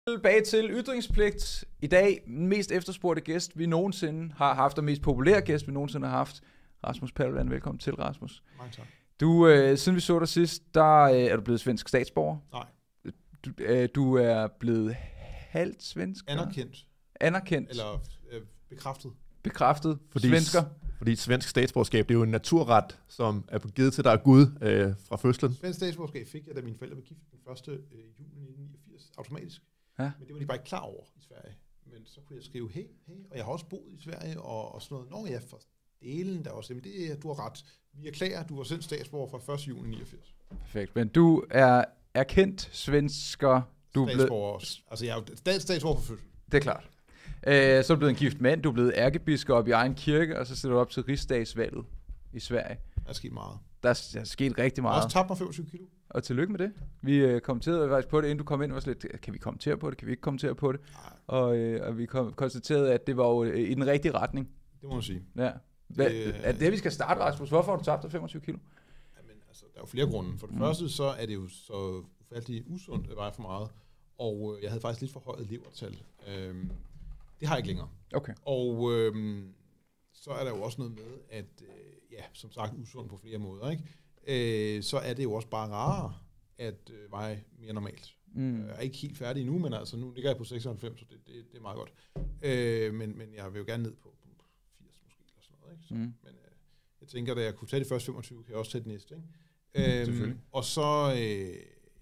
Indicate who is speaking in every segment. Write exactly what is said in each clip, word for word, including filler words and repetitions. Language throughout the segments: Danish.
Speaker 1: Tilbage til ytringspligt. I dag den mest efterspurgte gæst, vi nogensinde har haft, og mest populære gæst, vi nogensinde har haft. Rasmus Paludan, velkommen til, Rasmus.
Speaker 2: Mange tak.
Speaker 1: Du, øh, siden vi så dig sidst, der øh, er du blevet svensk statsborger.
Speaker 2: Nej.
Speaker 1: Du, øh, du er blevet halvt svensk.
Speaker 2: Anerkendt.
Speaker 1: Anerkendt.
Speaker 2: Eller øh, bekræftet.
Speaker 1: Bekræftet.
Speaker 3: Fordi,
Speaker 1: svensker.
Speaker 3: Fordi svensk statsborgerskab, det er jo en naturret, som er givet til dig af Gud øh, fra fødslen.
Speaker 2: Svensk statsborgerskab fik jeg, da mine forældre blev gift den første øh, juli nitten niogfirs, automatisk.
Speaker 1: Ja.
Speaker 2: Men det var de bare ikke klar over i Sverige. Men så kunne jeg skrive, hey, hey, og jeg har også boet i Sverige, og, og sådan noget. Nå ja, for delen der også. Men det er, du har ret. Vi erklærer, du var selv statsborger fra første juli nitten niogfirs.
Speaker 1: Perfekt. Men du er erkendt svensker. Du er
Speaker 2: statsborger. Blevet... Altså jeg er jo stats- statsborger for fødsel.
Speaker 1: Det er klart. Øh, så er du blevet en gift mand, du er blevet ærkebiskop i egen kirke, og så stiller du op til rigsdagsvalget i Sverige.
Speaker 2: Der er sket meget.
Speaker 1: Der er, der er sket rigtig meget.
Speaker 2: Jeg har også tabt mig femogtyve kilo.
Speaker 1: Og tillykke med det. Vi øh, kommenterede faktisk på det, inden du kom ind, var lidt, kan vi kommentere på det, kan vi ikke kommentere på det? Og, øh, og vi kom, konstaterede, at det var jo øh, i den rigtige retning.
Speaker 2: Det må man sige.
Speaker 1: Ja. Hva, det, er det, vi skal starte, Rasmus? Hvorfor har du tabt dig femogtyve kilo?
Speaker 2: Jamen, altså, der er jo flere grunde. For det mm. første, så er det jo så ufatteligt usundt, at veje for meget. Og øh, jeg havde faktisk lidt for højt levertal. Øhm, det har jeg ikke længere.
Speaker 1: Okay.
Speaker 2: Og øhm, så er der jo også noget med, at øh, ja, som sagt, usund på flere måder, ikke? Øh, så er det jo også bare rarere at øh, veje mere normalt. Mm. Jeg er ikke helt færdig endnu, men altså nu ligger jeg på seksoghalvfems, så det, det, det er meget godt. Øh, men, men jeg vil jo gerne ned på firs måske, eller sådan noget, ikke? Så, mm. Men øh, jeg tænker, at jeg kunne tage de første femogtyve, kan jeg også tage det næste, ikke? Øhm, og så øh,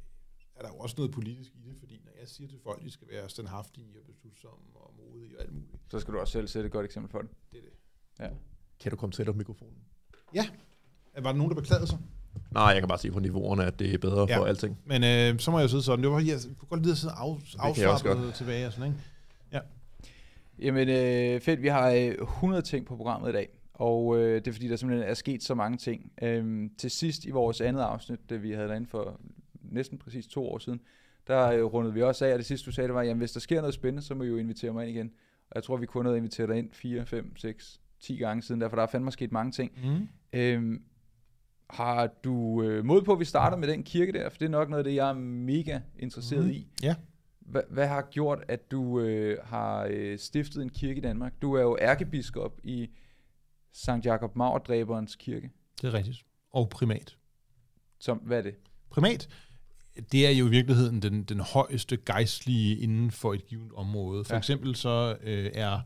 Speaker 2: er der jo også noget politisk i det, fordi når jeg siger til folk, at de skal være standhaftige og beslutsomme og modige og alt muligt.
Speaker 1: Så skal du også selv sætte et godt eksempel for det.
Speaker 2: Det er det.
Speaker 3: Ja. Kan du komme tæt op mikrofonen?
Speaker 2: Ja. Var der nogen, der beklagede sig?
Speaker 3: Nej, jeg kan bare sige på niveauerne, at det er bedre ja. for alting.
Speaker 2: Men øh, så må jeg jo sidde sådan. Det var, jeg kunne godt lide at sidde af, afslappet tilbage og sådan, ikke? Ja.
Speaker 1: Jamen, øh, fedt. Vi har øh, hundrede ting på programmet i dag. Og øh, det er fordi, der simpelthen er sket så mange ting. Øhm, til sidst i vores andet afsnit, det vi havde derinde for næsten præcis to år siden, der øh, rundede vi også af, og det sidste du sagde, det var, jamen hvis der sker noget spændende, så må I jo invitere mig ind igen. Og jeg tror, vi kun havde inviteret dig ind fire, fem, seks, ti gange siden, derfor der er fandme sket mange ting. Mm. Øhm, har du øh, mod på, at vi starter med den kirke der? For det er nok noget af det, jeg er mega interesseret mm. i.
Speaker 2: Ja.
Speaker 1: Hva, hvad har gjort, at du øh, har øh, stiftet en kirke i Danmark? Du er jo ærkebiskop i Sankt Jakob Maurdræberens kirke.
Speaker 2: Det er rigtigt. Og primat.
Speaker 1: Som, hvad er det?
Speaker 2: Primat, det er jo i virkeligheden den, den højeste gejstlige inden for et givet område. For ja. eksempel så øh, er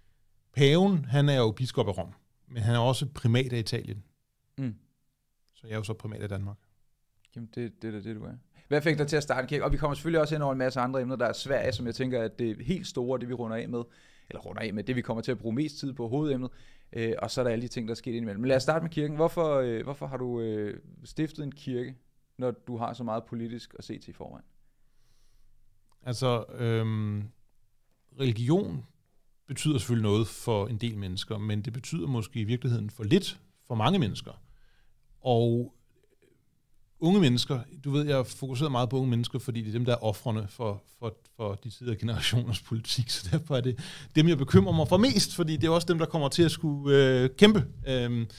Speaker 2: paven, han er jo biskop af Rom, men han er også primat af Italien. Mm. Så jeg er jo så primat af Danmark.
Speaker 1: Jamen, det, det er det, du er. Hvad fik dig til at starte en kirke? Og vi kommer selvfølgelig også ind over en masse andre emner, der er Sverige, som jeg tænker, at det er helt store, det vi runder af med, eller runder af med, det vi kommer til at bruge mest tid på hovedemnet, øh, og så er der alle de ting, der er sket indimellem. Men lad os starte med kirken. Hvorfor, øh, hvorfor har du øh, stiftet en kirke, når du har så meget politisk at se til i forvejen?
Speaker 2: Altså, øhm, religion betyder selvfølgelig noget for en del mennesker, men det betyder måske i virkeligheden for lidt for mange mennesker. Og unge mennesker, du ved, jeg fokuserer meget på unge mennesker, fordi det er dem, der er ofrene for, for, for de tidligere generationers politik, så derfor er det dem, jeg bekymrer mig for mest, fordi det er også dem, der kommer til at skulle øh, kæmpe. Øhm,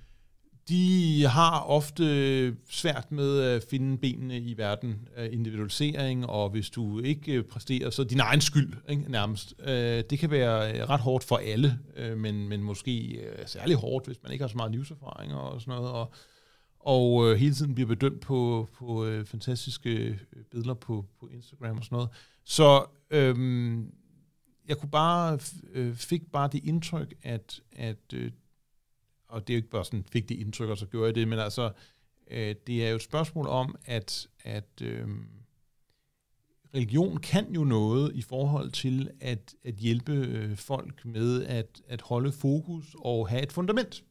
Speaker 2: de har ofte svært med at finde benene i verden, individualisering, og hvis du ikke præsterer, så er din egen skyld, ikke, nærmest. Det kan være ret hårdt for alle, men, men måske særlig hårdt, hvis man ikke har så meget livserfaring og sådan noget, og, og hele tiden bliver bedømt på, på fantastiske billeder på, på Instagram og sådan noget. Så øhm, jeg kunne bare, fik bare det indtryk, at, at og det er jo ikke bare sådan, fik det indtryk, og så gjorde jeg det, men altså, øh, det er jo et spørgsmål om, at, at øh, religion kan jo noget i forhold til at, at hjælpe øh, folk med at, at holde fokus og have et fundament.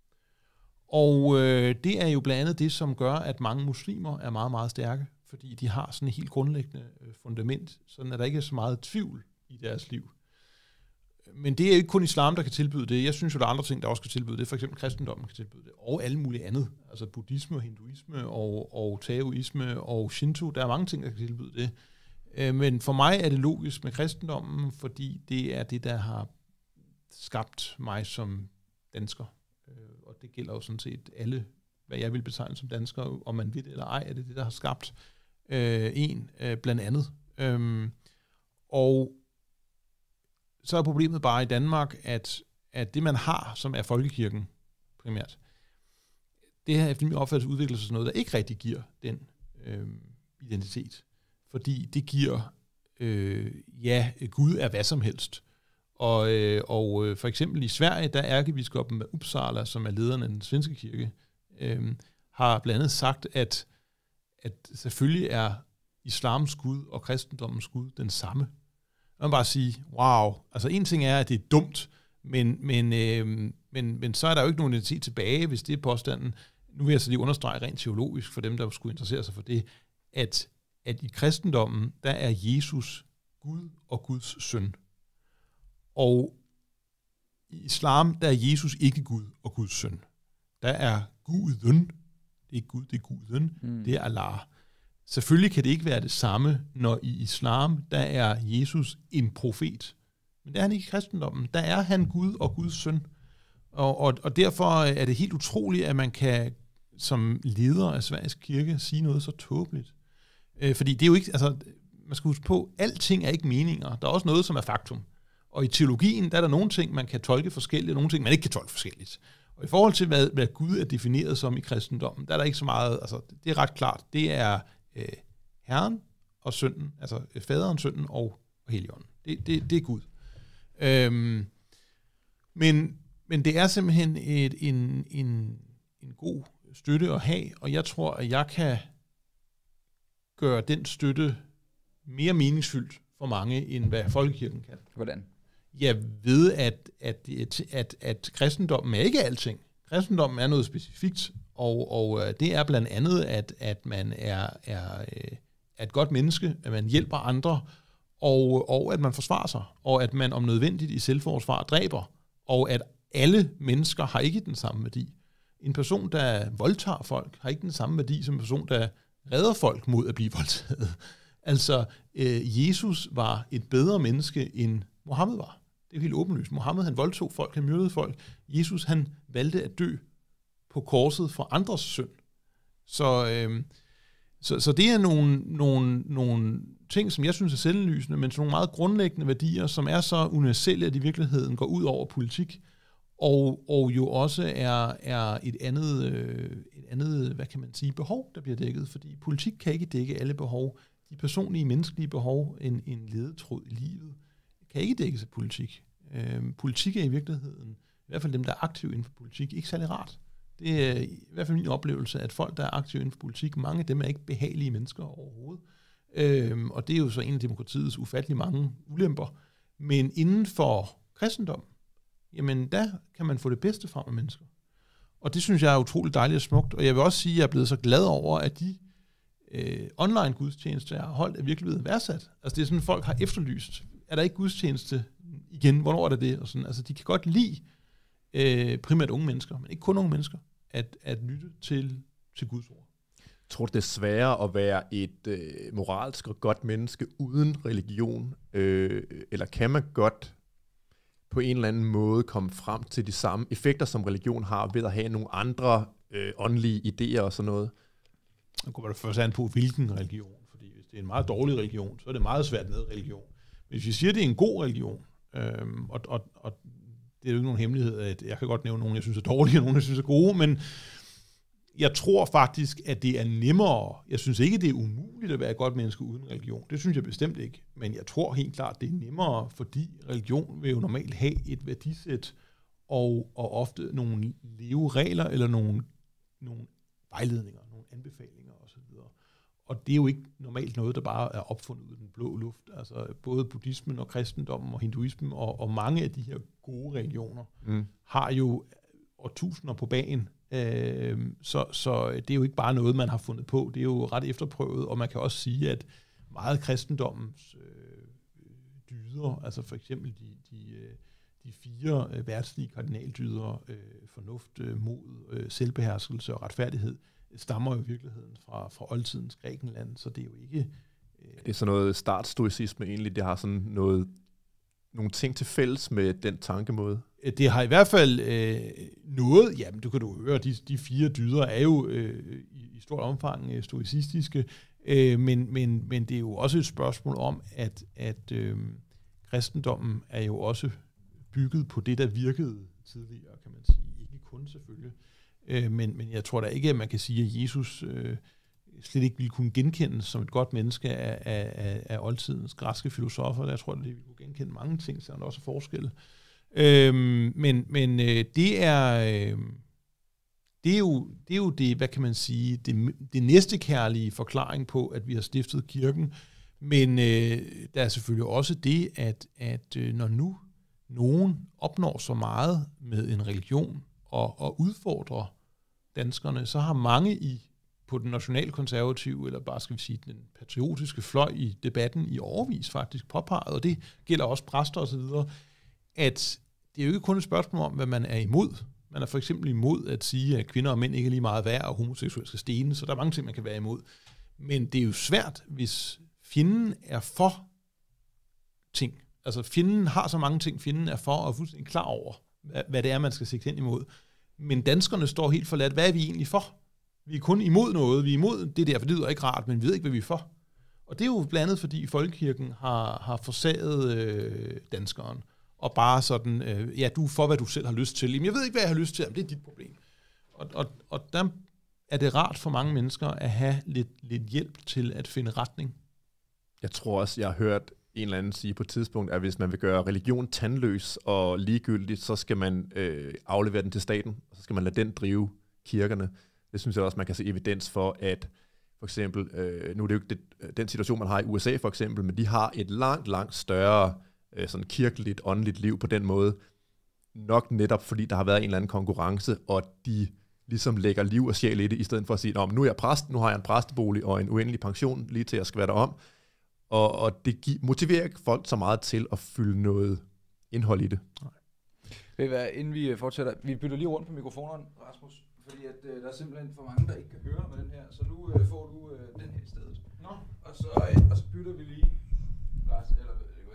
Speaker 2: Og øh, det er jo blandt andet det, som gør, at mange muslimer er meget, meget stærke, fordi de har sådan et helt grundlæggende øh, fundament, sådan at der ikke er så meget tvivl i deres liv. Men det er jo ikke kun islam, der kan tilbyde det. Jeg synes jo, der er andre ting, der også kan tilbyde det. For eksempel kristendommen kan tilbyde det. Og alle mulige andet. Altså buddhisme og hinduisme og, og taoisme og shinto. Der er mange ting, der kan tilbyde det. Men for mig er det logisk med kristendommen, fordi det er det, der har skabt mig som dansker. Og det gælder jo sådan set alle, hvad jeg vil betegne som dansker. Om man vil det eller ej, er det det, der har skabt en, blandt andet. Og så er problemet bare i Danmark, at, at det man har, som er folkekirken primært, det her efter min opfattelse udvikler sig sådan noget, der ikke rigtig giver den øh, identitet. Fordi det giver, øh, ja, Gud er hvad som helst. Og, øh, og øh, for eksempel i Sverige, der er ærkebiskoppen Uppsala, som er lederen af den svenske kirke, øh, har blandt andet sagt, at, at selvfølgelig er islams Gud og kristendommens Gud den samme. Man kan bare sige, wow, altså en ting er, at det er dumt, men, men, øh, men, men så er der jo ikke nogen identitet tilbage, hvis det er påstanden. Nu vil jeg så lige understrege rent teologisk, for dem, der skulle interessere sig for det, at, at i kristendommen, der er Jesus Gud og Guds søn. Og i islam, der er Jesus ikke Gud og Guds søn. Der er Guden, det er ikke Gud, det er Guden, mm. det er Allah. Selvfølgelig kan det ikke være det samme, når i islam, der er Jesus en profet. Men det er han ikke i kristendommen. Der er han Gud og Guds søn. Og, og, og derfor er det helt utroligt, at man kan som leder af Sveriges kirke sige noget så tåbeligt. Øh, fordi det er jo ikke, altså, man skal huske på, alting er ikke meninger. Der er også noget, som er faktum. Og i teologien, der er der nogle ting, man kan tolke forskelligt, og nogle ting, man ikke kan tolke forskelligt. Og i forhold til, hvad, hvad Gud er defineret som i kristendommen, der er der ikke så meget, altså det er ret klart, det er øh, Herren og Sønnen, altså Faderen, Sønnen og, og Helligånden. Det, det, det er Gud. Øhm, men, men det er simpelthen et, en, en, en god støtte at have, og jeg tror, at jeg kan gøre den støtte mere meningsfyldt for mange, end hvad folkekirken kan.
Speaker 1: Hvordan?
Speaker 2: Jeg ved, at, at, at, at, at kristendommen er ikke alting. Kristendommen er noget specifikt, og, og det er blandt andet, at, at man er, er, er et godt menneske, at man hjælper andre, og, og at man forsvarer sig, og at man om nødvendigt i selvforsvar dræber, og at alle mennesker har ikke den samme værdi. En person, der voldtager folk, har ikke den samme værdi som en person, der redder folk mod at blive voldtaget. Altså, øh, Jesus var et bedre menneske, end Mohammed var. Det er jo helt åbenlyst. Mohammed, han voldtog folk, han myrdede folk. Jesus, han valgte at dø på korset for andres synd. Så, øh, så, så det er nogle, nogle, nogle ting, som jeg synes er selvlysende, men sådan nogle meget grundlæggende værdier, som er så universelle, at i virkeligheden går ud over politik, og, og jo også er, er et, andet, øh, et andet, hvad kan man sige, behov, der bliver dækket. Fordi politik kan ikke dække alle behov. De personlige, menneskelige behov, en, en ledetråd i livet, kan ikke dækkes af politik. Øhm, politik er i virkeligheden, i hvert fald dem, der er aktive inden for politik, ikke særlig rart. Det er i hvert fald min oplevelse, at folk, der er aktive inden for politik, mange af dem er ikke behagelige mennesker overhovedet. Øhm, og det er jo så en af demokratiets ufattelig mange ulemper. Men inden for kristendom, jamen der kan man få det bedste frem af mennesker. Og det synes jeg er utroligt dejligt og smukt. Og jeg vil også sige, at jeg er blevet så glad over, at de øh, online gudstjenester, jeg har holdt, er virkelig blevet værdsat. Altså det er sådan, folk har efterlyst. Er der ikke gudstjeneste igen? Hvornår er det det? Og sådan. Altså de kan godt lide øh, primært unge mennesker, men ikke kun unge mennesker, at, at lytte til, til Guds ord.
Speaker 3: Tror du, det er sværere at være et øh, moralsk og godt menneske uden religion? Øh, eller kan man godt på en eller anden måde komme frem til de samme effekter, som religion har, ved at have nogle andre øh, åndelige idéer og sådan noget?
Speaker 2: Nu går det først an på, hvilken religion. Fordi hvis det er en meget dårlig religion, så er det meget svært med religion. Hvis vi siger, at det er en god religion, øhm, og, og, og det er jo ikke nogen hemmelighed, at jeg kan godt nævne nogen, jeg synes er dårlige, og nogen, jeg synes er gode, men jeg tror faktisk, at det er nemmere. Jeg synes ikke, det er umuligt at være et godt menneske uden religion. Det synes jeg bestemt ikke. Men jeg tror helt klart, det er nemmere, fordi religion vil jo normalt have et værdisæt, og, og ofte nogle leveregler, eller nogle, nogle vejledninger, nogle anbefalinger osv. Og det er jo ikke normalt noget, der bare er opfundet ud af den blå luft. Altså både buddhismen og kristendommen og hinduismen og, og mange af de her gode religioner mm. har jo årtusinder på bagen. Øh, så, så det er jo ikke bare noget, man har fundet på. Det er jo ret efterprøvet, og man kan også sige, at meget kristendommens øh, dyder, altså for eksempel de, de, de fire øh, værtslige kardinaldyder, øh, fornuft, øh, mod, øh, selvbeherskelse og retfærdighed, stammer jo i virkeligheden fra, fra oldtidens Grækenland, så det er jo ikke... Øh,
Speaker 3: det er sådan noget startstoicisme egentlig, det har sådan noget, nogle ting til fælles med den tankemåde.
Speaker 2: Det har i hvert fald øh, noget, jamen du kan du høre, de, de fire dyder er jo øh, i, i stort omfang øh, stoicistiske, Øh, men, men, men det er jo også et spørgsmål om, at, at øh, kristendommen er jo også bygget på det, der virkede tidligere, kan man sige. Ikke kun selvfølgelig. Øh, men, men jeg tror da ikke, at man kan sige, at Jesus øh, slet ikke ville kunne genkendes som et godt menneske af, af, af, af oldtidens græske filosofer. Der tror jeg, at de ville kunne genkende mange ting, så er der også forskel. Øh, men men øh, det er... Øh, Det er, jo, det er jo det, hvad kan man sige, det, det næstekærlige forklaring på, at vi har stiftet kirken. Men øh, der er selvfølgelig også det, at, at øh, når nu nogen opnår så meget med en religion og, og udfordrer danskerne, så har mange i på den nationalkonservative, eller bare skal vi sige den patriotiske fløj i debatten i årevis faktisk påpeget, og det gælder også præster osv., at det er jo ikke kun et spørgsmål om, hvad man er imod. Man er for eksempel imod at sige, at kvinder og mænd ikke er lige meget værd, og homoseksuelle skal stenes, så der er mange ting, man kan være imod. Men det er jo svært, hvis fjenden er for ting. Altså fjenden har så mange ting, fjenden er for, og er fuldstændig klar over, hvad det er, man skal sigte hen imod. Men danskerne står helt forladt. Hvad er vi egentlig for? Vi er kun imod noget. Vi er imod det der, for det lyder ikke rart, men vi ved ikke, hvad vi er for. Og det er jo blandt andet, fordi Folkekirken har, har forsaget øh, danskeren. Og bare sådan, øh, ja, du er for, hvad du selv har lyst til. Jamen, jeg ved ikke, hvad jeg har lyst til, men det er dit problem. Og, og, og der er det rart for mange mennesker at have lidt, lidt hjælp til at finde retning.
Speaker 3: Jeg tror også, jeg har hørt en eller anden sige på et tidspunkt, at hvis man vil gøre religion tandløs og ligegyldigt, så skal man øh, aflevere den til staten, og så skal man lade den drive kirkerne. Det synes jeg også, man kan se evidens for, at for eksempel, øh, nu er det jo ikke det, den situation, man har i U S A for eksempel, men de har et langt, langt større sådan kirkeligt, åndeligt liv på den måde, nok netop fordi der har været en eller anden konkurrence, og de ligesom lægger liv og sjæl i det, i stedet for at sige, nu er jeg præst, nu har jeg en præstebolig og en uendelig pension, lige til at skvatte om, og, og det gi- motiverer ikke folk så meget til at fylde noget indhold i det.
Speaker 1: Nej. Ved I hvad, inden vi fortsætter, vi bytter lige rundt på mikrofonerne, Rasmus, fordi at, øh, der er simpelthen for mange, der ikke kan høre med den her, så nu øh, får du øh, den her i stedet. Nå. Og, så, øh, og så bytter vi lige, Lars, eller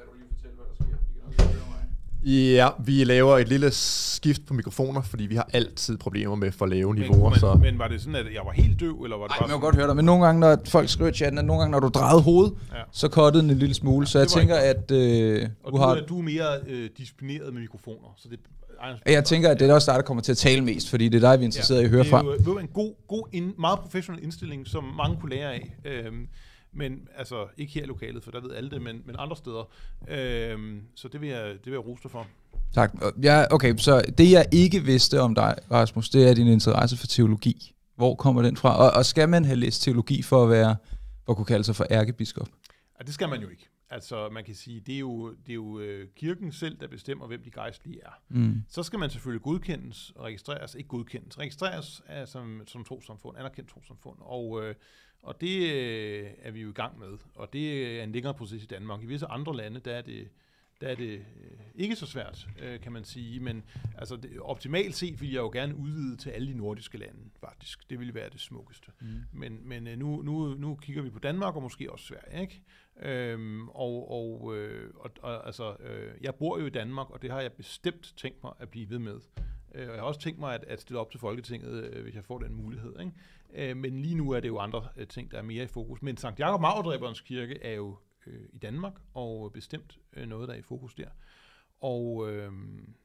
Speaker 3: Ja, vi laver et lille skift på mikrofoner, fordi vi har altid problemer med for lave
Speaker 2: men,
Speaker 3: niveauer.
Speaker 2: Men,
Speaker 3: så.
Speaker 2: men var det sådan, at jeg var helt døv, eller var det
Speaker 1: Ej,
Speaker 2: bare...
Speaker 1: jeg kan godt høre dig, men nogle gange, når folk skriver i chatten, at nogle gange, når du drejede hovedet, ja. så kottede den en lille smule, ja, så jeg tænker, at øh,
Speaker 2: og
Speaker 1: du,
Speaker 2: du
Speaker 1: har...
Speaker 2: Er, du er mere øh, disciplineret med mikrofoner, så det...
Speaker 1: Jeg tænker, at det er også dig, der kommer til at tale mest, fordi det er dig, vi er interesseret ja, i at høre fra.
Speaker 2: Det er jo en god, god ind, meget professionel indstilling, som mange kunne lære af. Øhm, Men altså, ikke her i lokalet, for der ved alle det, men, men andre steder. Øhm, så det vil jeg, det vil jeg rose dig for.
Speaker 1: Tak. Ja, okay, så det jeg ikke vidste om dig, Rasmus, det er din interesse for teologi. Hvor kommer den fra? Og, og skal man have læst teologi for at være, for at kunne kalde sig for ærkebiskop?
Speaker 2: Ja, det skal man jo ikke. Altså, man kan sige, det er jo, det er jo øh, kirken selv, der bestemmer, hvem de gejstlige er. Mm. Så skal man selvfølgelig godkendes og registreres, ikke godkendes, registreres er som, som trossamfund, anerkendt trossamfund, og, øh, og det øh, er vi jo i gang med, og det er en længere proces i Danmark. I visse andre lande, der er det, der er det øh, ikke så svært, øh, kan man sige, men altså, det, optimalt set vil jeg jo gerne udvide til alle de nordiske lande, faktisk. Det ville være det smukkeste. Mm. Men, men øh, nu, nu, nu kigger vi på Danmark, og måske også Sverige, ikke? Øhm, og, og, øh, og, og altså, øh, jeg bor jo i Danmark, og det har jeg bestemt tænkt mig at blive ved med. Øh, og jeg har også tænkt mig at, at stille op til Folketinget, øh, hvis jeg får den mulighed, ikke? Øh, men lige nu er det jo andre øh, ting, der er mere i fokus. Men Sankt Jakob Maurdreberens Kirke er jo øh, i Danmark, og bestemt øh, noget, der er i fokus der. Og øh,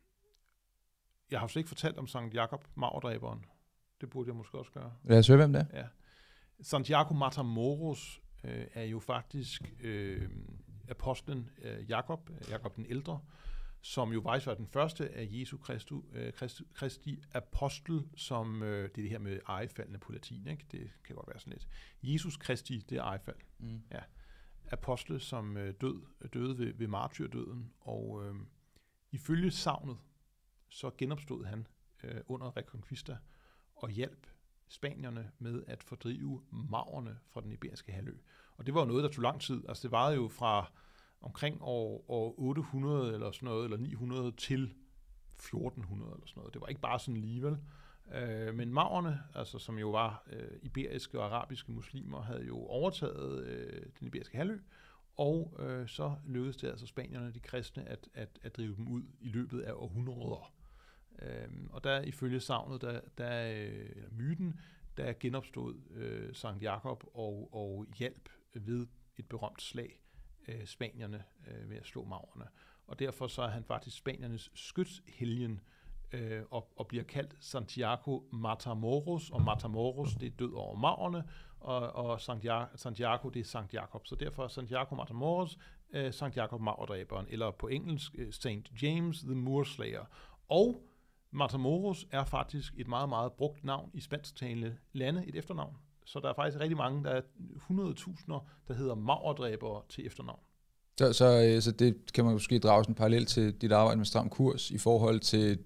Speaker 2: jeg har så ikke fortalt om Sankt Jakob Maurdreberen. Det burde jeg måske også gøre.
Speaker 1: Lad os høre, hvem det er.
Speaker 2: Ja. Santiago Matamoros øh, er jo faktisk øh, apostlen øh, Jakob, Jakob den ældre, som jo faktisk var den første af Jesu Christu, øh, Christi, Christi apostel, som øh, det er det her med ejefaldene på latin, ikke? Det kan godt være sådan lidt. Jesus Christi, det er ejefald. Mm. Ja. Apostle, som øh, død, døde ved, ved martyrdøden, og øh, ifølge sagnet, så genopstod han øh, under Reconquista og hjalp spanierne med at fordrive maurerne fra den iberiske halvø. Og det var jo noget, der tog lang tid. Altså det varede jo fra omkring år, år otte hundrede eller sådan noget, eller ni hundrede til fjorten hundrede eller sådan noget. Det var ikke bare sådan alligevel. Øh, men maurerne, altså som jo var øh, iberiske og arabiske muslimer, havde jo overtaget øh, den iberiske halvø, og øh, så lykkedes det altså spanierne, de kristne, at, at, at drive dem ud i løbet af århundreder. Øhm, og der ifølge sagnet, der, der, eller myten, der genopstod øh, Sankt Jakob og, og hjalp ved et berømt slag øh, spanierne øh, ved at slå maurerne. Og derfor så er han faktisk spaniernes skytshelgen, øh, og, og bliver kaldt Santiago Matamoros, og Matamoros, det er død over maurerne, og, og Santiago, det er Sankt Jakob. Så derfor Santiago Matamoros, øh, Sankt Jakob maurdræberen, eller på engelsk øh, Saint James the Moorslayer. Og Matamoros er faktisk et meget, meget brugt navn i spansktalende lande, et efternavn. Så der er faktisk rigtig mange, der er hundrede tusinder, der hedder maurdræbere til efternavn.
Speaker 1: Så, så, så det kan man måske drage sådan en parallel til dit arbejde med Stram Kurs i forhold til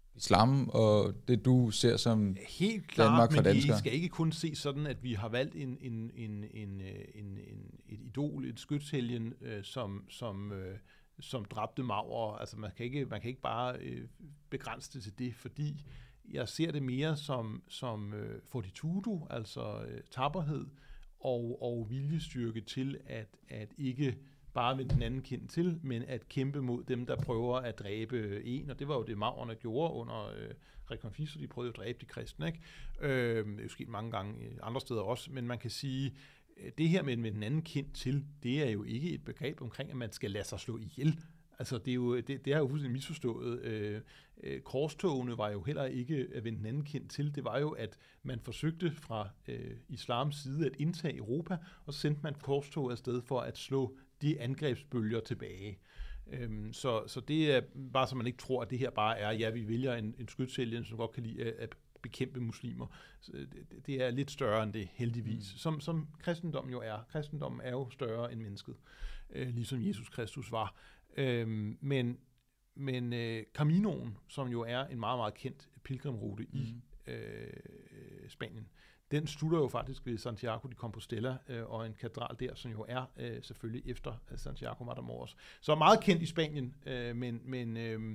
Speaker 1: islam og det, du ser som
Speaker 2: helt klart,
Speaker 1: Danmark for danskere.
Speaker 2: Men vi skal ikke kun se sådan, at vi har valgt en, en, en, en, en, en, et idol, et skytshelgen, øh, som, som, øh, som dræbte maur. Altså man kan ikke, man kan ikke bare øh, begrænse det til det, fordi jeg ser det mere som, som øh, fortitudo, altså øh, tapperhed og, og viljestyrke til at, at ikke bare med den anden kind til, men at kæmpe mod dem, der prøver at dræbe en, og det var jo det, maurerne gjorde under øh, rekonquista, de prøvede at dræbe de kristne, ikke? Øh, det er jo sket mange gange andre steder også, men man kan sige, det her med, med den anden kind til, det er jo ikke et begreb omkring, at man skal lade sig slå ihjel. Altså, det er jo, det, det er jo fuldstændig misforstået. Øh, øh, korstogene var jo heller ikke at vende den anden kind til. Det var jo, at man forsøgte fra øh, islams side at indtage Europa, og så sendte man korstog afsted for at slå de angrebsbølger tilbage. Øhm, så, så det er bare, så man ikke tror, at det her bare er, ja, vi vælger en, en skytshelgen, som godt kan lide at, at bekæmpe muslimer. Så det, det er lidt større end det, heldigvis. Mm. Som, som kristendommen jo er. Kristendommen er jo større end mennesket, øh, ligesom Jesus Kristus var. Øhm, men men øh, Caminoen, som jo er en meget, meget kendt pilgrimrute mm. i øh, Spanien, den slutter jo faktisk ved Santiago de Compostela øh, og en katedral der, som jo er øh, selvfølgelig efter Santiago Matamoros. Så meget kendt i Spanien, øh, men, men, øh,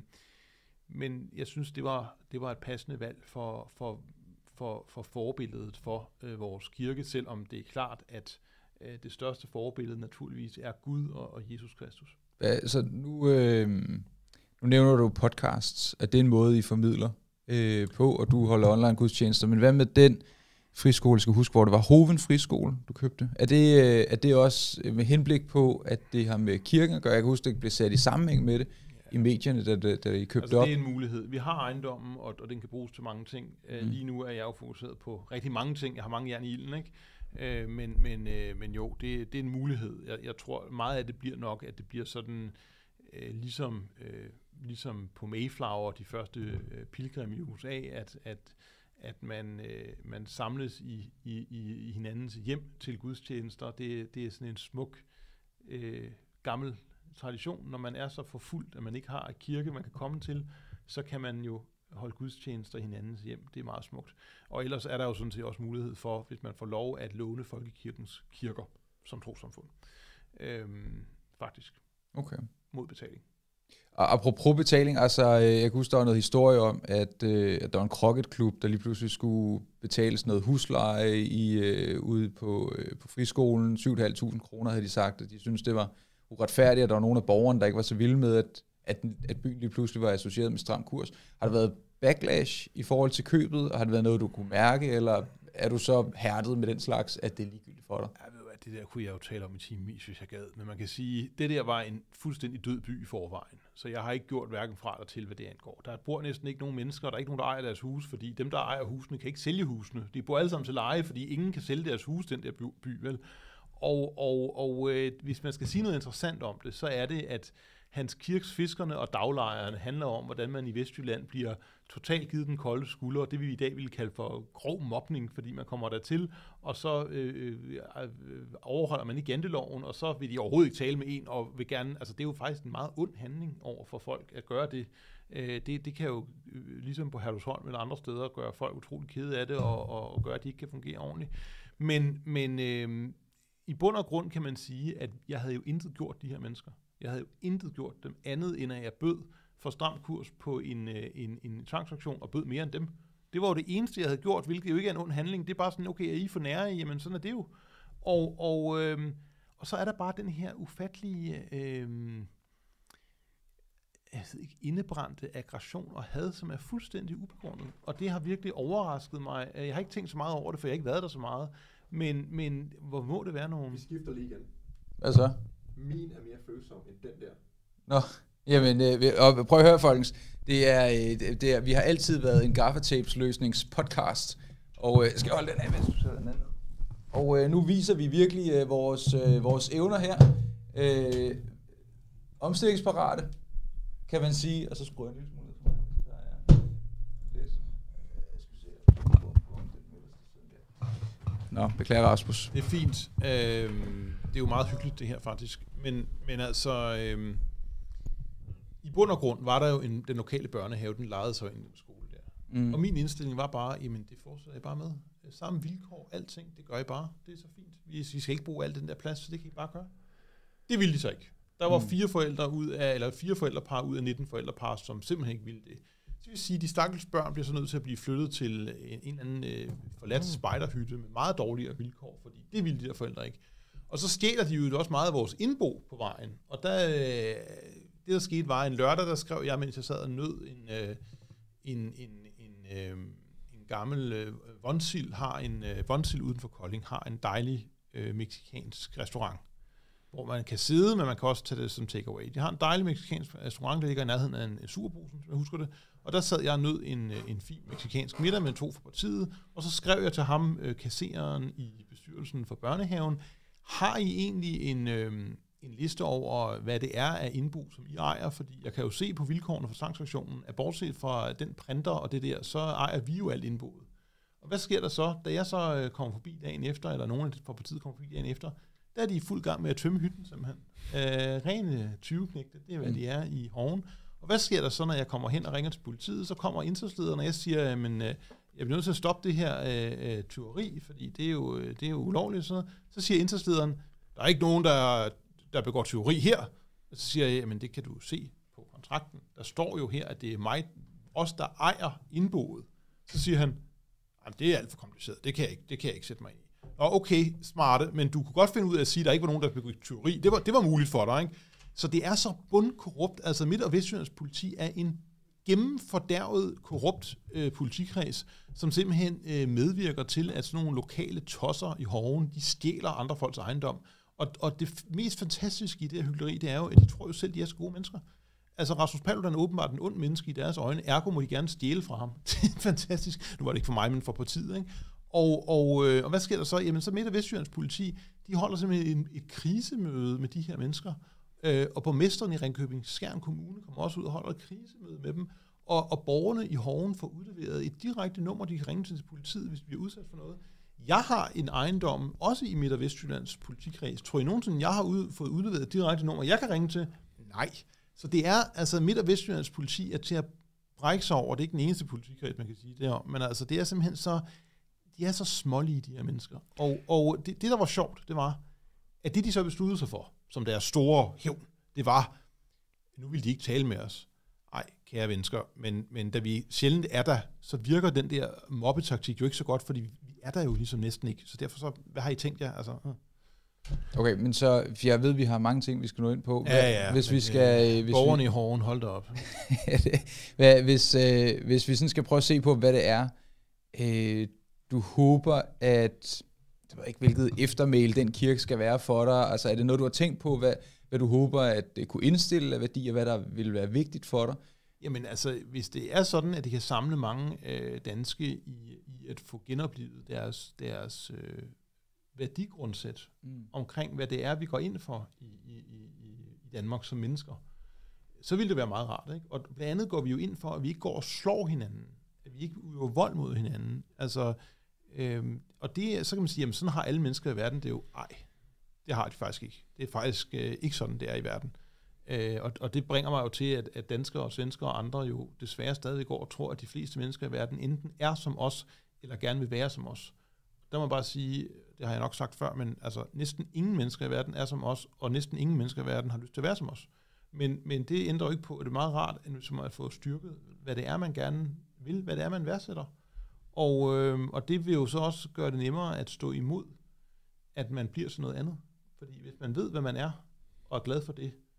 Speaker 2: men jeg synes, det var, det var et passende valg for, for, for, for forbilledet for øh, vores kirke, selvom det er klart, at øh, det største forbillede naturligvis er Gud og, og Jesus Kristus.
Speaker 1: Så nu, øh, nu nævner du podcasts, at det er en måde, I formidler øh, på, og du holder online gudstjenester, men hvad med den friskole, skal huske, hvor det var Hoven Friskole, du købte? Er det, øh, er det også med henblik på, at det har med kirken at gøre? Jeg kan huske, det blev sat i sammenhæng med det ja. i medierne, da, da, da I købte
Speaker 2: altså,
Speaker 1: op.
Speaker 2: det er en mulighed. Vi har ejendommen, og, og den kan bruges til mange ting. Mm. Lige nu er jeg jo fokuseret på rigtig mange ting. Jeg har mange jern i ilden, ikke? Øh, men, men, øh, men jo, det, det er en mulighed. Jeg, jeg tror, meget af det bliver nok, at det bliver sådan, øh, ligesom, øh, ligesom på Mayflower, de første øh, pilgrim i U S A, at, at, at man, øh, man samles i, i, i hinandens hjem til gudstjenester. Det, det er sådan en smuk, øh, gammel tradition. Når man er så forfulgt, at man ikke har et kirke, man kan komme til, så kan man jo holde gudstjenester i hinandens hjem. Det er meget smukt. Og ellers er der jo sådan set også mulighed for, hvis man får lov at låne folkekirkens kirker som trossamfund. Øhm, faktisk.
Speaker 1: Okay.
Speaker 2: Mod betaling.
Speaker 1: Og apropos betaling, altså jeg kan huske, der var noget historie om, at, øh, at der var en crocketklub, der lige pludselig skulle betales noget husleje i, øh, ude på, øh, på friskolen. syv tusind fem hundrede kroner havde de sagt, at de syntes, det var uretfærdigt, at der var nogle af borgerne, der ikke var så vilde med, at At, at byen lige pludselig var associeret med Stram Kurs. Har der været backlash i forhold til købet, og har det været noget, du kunne mærke, eller er du så hærdet med den slags, at det er ligegyldigt for dig?
Speaker 2: Jeg ved hvad, det der kunne jeg jo tale om i timevis, hvis jeg gad, men man kan sige, det der var en fuldstændig død by i forvejen, så jeg har ikke gjort hverken fra eller til, hvad det angår. Der bor næsten ikke nogen mennesker, der er ikke nogen, der ejer deres hus, fordi dem, der ejer husene, kan ikke sælge husene. De bor alle sammen til leje, fordi ingen kan sælge deres hus, den der by, vel? Og, og, og øh, hvis man skal sige noget interessant om det, så er det, at Hans Kirks fiskerne og daglejerne handler om, hvordan man i Vestjylland bliver totalt givet den kolde skulder, og det vi i dag vil kalde for grov mobning, fordi man kommer dertil, og så øh, øh, overholder man ikke janteloven, og så vil de overhovedet ikke tale med en, og vil gerne, altså det er jo faktisk en meget ond handling over for folk at gøre det. Øh, det, det kan jo, øh, ligesom på Herlufsholm eller andre steder, gøre folk utrolig kede af det, og, og, og gøre, at de ikke kan fungere ordentligt. Men, men øh, i bund og grund kan man sige, at jeg havde jo intet gjort de her mennesker. Jeg havde jo intet gjort dem andet, end at jeg bød for Stram Kurs på en, en, en tvangsaktion, og bød mere end dem. Det var jo det eneste, jeg havde gjort, hvilket jo ikke er en ond handling. Det er bare sådan, okay, er I for nære? Jamen, sådan er det jo. Og, og, øh, og så er der bare den her ufattelige... Øh, jeg ved ikke, indebrændte aggression og had, som er fuldstændig ubegrundet. Og det har virkelig overrasket mig. Jeg har ikke tænkt så meget over det, for jeg har ikke været der så meget. Men, men hvor må det være nogen...
Speaker 3: Vi skifter lige igen.
Speaker 1: Hvad så?
Speaker 3: Min er mere følsom end den der.
Speaker 1: Nå, jamen, øh, og prøv at høre, folkens. Det er, øh, det er, vi har altid været en gaffatapes-løsnings-podcast. Og øh, skal jeg holde den af, mens du sætter den anden? Og øh, nu viser vi virkelig øh, vores, øh, vores evner her. Øh, omstillingsparate, kan man sige. Og så skruer jeg en lille smule ned for mig. Der er lidt. Jeg skal se. Nå, beklager Rasmus.
Speaker 2: Det er fint. Øhm, det er jo meget hyggeligt, det her faktisk. Men, men altså, øhm, i bund og grund var der jo en, den lokale børnehave, den lejede sig ind i den skole der. Mm. Og min indstilling var bare, jamen det fortsætter jeg bare med. Samme vilkår, alting, det gør I bare. Det er så fint. Vi, vi skal ikke bruge al den der plads, så det kan I bare gøre. Det ville de så ikke. Der var mm. fire forældre ud af, eller fire forældrepar ud af nitten forældrepar, som simpelthen ikke ville det. Det vil sige, at de stakkels børn bliver så nødt til at blive flyttet til en, en eller anden øh, forladt spejderhytte med meget dårligere vilkår, fordi det ville de der forældre ikke. Og så stjæler de jo også meget af vores indbo på vejen. Og der, øh, det der skete var en lørdag, der skrev jeg, mens jeg sad og nød en, øh, en, en, en, øh, en gammel øh, Vonsild, har en øh, Vonsild uden for Kolding, har en dejlig øh, mexicansk restaurant, hvor man kan sidde, men man kan også tage det som takeaway. De har en dejlig mexicansk restaurant, der ligger i nærheden af en, en Superbrugsen, som jeg husker det. Og der sad jeg og nød en, en fin mexicansk middag med to fra partiet, og så skrev jeg til ham, øh, kassereren i bestyrelsen for børnehaven, har I egentlig en, øh, en liste over, hvad det er af indbo, som I ejer? Fordi jeg kan jo se på vilkårene for transaktionen, at bortset fra den printer og det der, så ejer vi jo alt indboet. Og hvad sker der så, da jeg så øh, kommer forbi dagen efter, eller nogen fra partiet kommer forbi dagen efter, der er de i fuld gang med at tømme hytten simpelthen. Øh, rene tyveknægte, det er hvad mm. de er i Hoven. Og hvad sker der så, når jeg kommer hen og ringer til politiet? Så kommer indsatslederen, og jeg siger, men øh, jeg bliver nødt til at stoppe det her øh, tyveri, fordi det er jo, det er jo ulovligt. Så, så siger indsatslederen, der er ikke nogen, der, der begår tyveri her. Og så siger jeg, men det kan du se på kontrakten. Der står jo her, at det er mig, os, der ejer indboet. Så siger han, det er alt for kompliceret, det kan jeg ikke, det kan jeg ikke sætte mig ind i. Og okay, smarte, men du kunne godt finde ud af at sige, at der ikke var nogen, der begik tyveri. Det var, det var muligt for dig, ikke? Så det er så bundkorrupt. Altså Midt- og Vestjyllands politi er en gennemfordærvet, korrupt øh, politikreds, som simpelthen øh, medvirker til, at sådan nogle lokale tosser i Hoven, de stjæler andre folks ejendom. Og, og det mest fantastiske i det her hykleri, det er jo, at de tror jo selv, de er så gode mennesker. Altså Rasmus Paludan er åbenbart en ond menneske i deres øjne, ergo må de gerne stjæle fra ham. Det er fantastisk. Nu var det ikke for mig, men for partiet, ikke? Og, og, øh, og hvad sker der så? Jamen så Midt- og Vestjyllands politi, de holder simpelthen en, et krisemøde med de her mennesker. Øh, og borgmesteren i Ringkøbing Skjern Kommune kommer også ud og holder et krisemøde med dem. Og, og borgerne i Hoven får udleveret et direkte nummer, de kan ringe til politiet, hvis de bliver udsat for noget. Jeg har en ejendom, også i Midt- og Vestjyllands politikreds. Tror I nogensinde, jeg har ud, fået udleveret et direkte nummer, jeg kan ringe til? Nej. Så det er, altså Midt- og Vestjyllands politi er til at brække sig over. Det er ikke den eneste politikreds, man kan sige det om. Men altså, det er simpelthen så... De er så smålige, de her mennesker. Og, og det, det, der var sjovt, det var, at det, de så besluttede sig for, som deres store hævn, det var, nu vil de ikke tale med os. Nej, kære mennesker, men, men da vi sjældent er der, så virker den der mobbetaktik jo ikke så godt, fordi vi er der jo ligesom næsten ikke. Så derfor så, hvad har I tænkt jer? Altså, uh.
Speaker 1: Okay, men så, jeg ved, vi har mange ting, vi skal nå ind på.
Speaker 2: Ja, ja.
Speaker 1: Hvis vi skal... Hvis
Speaker 2: borgerne
Speaker 1: vi,
Speaker 2: i Hoven, hold da op.
Speaker 1: hvis, øh, hvis vi sådan skal prøve at se på, hvad det er, øh, du håber, at det ved ikke, hvilket eftermæl den kirke skal være for dig. Altså er det noget, du har tænkt på, hvad, hvad du håber, at det kunne indstille af værdier, hvad der vil være vigtigt for dig?
Speaker 2: Jamen altså, hvis det er sådan, at det kan samle mange øh, danske i, i at få genoplevet deres, deres øh, værdigrundsæt mm. omkring, hvad det er, vi går ind for i, i, i, i Danmark som mennesker, så vil det være meget rart, ikke? Og blandt andet går vi jo ind for, at vi ikke går og slår hinanden, at vi ikke udøver vold mod hinanden. Altså, øhm, og det, så kan man sige, jamen sådan har alle mennesker i verden, det er jo, ej, det har de faktisk ikke. Det er faktisk øh, ikke sådan, det er i verden. Øh, og, og det bringer mig jo til, at, at danskere og svenskere og andre jo desværre stadig går og tror, at de fleste mennesker i verden enten er som os, eller gerne vil være som os. Der må man bare sige, det har jeg nok sagt før, men altså næsten ingen mennesker i verden er som os, og næsten ingen mennesker i verden har lyst til at være som os. Men, men det ændrer jo ikke på, at det er meget rart, som at få styrket, hvad det er, man gerne vil, hvad det er, man værdsætter. Og, øh, og det vil jo så også gøre det nemmere at stå imod, at man bliver sådan noget andet. Fordi hvis man ved, hvad man er, og er glad for det, så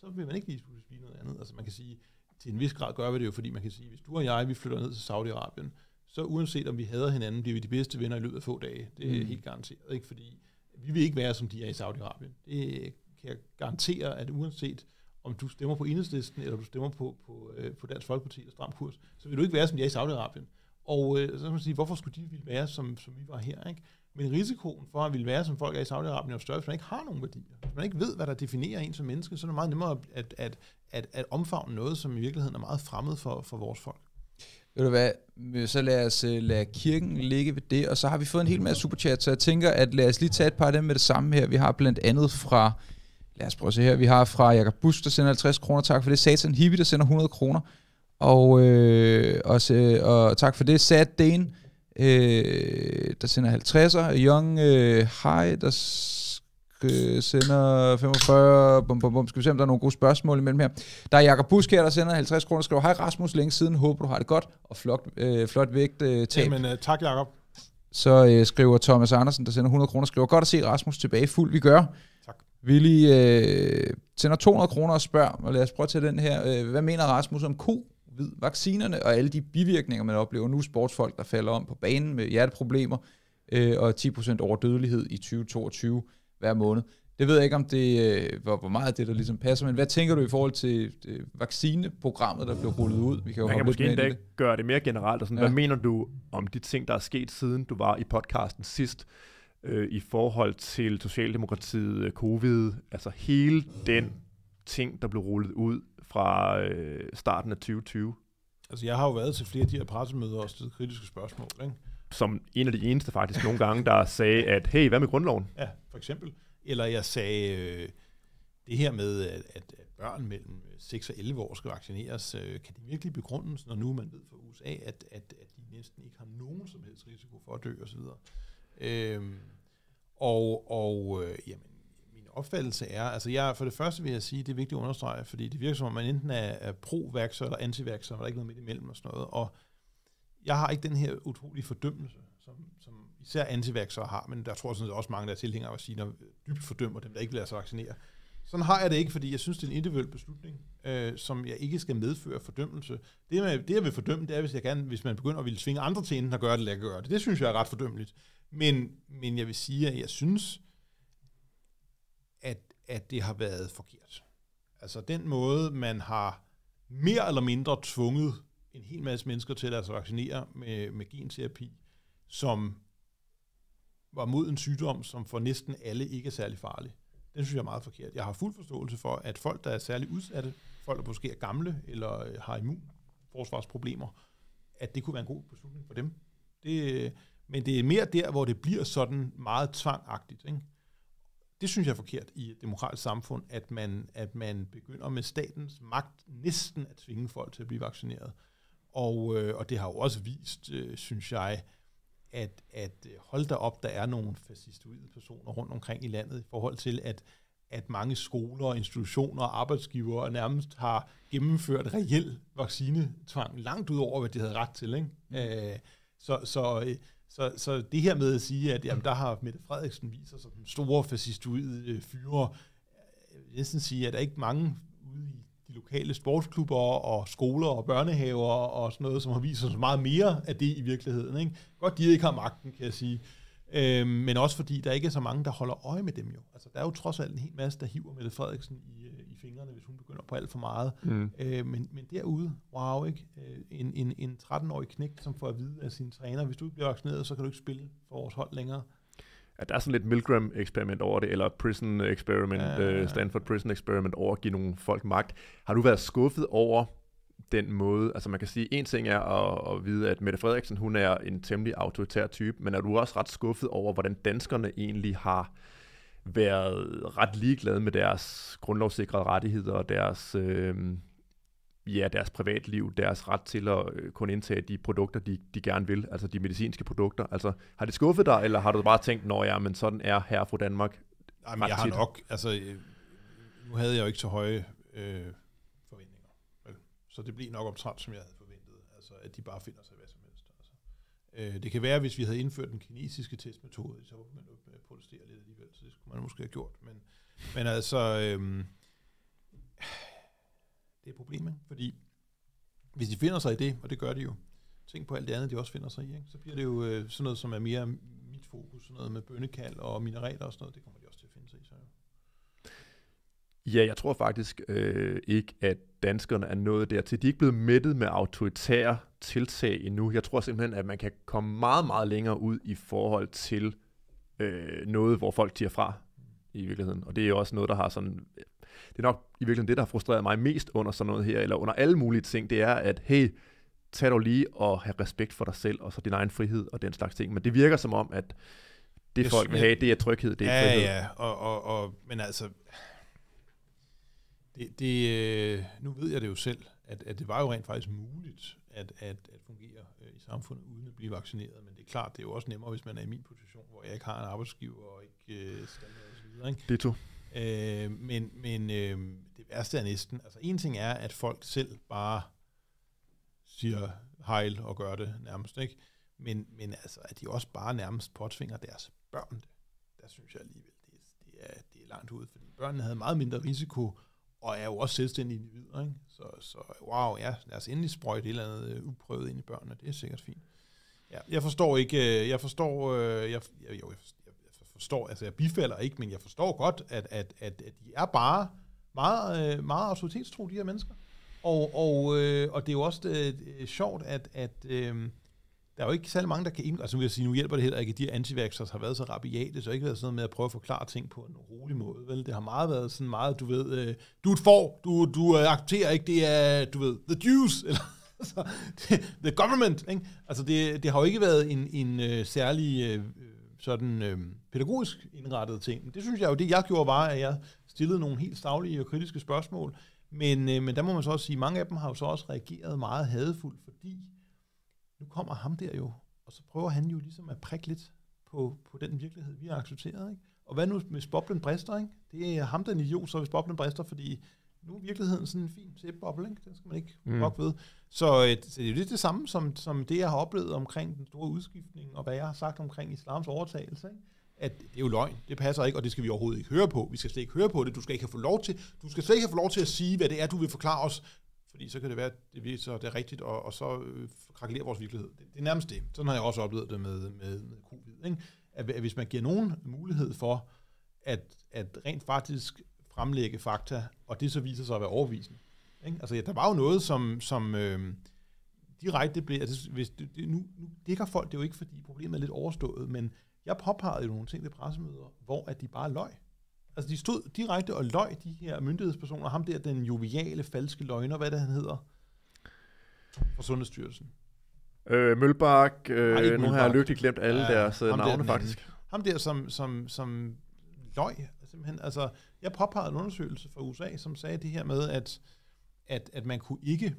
Speaker 2: så vil man ikke lige skulle spise noget andet. Altså man kan sige, til en vis grad gør vi det jo, fordi man kan sige, hvis du og jeg, vi flytter ned til Saudi-Arabien, så uanset om vi hader hinanden, bliver vi de bedste venner i løbet af få dage. Det er mm. helt garanteret, ikke? Fordi vi vil ikke være, som de er i Saudi-Arabien. Det kan jeg garantere, at uanset om du stemmer på Enhedslisten, eller du stemmer på, på, øh, på Dansk Folkeparti eller Stram Kurs, så vil du ikke være, som de er i Saudi-Arabien. Og øh, så kan man sige, hvorfor skulle de ville være, som, som vi var her, ikke? Men risikoen for at ville være, som folk er i Saudi-Arabien, er større, hvis man ikke har nogen værdier. Hvis man ikke ved, hvad der definerer en som menneske, så er det meget nemmere at, at, at, at omfavne noget, som i virkeligheden er meget fremmed for, for vores folk.
Speaker 1: Ved du hvad, så lad os uh, lade kirken ligge ved det, og så har vi fået en hel masse superchat, så jeg tænker, at lad os lige tage et par af dem med det samme her. Vi har blandt andet fra, lad os prøve at se her, vi har fra Jakob Busk, der sender halvtreds kroner, tak for det. Satan Hippie, der sender hundrede kroner, og, øh, også, og tak for det. Sad Dane, øh, der sender halvtredser. Young øh, High, der øh, sender femogfyrre. Bum, bum, bum. Skal vi se, om der er nogle gode spørgsmål imellem her. Der er Jakob Busk her, der sender halvtreds kroner, skriver, hej Rasmus, længe siden, håber du har det godt, og flot, øh, flot vægt øh, tab.
Speaker 2: Jamen, uh, tak Jakob.
Speaker 1: Så øh, skriver Thomas Andersen, der sender hundrede kroner, skriver, godt at se Rasmus tilbage fuld, vi gør.
Speaker 2: Tak.
Speaker 1: Willy øh, sender to hundrede kroner og spørger, og lad os prøve at tage den her. Øh, hvad mener Rasmus om covid-vaccinerne og alle de bivirkninger, man oplever nu? Sportsfolk, der falder om på banen med hjerteproblemer øh, og ti procent overdødelighed i tyve toogtyve hver måned. Det ved jeg ikke, om det øh, hvor, hvor meget af det, der ligesom passer, men hvad tænker du i forhold til øh, vaccineprogrammet, der blev rullet ud? Vi kan jo
Speaker 3: Man kan måske endda gøre det mere generelt. Og sådan,
Speaker 1: ja.
Speaker 3: Hvad mener du om de ting, der er sket, siden du var i podcasten sidst, øh, i forhold til Socialdemokratiet, covid, altså hele den ting, der blev rullet ud fra øh, starten af tyve tyve?
Speaker 2: Altså jeg har jo været til flere af de her pressemøder og stillet kritiske spørgsmål, ikke?
Speaker 3: Som en af de eneste faktisk nogle gange, der sagde, at hey, hvad med grundloven?
Speaker 2: Ja, for eksempel. Eller jeg sagde, øh, det her med, at, at børn mellem seks og elleve år skal vaccineres, øh, kan det virkelig begrundes, når nu man ved fra U S A, at, at, at de næsten ikke har nogen som helst risiko for at dø osv. Øhm, og og øh, jamen, min opfattelse er, altså jeg, for det første vil jeg sige, det er vigtigt at understrege, fordi det virker som om, man enten er, er pro-vaxxer eller anti-vaxxer, og der er ikke noget midt imellem og sådan noget. Og jeg har ikke den her utrolige fordømmelse, som, som især anti-vaxxere har, men der tror jeg sådan også mange, der er tilhængere af vacciner, dybt fordømmer dem, der ikke vil lade sig vaccinere. Sådan har jeg det ikke, fordi jeg synes, det er en individuel beslutning, øh, som jeg ikke skal medføre fordømmelse. Det, med, det jeg vil fordømme, det er, hvis, jeg gerne, hvis man begynder at ville tvinge andre til enten at gøre det, eller at gøre det. Det synes jeg er ret fordømmeligt. Men, men jeg vil sige, at jeg synes, at, at det har været forkert. Altså den måde, man har mere eller mindre tvunget en hel masse mennesker til at lade sig vaccinere med, med genterapi, som var mod en sygdom, som for næsten alle ikke er særlig farlig. Den synes jeg er meget forkert. Jeg har fuld forståelse for, at folk, der er særligt udsatte, folk, der måske er gamle eller har immunforsvarsproblemer, at det kunne være en god beslutning for dem. Det, men det er mere der, hvor det bliver sådan meget tvangagtigt, ikke? Det synes jeg er forkert i et demokratisk samfund, at man, at man begynder med statens magt næsten at tvinge folk til at blive vaccineret. Og, øh, og det har jo også vist, øh, synes jeg, at, at hold da op, der er nogle fascistoide personer rundt omkring i landet i forhold til, at, at mange skoler, institutioner og arbejdsgivere nærmest har gennemført reel vaccinetvang langt ud over, hvad de havde ret til, ikke? Mm. Øh, så, så, så, så det her med at sige, at jamen, der har Mette Frederiksen vist sig som store fascistoide fyre, jeg vil næsten sige, at der er ikke mange ude i de lokale sportsklubber og skoler og børnehaver og sådan noget, som har vist sig så meget mere af det i virkeligheden, ikke? Godt, de ikke har magten, kan jeg sige. Øhm, men også fordi, der ikke er så mange, der holder øje med dem jo. Altså, der er jo trods alt en hel masse, der hiver Mette Frederiksen i, i fingrene, hvis hun begynder på alt for meget. Mm. Øh, men, men derude, wow, ikke? En, en, en tretten-årig knægt, som får at vide af sine træner, hvis du ikke bliver vaccineret, så kan du ikke spille for vores hold længere.
Speaker 3: Ja, der er sådan lidt Milgram-eksperiment over det, eller Prison Experiment, ja, ja, ja. Stanford Prison Experiment over at give nogle folk magt. Har du været skuffet over den måde? Altså man kan sige, en ting er at, at vide, at Mette Frederiksen, hun er en temmelig autoritær type, men er du også ret skuffet over, hvordan danskerne egentlig har været ret ligeglade med deres grundlovssikrede rettigheder og deres, øh, ja, deres privatliv, deres ret til at øh, kunne indtage de produkter, de, de gerne vil, altså de medicinske produkter. Altså har det skuffet dig, eller har du bare tænkt, nå ja, men sådan er her fra Danmark?
Speaker 2: Nej, men jeg har nok, altså nu havde jeg jo ikke så høje øh, forventninger, vel? Så det blev nok omtrent, som jeg havde forventet, altså at de bare finder sig hvad som helst. Altså. Øh, det kan være, hvis vi havde indført den kinesiske testmetode, så kunne man jo protestere lidt alligevel, så det skulle man måske have gjort, men, men altså... Øh, det er et problem, ikke? Fordi hvis de finder sig i det, og det gør de jo, tænk på alt det andet, de også finder sig i, ikke? Så bliver det jo øh, sådan noget, som er mere mit fokus, sådan noget med bønnekald og mineraler og sådan noget, det kommer de også til at finde sig i. Så.
Speaker 3: Ja, jeg tror faktisk øh, ikke, at danskerne er nået dertil. De er ikke blevet mættet med autoritære tiltag endnu. Jeg tror simpelthen, at man kan komme meget, meget længere ud i forhold til øh, noget, hvor folk tiger fra i virkeligheden. Og det er jo også noget, der har sådan... Det er nok i virkeligheden det, der har frustreret mig mest under sådan noget her, eller under alle mulige ting, det er, at hey, tag dog lige og have respekt for dig selv, og så din egen frihed og den slags ting. Men det virker som om, at det jeg folk vil have, det er tryghed, det er
Speaker 2: ja,
Speaker 3: frihed.
Speaker 2: Ja, ja, og, og, og, men altså... Det, det, nu ved jeg det jo selv, at, at det var jo rent faktisk muligt at, at, at fungere øh, i samfundet uden at blive vaccineret, men det er klart, det er jo også nemmere, hvis man er i min position, hvor jeg ikke har en arbejdsgiver og ikke øh, skal noget og så videre. Ikke?
Speaker 3: Det to.
Speaker 2: Øh, men men øh, det værste er næsten, altså en ting er, at folk selv bare siger hejl og gør det nærmest, ikke? Men, men altså, at de også bare nærmest påtvinger deres børn det, der synes jeg alligevel, det, det, er, det er langt ude, fordi børnene havde meget mindre risiko, og er jo også selvstændige individer, ikke? Så, så wow, ja, lad os endelig sprøjte et eller andet uh, uprøvet ind i børnene, det er sikkert fint. Ja, jeg forstår ikke, jeg forstår, uh, jeg, jeg, jo, jeg, jeg forstår, altså jeg bifalder ikke, men jeg forstår godt, at, at, at, at de er bare meget, meget autoritetstro, de her mennesker. Og, og, øh, og det er jo også det, det er sjovt, at, at øh, der er jo ikke særlig mange, der kan indgå. Altså nu vil jeg sige, nu hjælper det heller ikke, at de her antivaxxers har været så rabiate, så ikke været sådan noget med at prøve at forklare ting på en rolig måde. Vel? Det har meget været sådan meget, du ved, øh, du er et får, du, du accepterer ikke, det er, du ved, the Jews, eller altså, det, the government. Ikke? Altså det, det har jo ikke været en, en øh, særlig øh, sådan øh, pædagogisk indrettet ting. Det synes jeg jo, det jeg gjorde var, at jeg stillede nogle helt saglige og kritiske spørgsmål, men, øh, men der må man så også sige, mange af dem har jo så også reageret meget hadefuldt, fordi nu kommer ham der jo, og så prøver han jo ligesom at prikke lidt på, på den virkelighed, vi har accepteret. Ikke? Og hvad nu, hvis boblen brister? Ikke? Det er ham, der er en idiot, så hvis boblen brister, fordi nu er virkeligheden sådan en fin sæbeboble, ikke? Den skal man ikke mm. ved. Så, øh, så det er jo lidt det samme, som, som det, jeg har oplevet omkring den store udskiftning, og hvad jeg har sagt omkring islams overtagelse. Ikke? At det er jo løgn, det passer ikke, og det skal vi overhovedet ikke høre på. Vi skal slet ikke høre på det, du skal ikke have få lov til, du skal slet ikke have få lov til at sige, hvad det er, du vil forklare os, fordi så kan det være, at det viser, det er rigtigt, og, og så øh, krakelerer vores virkelighed. Det, det er nærmest det. Sådan har jeg også oplevet det med, med, med covid. Ikke? At, at hvis man giver nogen mulighed for, at, at rent faktisk fremlægge fakta, og det så viser sig at være overbevisende. Ikke? Altså, ja, der var jo noget, som, som øh, direkte blev, altså, hvis det, det, nu, nu dækker folk det jo ikke, fordi problemet er lidt overstået, men jeg påpegede jo nogle ting ved pressemøder, hvor at de bare løg. Altså, de stod direkte og løg, de her myndighedspersoner, ham der, den joviale, falske løgner, hvad det han hedder, fra Sundhedsstyrelsen.
Speaker 3: Øh, Mølbak, øh,
Speaker 2: Nej,
Speaker 3: nu
Speaker 2: Mølbak.
Speaker 3: har jeg lykkeligt glemt alle ja, deres navne,
Speaker 2: der,
Speaker 3: faktisk.
Speaker 2: Ham der, som, som, som løg, simpelthen. Altså, jeg påpegede en undersøgelse fra U S A, som sagde det her med, at, at, at man kunne ikke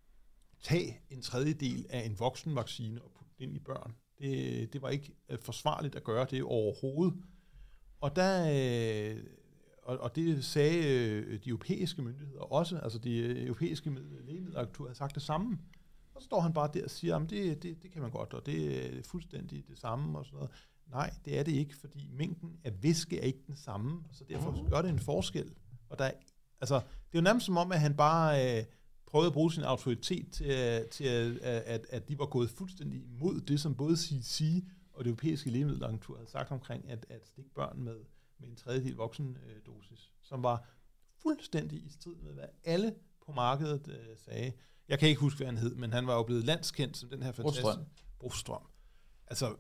Speaker 2: tage en tredjedel af en voksenvaccine og putte den ind i børn. Det, det var ikke forsvarligt at gøre det overhovedet. Og, der, og, og det sagde de europæiske myndigheder også, altså de europæiske lægemiddelagenturer havde sagt det samme. Og så står han bare der og siger, at det, det, det kan man godt, og det er fuldstændig det samme og sådan noget. Nej, det er det ikke, fordi mængden af væske er ikke den samme, så derfor gør det en forskel. Og der, altså, det er jo nærmest som om, at han bare øh, prøvede at bruge sin autoritet til, til at, at, at de var gået fuldstændig imod det, som både C D C og det europæiske lægemiddelagentur havde sagt omkring, at, at stikke børn med, med en tredjedel voksendosis, som var fuldstændig i strid med, hvad alle på markedet øh, sagde. Jeg kan ikke huske, hvad han hed, men han var jo blevet landskendt som den her fantastiske Brostrøm. Altså,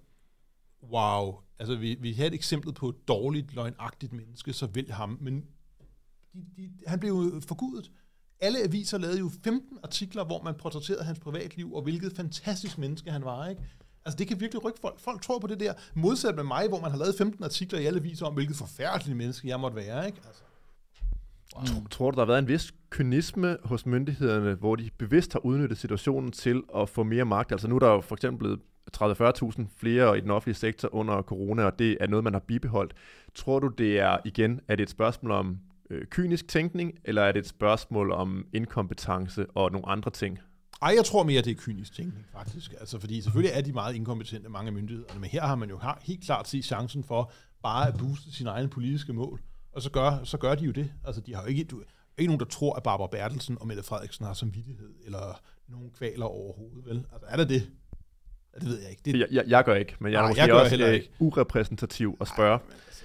Speaker 2: wow. Altså, vi, vi havde et eksempel på et dårligt, løgnagtigt menneske, så vælg ham. Men de, de, han blev jo forgudet. Alle aviser lavede jo femten artikler, hvor man portrætterede hans privatliv, og hvilket fantastisk menneske han var, ikke? Altså, det kan virkelig rykke folk. Folk tror på det der. Modsat med mig, hvor man har lavet femten artikler i alle aviser om, hvilket forfærdeligt menneske jeg måtte være, ikke? Altså.
Speaker 3: Wow. Tror, tror du, der har været en vis kynisme hos myndighederne, hvor de bevidst har udnyttet situationen til at få mere magt? Altså nu er der jo for eksempel blevet tredive til fyrre tusind flere i den offentlige sektor under corona, og det er noget, man har bibeholdt. Tror du, det er igen, er det et spørgsmål om øh, kynisk tænkning, eller er det et spørgsmål om inkompetence og nogle andre ting?
Speaker 2: Ej, jeg tror mere, det er kynisk tænkning, faktisk. Altså, fordi selvfølgelig er de meget inkompetente, mange myndigheder, men her har man jo helt klart set chancen for bare at booste sine egne politiske mål. Og så gør, så gør de jo det. Altså, de har jo ikke, du, ikke nogen, der tror, at Barbara Bertelsen og Mette Frederiksen har samvittighed, eller nogen kvaler overhovedet, vel? Altså, er der det? Ja, det ved jeg ikke. Det...
Speaker 3: Jeg, jeg, jeg gør ikke, men jeg er måske også øh, urepræsentativ at spørge. Ej, altså.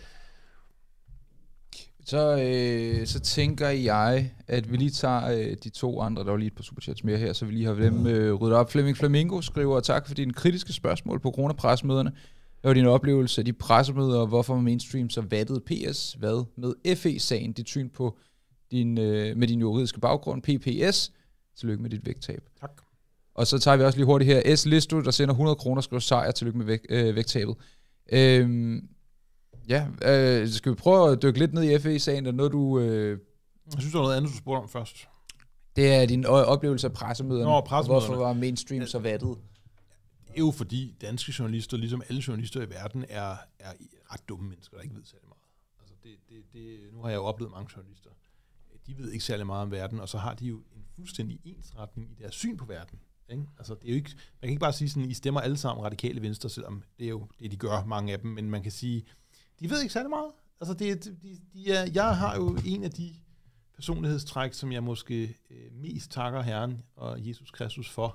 Speaker 1: Så, øh, så tænker jeg, at vi lige tager øh, de to andre, der var lige et par superchats mere her, så vi lige har dem øh, ryddet op. Flemming Flamingo skriver, tak for dine kritiske spørgsmål på coronapressemøderne. Hvad var din oplevelse af de pressemøder, og hvorfor var mainstream så vattet? P S, hvad med F E-sagen? Dit syn på din, øh, med din juridiske baggrund, P P S. Tillykke med dit vægttab.
Speaker 2: Tak.
Speaker 1: Og så tager vi også lige hurtigt her. S. Listo, der sender hundrede kroner, skriver sejr. Tillykke med væg, øh, vægttabet. Øhm, ja, øh, skal vi prøve at dykke lidt ned i F E-sagen? Er noget, du... Øh,
Speaker 2: jeg synes, der var noget andet, du spurgte om først.
Speaker 1: Det er din oplevelse af pressemøderne.
Speaker 2: Nå, pressemøderne.
Speaker 1: Hvorfor var mainstream så vattet?
Speaker 2: Det er jo fordi danske journalister, ligesom alle journalister i verden, er, er ret dumme mennesker, der ikke ved særlig meget. Altså det, det, det, nu har jeg jo oplevet mange journalister. De ved ikke særlig meget om verden, og så har de jo en fuldstændig ensretning i deres syn på verden. Ikke? Altså det er jo ikke, man kan ikke bare sige sådan, I stemmer alle sammen radikale venstre, selvom det er jo det, de gør, mange af dem, men man kan sige, de ved ikke særlig meget. Altså det, de, de er, jeg har jo en af de personlighedstræk, som jeg måske øh, mest takker Herren og Jesus Kristus for,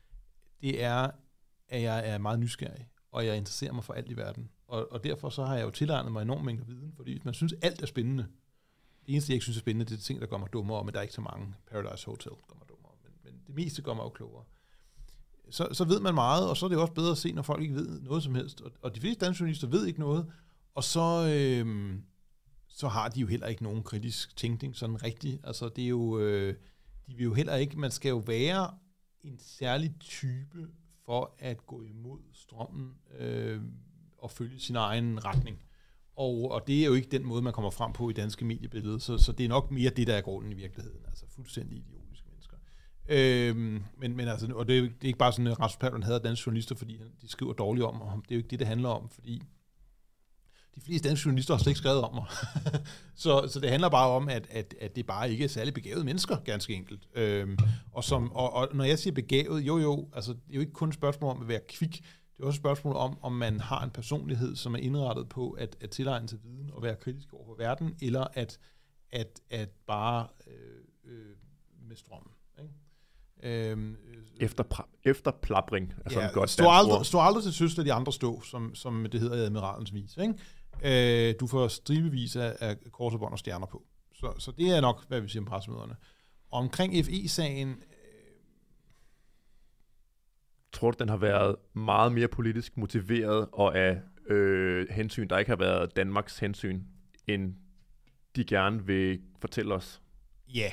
Speaker 2: det er, at jeg er meget nysgerrig, og jeg interesserer mig for alt i verden. Og, og derfor så har jeg jo tilegnet mig enormt mængder viden, fordi man synes, alt er spændende. Det eneste, jeg ikke synes er spændende, det er ting, der gør mig dummere, men der er ikke så mange. Paradise Hotel gør mig dummere, men, men det meste gør mig jo klogere. Så, så ved man meget, og så er det også bedre at se, når folk ikke ved noget som helst. Og, og de fleste danske journalister ved ikke noget, og så, øh, så har de jo heller ikke nogen kritisk tænkning sådan rigtigt. Altså det er jo, øh, de vil jo heller ikke, man skal jo være en særlig type for at gå imod strømmen øh, og følge sin egen retning. Og, og det er jo ikke den måde, man kommer frem på i danske mediebillede, så, så det er nok mere det, der er grunden i virkeligheden. Altså fuldstændig idiotiske mennesker. Øhm, men, men altså, og det er, det er ikke bare sådan, at Rasmus Paludan hader danske journalister, fordi de skriver dårligt om ham. Det er jo ikke det, det handler om, fordi de fleste danske journalister har slet ikke skrevet om mig. så, så det handler bare om, at, at, at det bare ikke er særlig begavede mennesker, ganske enkelt. Øhm, og, som, og, og når jeg siger begavet, jo jo, altså det er jo ikke kun et spørgsmål om at være kvik. Det er også et spørgsmål om, om man har en personlighed, som er indrettet på at, at tilegne sig viden og være kritisk over for verden, eller at, at, at bare øh, øh, med strømmen. Ikke? Øhm,
Speaker 3: Efter, efterplapring er sådan
Speaker 2: ja,
Speaker 3: godt
Speaker 2: stå aldrig, stå aldrig til søster de andre stå, som, som det hedder i Admiralens vis. Ikke? Øh, du får stribevis af, af korsebånd og stjerner på. Så, så det er nok, hvad vi siger om pressemøderne. Omkring F E-sagen...
Speaker 3: Tror du, den har været meget mere politisk motiveret og af øh, hensyn, der ikke har været Danmarks hensyn, end de gerne vil fortælle os?
Speaker 2: Ja.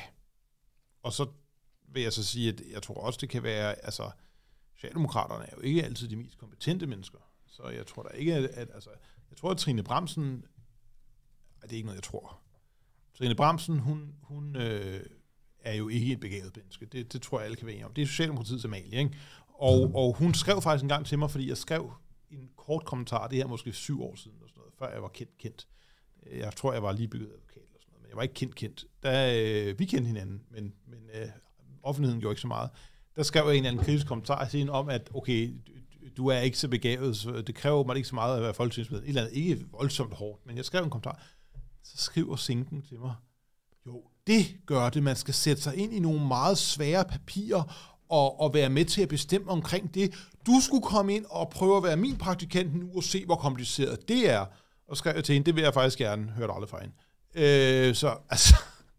Speaker 2: Og så vil jeg så sige, at jeg tror også, det kan være, altså, Socialdemokraterne er jo ikke altid de mest kompetente mennesker. Så jeg tror da ikke, at, at altså, jeg tror, at Trine Bramsen, det er ikke noget, jeg tror. Trine Bramsen, hun, hun øh, er jo ikke et begavet menneske. Det, det tror jeg, alle kan være enige om. Det er Socialdemokratiets Amalie, ikke? Og, og hun skrev faktisk en gang til mig, fordi jeg skrev en kort kommentar, det her måske syv år siden, og sådan noget, før jeg var kendt kendt. Jeg tror, jeg var lige bygget advokat, eller sådan noget, men jeg var ikke kendt kendt. Da, øh, vi kendte hinanden, men, men øh, offentligheden gjorde ikke så meget. Der skrev jeg en eller anden kritisk kommentar til hende om, at okay, du, du er ikke så begavet, så det kræver mig ikke så meget at være folketingsmedlem. Et eller andet, ikke voldsomt hårdt, men jeg skrev en kommentar. Så skriver Sinken til mig, jo, det gør det, man skal sætte sig ind i nogle meget svære papirer, Og, og være med til at bestemme omkring det. Du skulle komme ind og prøve at være min praktikant nu og se, hvor kompliceret det er. Og skrev jeg til hende, det vil jeg faktisk gerne. Hørte aldrig fra hende. Øh, så, altså...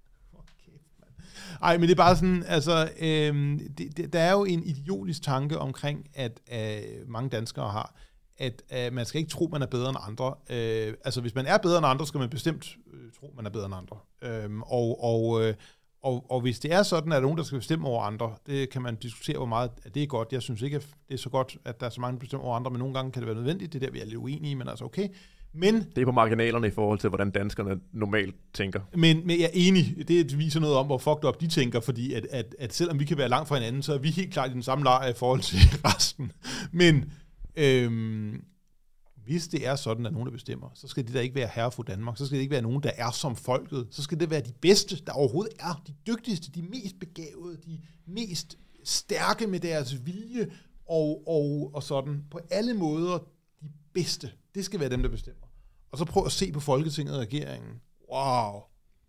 Speaker 2: Okay, man. Ej, men det er bare sådan, altså... Øh, det, det, der er jo en idiotisk tanke omkring, at øh, mange danskere har, at øh, man skal ikke tro, man er bedre end andre. Øh, altså, hvis man er bedre end andre, skal man bestemt øh, tro, man er bedre end andre. Øh, og... og øh, Og, og hvis det er sådan, at der er nogen, der skal bestemme over andre, det kan man diskutere, hvor meget at det er godt. Jeg synes ikke, at det er så godt, at der er så mange, der bestemmer over andre, men nogle gange kan det være nødvendigt. Det er der, vi er lidt uenige, men altså okay. Men,
Speaker 3: det er på marginalerne i forhold til, hvordan danskerne normalt tænker.
Speaker 2: Men, men jeg er enig. Det viser noget om, hvor fucked up de tænker, fordi at, at, at selvom vi kan være langt fra hinanden, så er vi helt klart i den samme lejr i forhold til resten. Men øhm, hvis det er sådan, at nogen, der bestemmer, så skal det da ikke være herre for Danmark. Så skal det ikke være nogen, der er som folket. Så skal det være de bedste, der overhovedet er. De dygtigste, de mest begavede, de mest stærke med deres vilje og, og, og sådan. På alle måder de bedste. Det skal være dem, der bestemmer. Og så prøv at se på Folketinget og regeringen. Wow.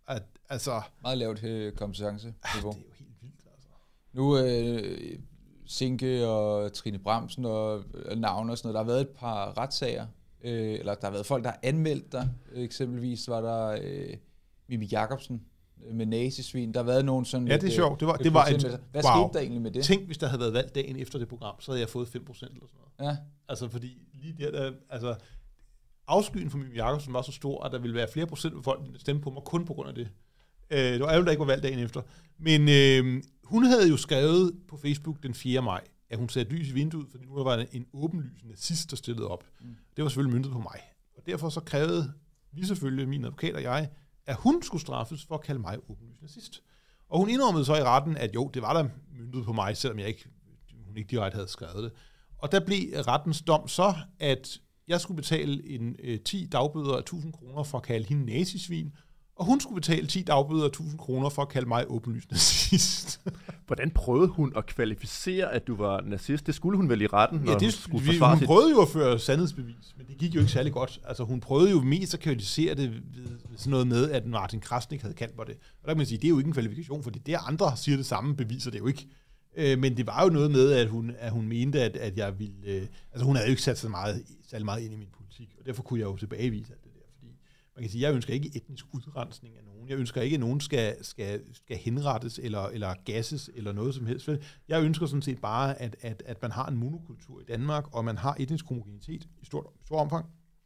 Speaker 2: At, altså,
Speaker 1: meget lavt øh, kompetenceniveau.
Speaker 2: det er jo helt vildt, altså.
Speaker 1: Nu øh, Sinke og Trine Bramsen og øh, navne og sådan noget, der har været et par retssager, øh, eller der har været folk, der har anmeldt dig. Eksempelvis var der øh, Mimi Jacobsen med nazisvin. Der har været nogen sådan...
Speaker 2: Ja, det er
Speaker 1: lidt,
Speaker 2: sjovt. Det var,
Speaker 1: øh,
Speaker 2: det var et,
Speaker 1: Hvad
Speaker 2: wow.
Speaker 1: skete der egentlig med det?
Speaker 2: Tænk, hvis der havde været valgt dagen efter det program, så havde jeg fået fem procent eller sådan noget.
Speaker 1: Ja.
Speaker 2: Altså, fordi lige der, der altså, afskyen for Mimi Jacobsen var så stor, at der ville være flere procent af folk, der stemte på mig, kun på grund af det. Øh, det var alle, der ikke var valgt dagen efter. Men øh, hun havde jo skrevet på Facebook den fjerde maj, at hun satte lys i vinduet, fordi nu var der en åbenlys nazist, der stillede op. Mm. Det var selvfølgelig møntet på mig. Og derfor så krævede vi selvfølgelig, min advokat og jeg, at hun skulle straffes for at kalde mig åbenlys nazist. Og hun indrømmede så i retten, at jo, det var der møntet på mig, selvom jeg ikke, hun ikke direkte havde skrevet det. Og der blev rettens dom så, at jeg skulle betale en øh, ti dagbøder af tusind kroner for at kalde hende nazisvin, og hun skulle betale ti dagbøder af tusind kroner for at kalde mig åbenlyst nazist.
Speaker 3: Hvordan prøvede hun at kvalificere, at du var nazist? Det skulle hun vel i retten, når
Speaker 2: ja, det,
Speaker 3: hun skulle
Speaker 2: vi,
Speaker 3: forsvare
Speaker 2: hun
Speaker 3: sit...
Speaker 2: prøvede jo at føre sandhedsbevis, men det gik jo ikke særlig godt. Altså, hun prøvede jo mest at kvalificere det ved sådan noget med, at Martin Krasnik havde kaldt mig det. Og der kan man sige, det er jo ikke en kvalifikation, fordi det andre siger det samme, beviser det jo ikke. Øh, men det var jo noget med, at hun, at hun mente, at, at jeg ville... Øh, altså, hun havde jo ikke sat så meget, særlig meget ind i min politik, og derfor kunne jeg jo tilbagevise alt det der. Fordi man kan sige, jeg ønsker ikke etnisk udrensning af nogen. Jeg ønsker ikke, at nogen skal, skal, skal henrettes eller, eller gasses eller noget som helst. Jeg ønsker sådan set bare, at, at, at man har en monokultur i Danmark, og man har etnisk homogenitet i stort, stort omfang.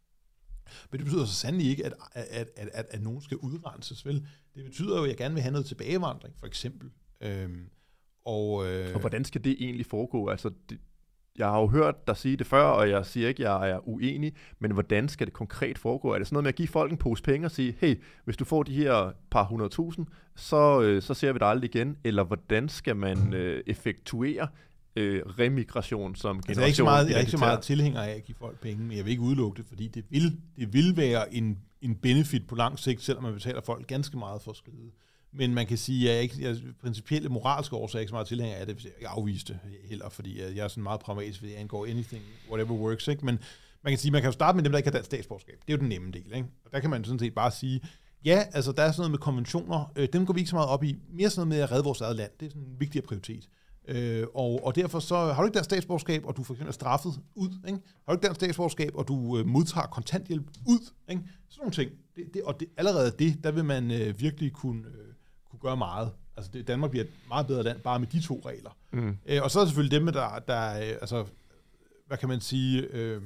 Speaker 2: Men det betyder så sandelig ikke, at, at, at, at, at nogen skal udrenses. Vel? Det betyder jo, at jeg gerne vil have noget tilbagevandring, for eksempel. Øhm, og, øh,
Speaker 3: og hvordan skal det egentlig foregå? Altså, det, jeg har jo hørt dig sige det før, og jeg siger ikke, at jeg er uenig, men hvordan skal det konkret foregå? Er det sådan noget med at give folk en pose penge og sige, hey, hvis du får de her par hundrede tusind, så, øh, så ser vi dig aldrig igen? Eller hvordan skal man øh, effektuere øh, remigration som generation?
Speaker 2: Altså, jeg er ikke så meget, jeg er ikke så meget tilhænger af at give folk penge, men jeg vil ikke udelukke det, fordi det vil, det vil være en, en benefit på lang sigt, selvom man betaler folk ganske meget for at skride. Men man kan sige, at jeg ikke, jeg, principielle moralske årsager er ikke så meget tilhænger af det, hvis jeg ikke afviste det heller, fordi jeg er sådan meget pragmatisk, fordi jeg angår anything, whatever works, ikke? Men man kan sige, man kan jo starte med dem, der ikke har dansk statsborgerskab. Det er jo den nemme del, ikke? Og der kan man sådan set bare sige, ja, altså der er sådan noget med konventioner, øh, dem går vi ikke så meget op i, mere sådan noget med at redde vores eget land, det er sådan en vigtigere prioritet. Øh, og, og derfor så har du ikke dansk statsborgerskab, og du for eksempel er straffet ud, ikke? Har du ikke dansk statsborgerskab, og du øh, modtager kontanthjælp ud, ikke? Sådan nogle ting. Det, det, og det, allerede det, der vil man øh, virkelig kunne... Øh, kunne gøre meget. Altså det, Danmark bliver et meget bedre land, bare med de to regler. Mm. Øh, og så er der selvfølgelig dem, der, der øh, altså, hvad kan man sige, øh,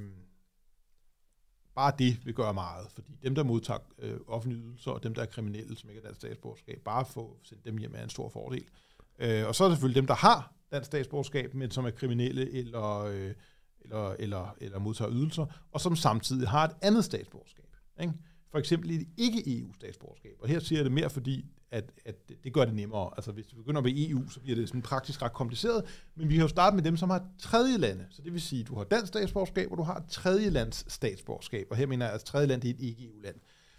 Speaker 2: bare det vil gøre meget, fordi dem, der modtager øh, offentlige ydelser, og dem, der er kriminelle, som ikke er dansk statsborgerskab, bare få sendt dem hjem er en stor fordel. Øh, og så er der selvfølgelig dem, der har dansk statsborgerskab, men som er kriminelle, eller, øh, eller, eller, eller modtager ydelser, og som samtidig har et andet statsborgerskab. Ikke? For eksempel et ikke-E U-statsborgerskab. Og her siger jeg det mere, fordi at, at det gør det nemmere. Altså hvis du begynder med E U, så bliver det sådan praktisk ret kompliceret, men vi kan jo starte med dem, som har tredje lande. Så det vil sige, at du har dansk statsborgerskab, og du har et tredje lands statsborgerskab. Og her mener jeg, at tredje land det er et ikke-E U-land.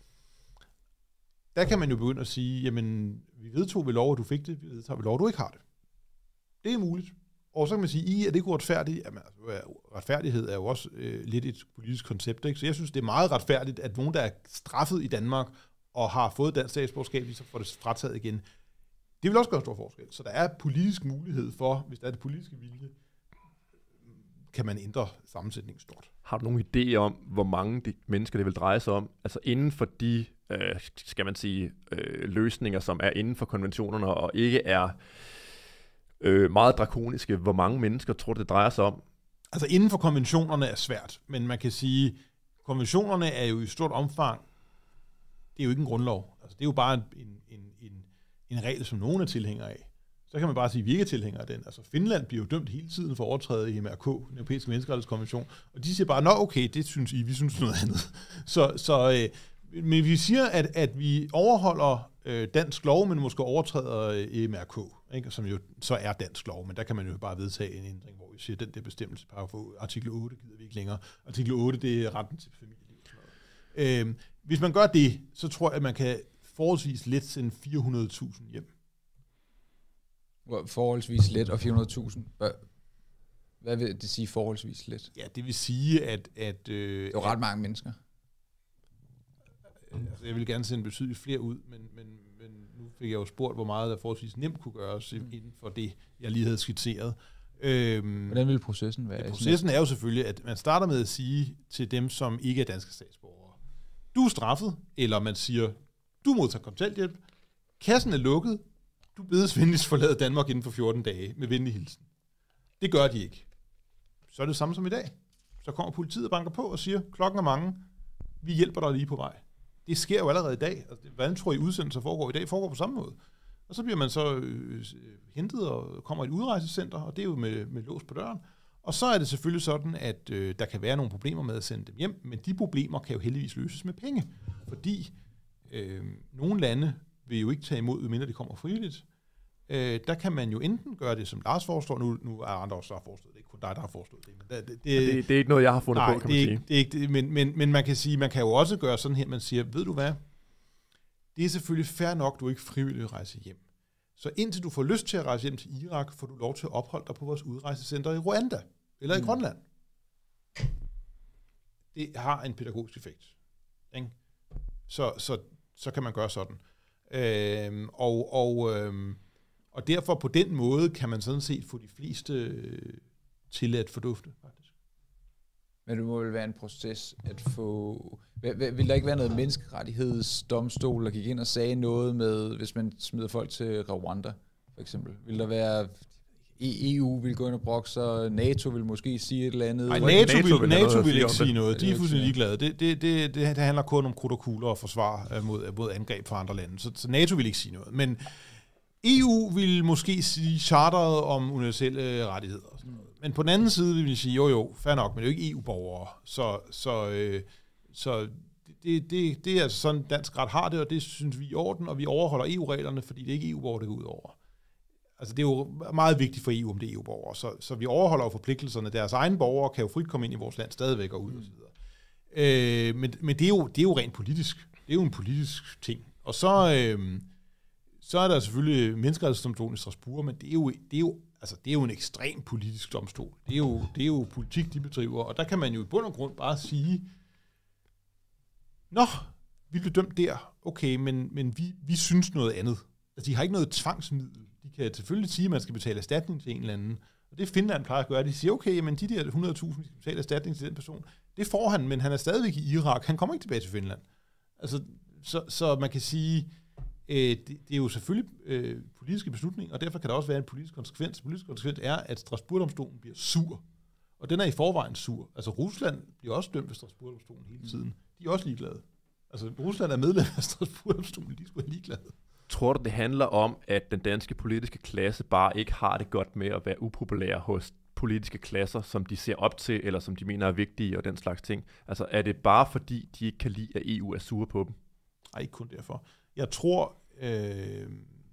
Speaker 2: Der kan man jo begynde at sige, jamen, vi vedtog ved lov, at du fik det, vi vedtager ved lov, at du ikke har det. Det er muligt. Og så kan man sige, I er det ikke uretfærdigt? Jamen, altså, retfærdighed er jo også øh, lidt et politisk koncept, ikke? Så jeg synes, det er meget retfærdigt, at nogen, der er straffet i Danmark, og har fået dansk statsborgerskab, så får det frataget igen. Det vil også gøre en stor forskel. Så der er politisk mulighed for, hvis der er det politiske vilje, kan man ændre sammensætningen stort.
Speaker 3: Har du nogen idé om, hvor mange de mennesker det vil dreje sig om? Altså inden for de, øh, skal man sige, øh, løsninger, som er inden for konventionerne, og ikke er øh, meget drakoniske, hvor mange mennesker tror du, det drejer sig om?
Speaker 2: Altså inden for konventionerne er svært, men man kan sige, konventionerne er jo i stort omfang, det er jo ikke en grundlov. Altså, det er jo bare en, en, en, en regel, som nogen er tilhængere af. Så kan man bare sige, at vi ikke er tilhængere af den. Altså, Finland bliver jo dømt hele tiden for at overtræde I M R K, den europæiske menneskerettighedskonvention, og de siger bare, nå okay, det synes I, vi synes noget andet. Så, så, øh, men vi siger, at, at vi overholder øh, dansk lov, men måske overtræder øh, I M R K, ikke? Som jo så er dansk lov, men der kan man jo bare vedtage en ændring, hvor vi siger, at den der bestemmelse, artikel otte, gider vi ikke længere. Artikel otte, det er retten til familieliv. Øh, Hvis man gør det, så tror jeg, at man kan forholdsvis let sende fire hundrede tusind hjem.
Speaker 1: Forholdsvis let og fire hundrede tusind? Hvad vil det sige forholdsvis let?
Speaker 2: Ja, det vil sige, at... at øh,
Speaker 1: det er ret mange mennesker.
Speaker 2: Altså, jeg vil gerne sende betydeligt flere ud, men, men, men nu fik jeg jo spurgt, hvor meget der forholdsvis nemt kunne gøres mm. inden for det, jeg lige havde skitseret. Øhm,
Speaker 1: Hvordan ville processen være?
Speaker 2: Ja, processen er jo selvfølgelig, at man starter med at sige til dem, som ikke er danske statsborgere, du er straffet, eller man siger, du modtager kontanthjælp, kassen er lukket, du bedes venligst forlade Danmark inden for fjorten dage med venlig hilsen. Det gør de ikke. Så er det samme som i dag. Så kommer politiet og banker på og siger, klokken er mange, vi hjælper dig lige på vej. Det sker jo allerede i dag. Altså, hvordan tror I udsendelser foregår i dag? Foregår på samme måde. Og så bliver man så øh, hentet og kommer i et udrejsecenter, og det er jo med, med lås på døren. Og så er det selvfølgelig sådan, at øh, der kan være nogle problemer med at sende dem hjem, men de problemer kan jo heldigvis løses med penge. Fordi øh, nogle lande vil jo ikke tage imod, medmindre de kommer frivilligt. Øh, der kan man jo enten gøre det, som Lars foreslår, nu, nu er andre også, der har foreslået det, ikke kun dig, der har foreslået det. Men det, det,
Speaker 3: det, det er ikke noget, jeg har fundet
Speaker 2: nej,
Speaker 3: på, kan
Speaker 2: det
Speaker 3: man
Speaker 2: er
Speaker 3: sige.
Speaker 2: Ikke, det er ikke det, men, men, men man kan sige, man kan jo også gøre sådan her, man siger, ved du hvad, det er selvfølgelig fair nok, du er ikke frivilligt rejse hjem. Så indtil du får lyst til at rejse hjem til Irak, får du lov til at opholde dig på vores udrejsecenter i Rwanda, eller mm. i Grønland. Det har en pædagogisk effekt. Ikke? Så, så, så kan man gøre sådan. Øhm, og, og, øhm, og derfor på den måde kan man sådan set få de fleste øh, til at fordufte, faktisk.
Speaker 1: Men det må vel være en proces at få... Vil der ikke være noget menneskerettighedsdomstol, der gik ind og sagde noget med, hvis man smider folk til Rwanda, for eksempel? Vil der være... E U vil gå ind og brokke sig, NATO vil måske sige et eller andet.
Speaker 2: Nej, NATO, NATO vil, NATO vil ikke sige noget. De er fuldstændig ligeglade. Det, det, det, det, det handler kun om krudt og kugler og forsvar mod, mod angreb fra andre lande. Så, så NATO vil ikke sige noget. Men E U vil måske sige charteret om universelle rettigheder. Og sådan noget. Men på den anden side vil vi sige, jo jo, fair nok, men det er jo ikke E U-borgere. Så, så, øh, så det, det, det er altså sådan, dansk ret har det, og det synes vi er i orden, og vi overholder E U-reglerne, fordi det er ikke E U-borgere, det går ud over. Altså det er jo meget vigtigt for E U, om det er E U-borgere, så, så vi overholder jo forpligtelserne. Deres egne borgere kan jo frit komme ind i vores land stadigvæk og ud og så videre. Øh, men men det, er jo, det er jo rent politisk. Det er jo en politisk ting. Og så, øh, så er der selvfølgelig menneskerettighedsdomstolen i Strasbourg, men det er jo, det er jo, altså, det er jo en ekstrem politisk domstol. Det er, jo, det er jo politik, de bedriver, og der kan man jo i bund og grund bare sige, nå, vi blev dømt der, okay, men, men vi, vi synes noget andet. Altså de har ikke noget tvangsmiddel. De kan selvfølgelig sige, at man skal betale erstatning til en eller anden. Og det Finland plejer at gøre. De siger, okay, men de der hundrede tusind skal betale erstatning til den person. Det får han, men han er stadigvæk i Irak. Han kommer ikke tilbage til Finland. Altså, så, så man kan sige, øh, det, det er jo selvfølgelig øh, politiske beslutninger, og derfor kan der også være en politisk konsekvens. En politisk konsekvens er, at Strasbourg-domstolen bliver sur. Og den er i forvejen sur. Altså Rusland bliver også dømt ved Strasbourg-domstolen hele tiden. De er også ligeglade. Altså Rusland er medlem af Strasbourg-domstolen, de skulle være ligeglade.
Speaker 3: Tror du, det handler om, at den danske politiske klasse bare ikke har det godt med at være upopulær hos politiske klasser, som de ser op til, eller som de mener er vigtige, og den slags ting? Altså, er det bare fordi, de ikke kan lide, at E U er sure på dem?
Speaker 2: Nej, ikke kun derfor. Jeg tror, øh,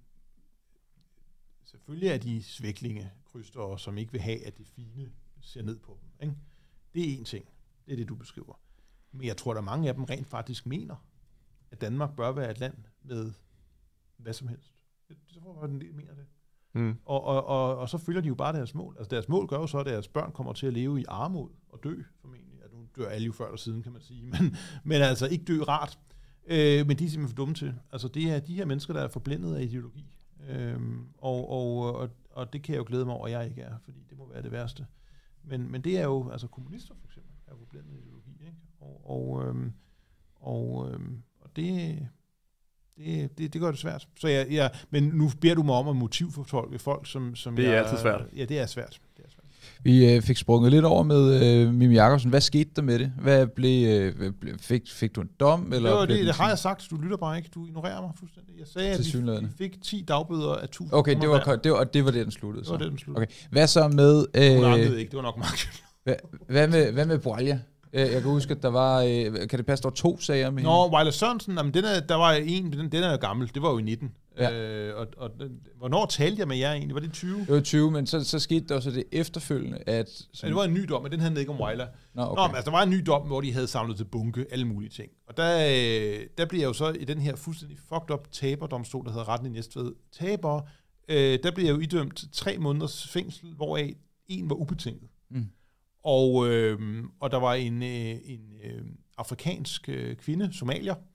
Speaker 2: selvfølgelig er de svæklinge, krydstårer, som ikke vil have, at det fine ser ned på dem. Ikke? Det er en ting. Det er det, du beskriver. Men jeg tror, der mange af dem rent faktisk mener, at Danmark bør være et land med hvad som helst. Jeg tror, at den del mener det. Mm. Og, og, og, og så følger de jo bare deres mål. Altså deres mål gør jo så, at deres børn kommer til at leve i armod og dø, formentlig. Altså, nu dør alle jo før eller siden, kan man sige. Men, men altså ikke dø rart. Øh, men de er simpelthen for dumme til. Altså det er de her mennesker, der er forblændet af ideologi. Øh, og, og, og, og det kan jeg jo glæde mig over, at jeg ikke er, fordi det må være det værste. Men, men det er jo, altså kommunister for eksempel, er jo forblændet af ideologi. Ikke? Og, og, øhm, og, øhm, og det... Det, det, det gør det svært. Så jeg, jeg, men nu beder du mig om at motivfortolke folk, som, som
Speaker 3: det er
Speaker 2: jeg,
Speaker 3: altid svært.
Speaker 2: Ja, det er svært. Det er svært.
Speaker 1: Vi øh, fik sprunget lidt over med øh, Mimi Jakobsen. Hvad skete der med det? Hvad blev, øh, fik, fik du en dom? Eller
Speaker 2: det, var
Speaker 1: det,
Speaker 2: det, det har jeg sagt. Du lytter bare ikke. Du ignorerer mig fuldstændig. Jeg sagde, at vi, vi fik ti dagbøder af tusind.
Speaker 1: Okay, det var, det var, det var det, den sluttede.
Speaker 2: Det var
Speaker 1: så.
Speaker 2: det, den sluttede.
Speaker 1: Okay. Hvad så med...
Speaker 2: Øh, Hun ankede ikke. Det var nok meget.
Speaker 1: hvad, hvad med, hvad med Borrelia? Jeg kan huske, at der var, kan det passe, der var to sager med
Speaker 2: Nå, hende? Weiler Sørensen, jamen, den er, der var en, den, den er gammel, det var jo i nitten.
Speaker 1: Ja.
Speaker 2: Øh, og, og, hvornår talte jeg med jer egentlig? Var det tyve?
Speaker 1: Det var tyve, men så, så skete der også det efterfølgende, at...
Speaker 2: Som... Ja, det var en ny dom, men den handlede ikke om Weiler.
Speaker 1: Nå, okay.
Speaker 2: Nå, men altså, der var en ny dom, hvor de havde samlet til bunke alle mulige ting. Og der, der bliver jeg jo så i den her fuldstændig fucked up taberdomstol, der hedder Retten i Næstved. Taber, øh, der bliver jeg jo idømt tre måneders fængsel, hvoraf en var ubetinget. Mm. Og, øh, og der var en, øh, en øh, afrikansk øh, kvinde, somalier,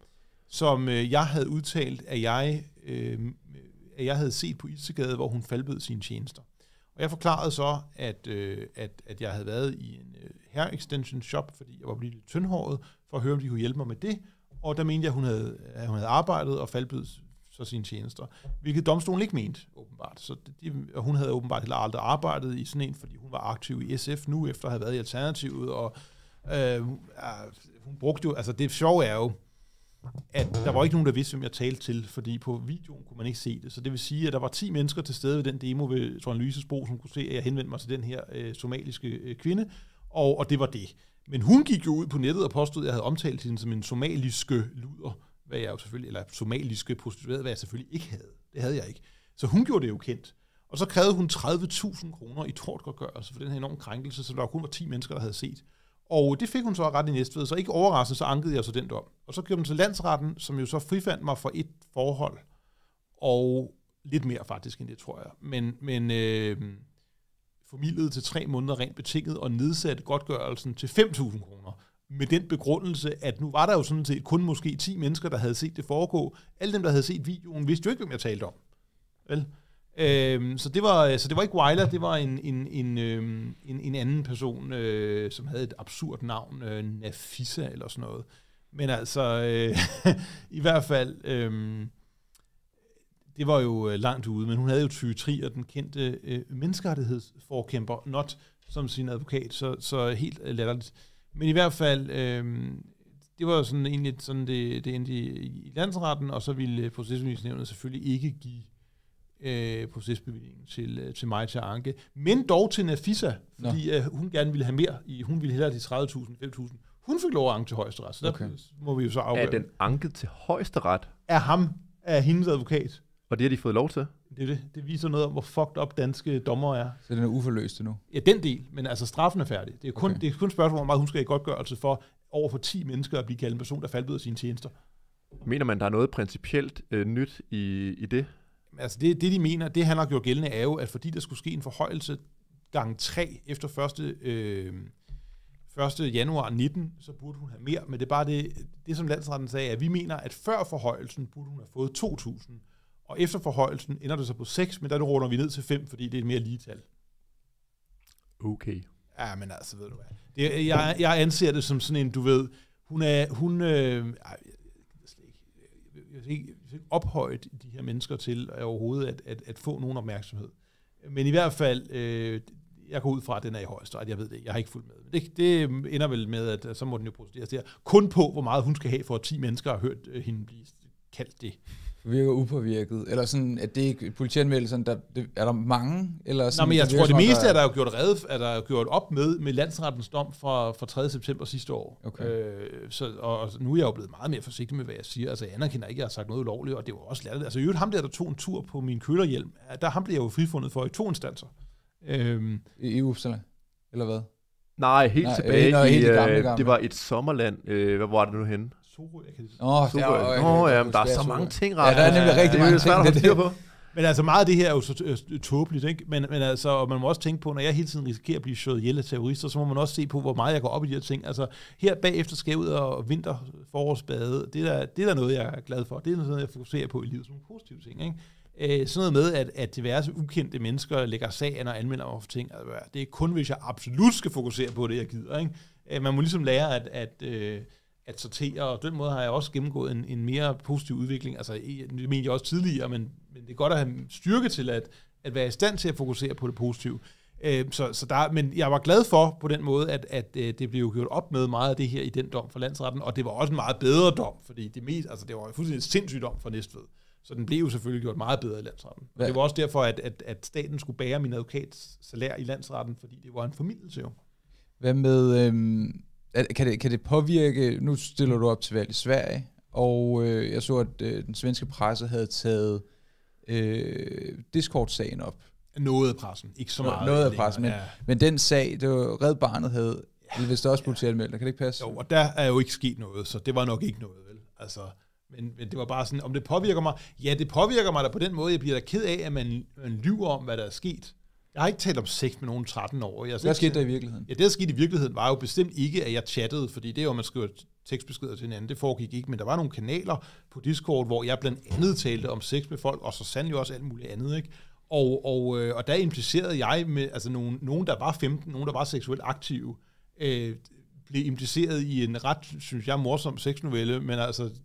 Speaker 2: som øh, jeg havde udtalt, at jeg, øh, at jeg havde set på Istedgade, hvor hun falbød sine tjenester. Og jeg forklarede så, at, øh, at, at jeg havde været i en øh, hair extension shop, fordi jeg var blevet lidt tyndhåret, for at høre, om de kunne hjælpe mig med det. Og der mente jeg, at hun havde, at hun havde arbejdet og falbød så sine tjenester. Hvilket domstolen ikke mente, åbenbart. Så de, og hun havde åbenbart heller aldrig arbejdet i sådan en, fordi hun var aktiv i S F nu, efter at have været i Alternativet. Og øh, hun brugte jo, altså det sjove er jo, at der var ikke nogen, der vidste, hvem jeg talte til, fordi på videoen kunne man ikke se det. Så det vil sige, at der var ti mennesker til stede ved den demo ved Trond Lyses Bro, som kunne se, at jeg henvendte mig til den her øh, somaliske øh, kvinde, og, og det var det. Men hun gik jo ud på nettet og påstod, at jeg havde omtalt hende som en somaliske luder, hvad jeg jo selvfølgelig, eller somaliske prostitueret, hvad jeg selvfølgelig ikke havde. Det havde jeg ikke. Så hun gjorde det jo kendt. Og så krævede hun tredive tusind kroner i tortgodtgørelse for den her enorme krænkelse, så der kun var ti mennesker, der havde set. Og det fik hun så ret i Næstved, så ikke overraskende, så ankede jeg så den dom. Og så gjorde den til landsretten, som jo så frifandt mig for et forhold, og lidt mere faktisk end det, tror jeg. Men, men øh, formildede til tre måneder rent betinget, og nedsatte godtgørelsen til fem tusind kroner. Med den begrundelse, at nu var der jo sådan set kun måske ti mennesker, der havde set det foregå. Alle dem, der havde set videoen, vidste jo ikke, hvem jeg talte om. Vel? Øhm, så, det var, så det var ikke Weiler, det var en, en, en, øhm, en, en anden person, øh, som havde et absurd navn, øh, Nafisa eller sådan noget. Men altså, øh, i hvert fald, øh, det var jo langt ude, men hun havde jo Tyge Trier, den kendte øh, menneskerettighedsforkæmper, not som sin advokat, så, så helt latterligt. Men i hvert fald, øh, det var jo sådan egentlig sådan det, det endte i, i landsretten, og så ville procesbevillingsnævnet selvfølgelig ikke give øh, procesbevillingen til, til mig til anke, men dog til Nafisa, fordi øh, hun gerne ville have mere, i, hun ville hellere de tredive tusind, fem tusind. Hun fik lov at anke til højesteret, så okay. Der må vi jo så afgøre.
Speaker 3: Er den anket til højesteret?
Speaker 2: Er ham, er hendes advokat.
Speaker 3: Og det har de fået lov til?
Speaker 2: Det, det, det viser noget om, hvor fucked up danske dommer er.
Speaker 1: Så den er uforløst nu?
Speaker 2: Ja, den del, men altså straffen er færdig. Det er kun, okay. det er kun et spørgsmål om, hvor meget hun skal i godtgørelse for over for ti mennesker at blive kaldt en person, der faldt ud af sine tjenester.
Speaker 3: Mener man, der er noget principielt øh, nyt i, i det?
Speaker 2: Altså det, det, de mener, det han har gjort gældende, er jo, at fordi der skulle ske en forhøjelse gang tre efter første, øh, første januar nitten, så burde hun have mere. Men det er bare det, det som landsretten sagde, at vi mener, at før forhøjelsen burde hun have fået to tusind. Og efter forhøjelsen ender det så på seks, men der runder vi ned til fem, fordi det er et mere lige tal.
Speaker 3: Okay.
Speaker 2: Ja, men altså, ved du hvad. Det, jeg, jeg anser det som sådan en, du ved, hun er, hun, øh, jeg, jeg vil ikke ophøjet de her mennesker til overhovedet at, at, at få nogen opmærksomhed. Men i hvert fald, øh, jeg går ud fra, at den er i højesteret, jeg ved det, jeg har ikke fulgt med. Det, det ender vel med, at så må den jo procederes der. Kun på, hvor meget hun skal have, for at ti mennesker har hørt øh, hende blive kaldt det.
Speaker 1: Virker upåvirket, eller sådan, at det ikke politianmeldelsen, der det, er der mange, eller sådan?
Speaker 2: Nej, men jeg
Speaker 1: det
Speaker 2: tror, det meste
Speaker 1: der...
Speaker 2: er der jo gjort redde, er der jo gjort op med med landsrettens dom fra, fra tredje september sidste år.
Speaker 1: Okay.
Speaker 2: Øh, så, og, og nu er jeg jo blevet meget mere forsigtig med, hvad jeg siger. Altså, jeg anerkender ikke, at jeg har sagt noget ulovligt, og det var også latterligt. Altså, i øvrigt, ham der, der tog en tur på min kølerhjelm, der ham blev jeg jo frifundet for i to instanser. Øhm,
Speaker 1: I, i Uppsala, eller hvad?
Speaker 3: Nej, helt
Speaker 1: Nej,
Speaker 3: tilbage
Speaker 1: øh,
Speaker 3: i,
Speaker 1: helt
Speaker 3: øh,
Speaker 1: gamle, gamle.
Speaker 3: det var et sommerland. Øh, hvad var det nu henne?
Speaker 2: Sorø, jeg kan det
Speaker 1: Åh, oh,
Speaker 3: Nå, ja, men der er så mange ting,
Speaker 1: ja, der er nemlig rigtig mange ting,
Speaker 3: det er det. På.
Speaker 2: Men altså, meget af det her er jo så tåbeligt, ikke? Men, men altså, og man må også tænke på, når jeg hele tiden risikerer at blive slået ihjel af terrorister, så må man også se på, hvor meget jeg går op i de her ting. Altså, her bagefter skal jeg ud og vinter forårsbade. Det er, der, det er der noget, jeg er glad for. Det er noget, jeg fokuserer på i livet som en positiv ting, ikke? Sådan noget med, at, at diverse ukendte mennesker lægger sagen og anmelder over for ting. Altså, det er kun, hvis jeg absolut skal fokusere på det, jeg gider, ikke? Man må ligesom lære at... at at sortere, og på den måde har jeg også gennemgået en, en mere positiv udvikling. Altså, det mener jeg også tidligere, men, men det er godt at have styrke til at, at være i stand til at fokusere på det positive. Øh, så, så der, men jeg var glad for på den måde, at, at det blev gjort op med meget af det her i den dom for landsretten, og det var også en meget bedre dom, fordi det, mest, altså, det var en fuldstændig sindssyg dom for Næstved. Så den blev jo selvfølgelig gjort meget bedre i landsretten. Og det var også derfor, at, at, at staten skulle bære min advokats salær i landsretten, fordi det var en formildelse jo.
Speaker 1: Hvad med... Øhm Kan det, kan det påvirke, nu stiller du op til valg i Sverige, og øh, jeg så, at øh, den svenske presse havde taget øh, Discord-sagen op.
Speaker 2: Noget af pressen, ikke så meget.
Speaker 1: Noget af pressen, men,
Speaker 2: ja.
Speaker 1: men den sag, det var Red Barnet havde, ja, hvis der også politianmeldt, kan det ikke passe?
Speaker 2: Jo, og der er jo ikke sket noget, så det var nok ikke noget, vel? Altså, men, men det var bare sådan, om det påvirker mig, ja, det påvirker mig da på den måde, jeg bliver da ked af, at man, man lyver om, hvad der er sket. Jeg har ikke talt om sex med nogen tretten år. Jeg
Speaker 1: Hvad skete der i virkeligheden?
Speaker 2: Ja, det der skete i virkeligheden var jo bestemt ikke, at jeg chattede, fordi det er jo, man skriver tekstbeskeder til hinanden. Det foregik ikke, men der var nogle kanaler på Discord, hvor jeg blandt andet talte om sex med folk, og så sandelig også alt muligt andet, ikke? Og, og, øh, og der implicerede jeg med, altså nogen, nogen, der var femten, nogen, der var seksuelt aktive, øh, blev impliceret i en ret, synes jeg, morsom sexnovelle, men altså, det,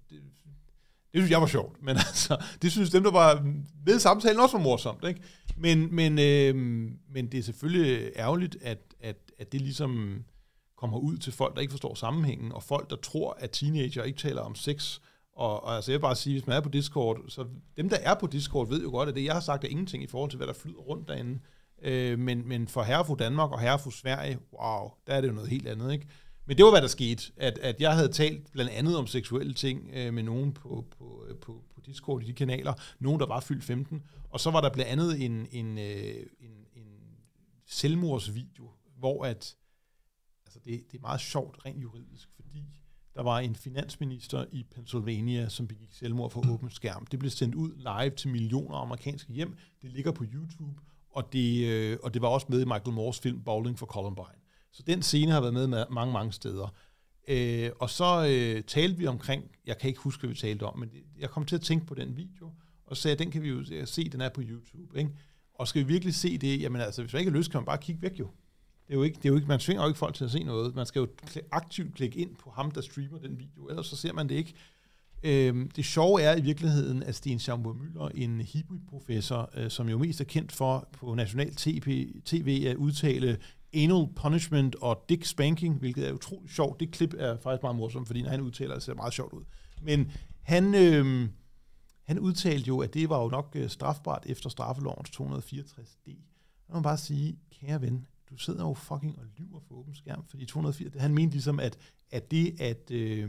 Speaker 2: det synes jeg var sjovt, men altså, det synes dem, der var ved samtalen, også var morsomt, ikke? Men, men, øh, men det er selvfølgelig ærgerligt, at, at, at det ligesom kommer ud til folk, der ikke forstår sammenhængen, og folk, der tror, at teenager ikke taler om sex. Og, og altså jeg vil bare sige, hvis man er på Discord, så dem, der er på Discord, ved jo godt, at det, jeg har sagt, er ingenting i forhold til, hvad der flyder rundt derinde. Øh, men, men for Herrefru Danmark og Herrefru Sverige, wow, der er det jo noget helt andet, ikke? Men det var, hvad der skete, at, at jeg havde talt blandt andet om seksuelle ting øh, med nogen på, på, på, på Discord i de kanaler, nogen, der var fyldt femten, og så var der blandt andet en, en, øh, en, en selvmordsvideo, hvor at, altså det, det er meget sjovt rent juridisk, fordi der var en finansminister i Pennsylvania, som begik selvmord for åben skærm. Det blev sendt ud live til millioner af amerikanske hjem. Det ligger på YouTube, og det, øh, og det var også med i Michael Moores film Bowling for Columbine. Så den scene har været med, med mange, mange steder. Øh, og så øh, talte vi omkring, jeg kan ikke huske, hvad vi talte om, men jeg kom til at tænke på den video, og sagde, den kan vi jo se, den er på YouTube, ikke? Og skal vi virkelig se det? Jamen altså, hvis man ikke har lyst, kan man bare kigge væk jo. Det er jo ikke, det er jo ikke, man tvinger jo ikke folk til at se noget. Man skal jo aktivt klikke ind på ham, der streamer den video, ellers så ser man det ikke. Øhm, det sjove er i virkeligheden, at Sten Schaumburg-Müller, en Hebrew-professor, øh, som jo mest er kendt for på national T V at udtale anal punishment og dick spanking, hvilket er utroligt sjovt. Det klip er faktisk meget morsomt, fordi når han udtaler, det ser meget sjovt ud. Men han, øh, han udtalte jo, at det var jo nok strafbart efter straffelovens to hundrede fireogtres D. Så må man bare sige, kære ven, du sidder jo fucking og lyver for åben skærm, fordi to hundrede og firs, han mente ligesom, at, at det at, øh,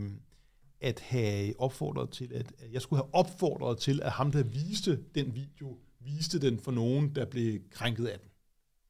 Speaker 2: at have opfordret til, at, at jeg skulle have opfordret til, at ham, der viste den video, viste den for nogen, der blev krænket af den.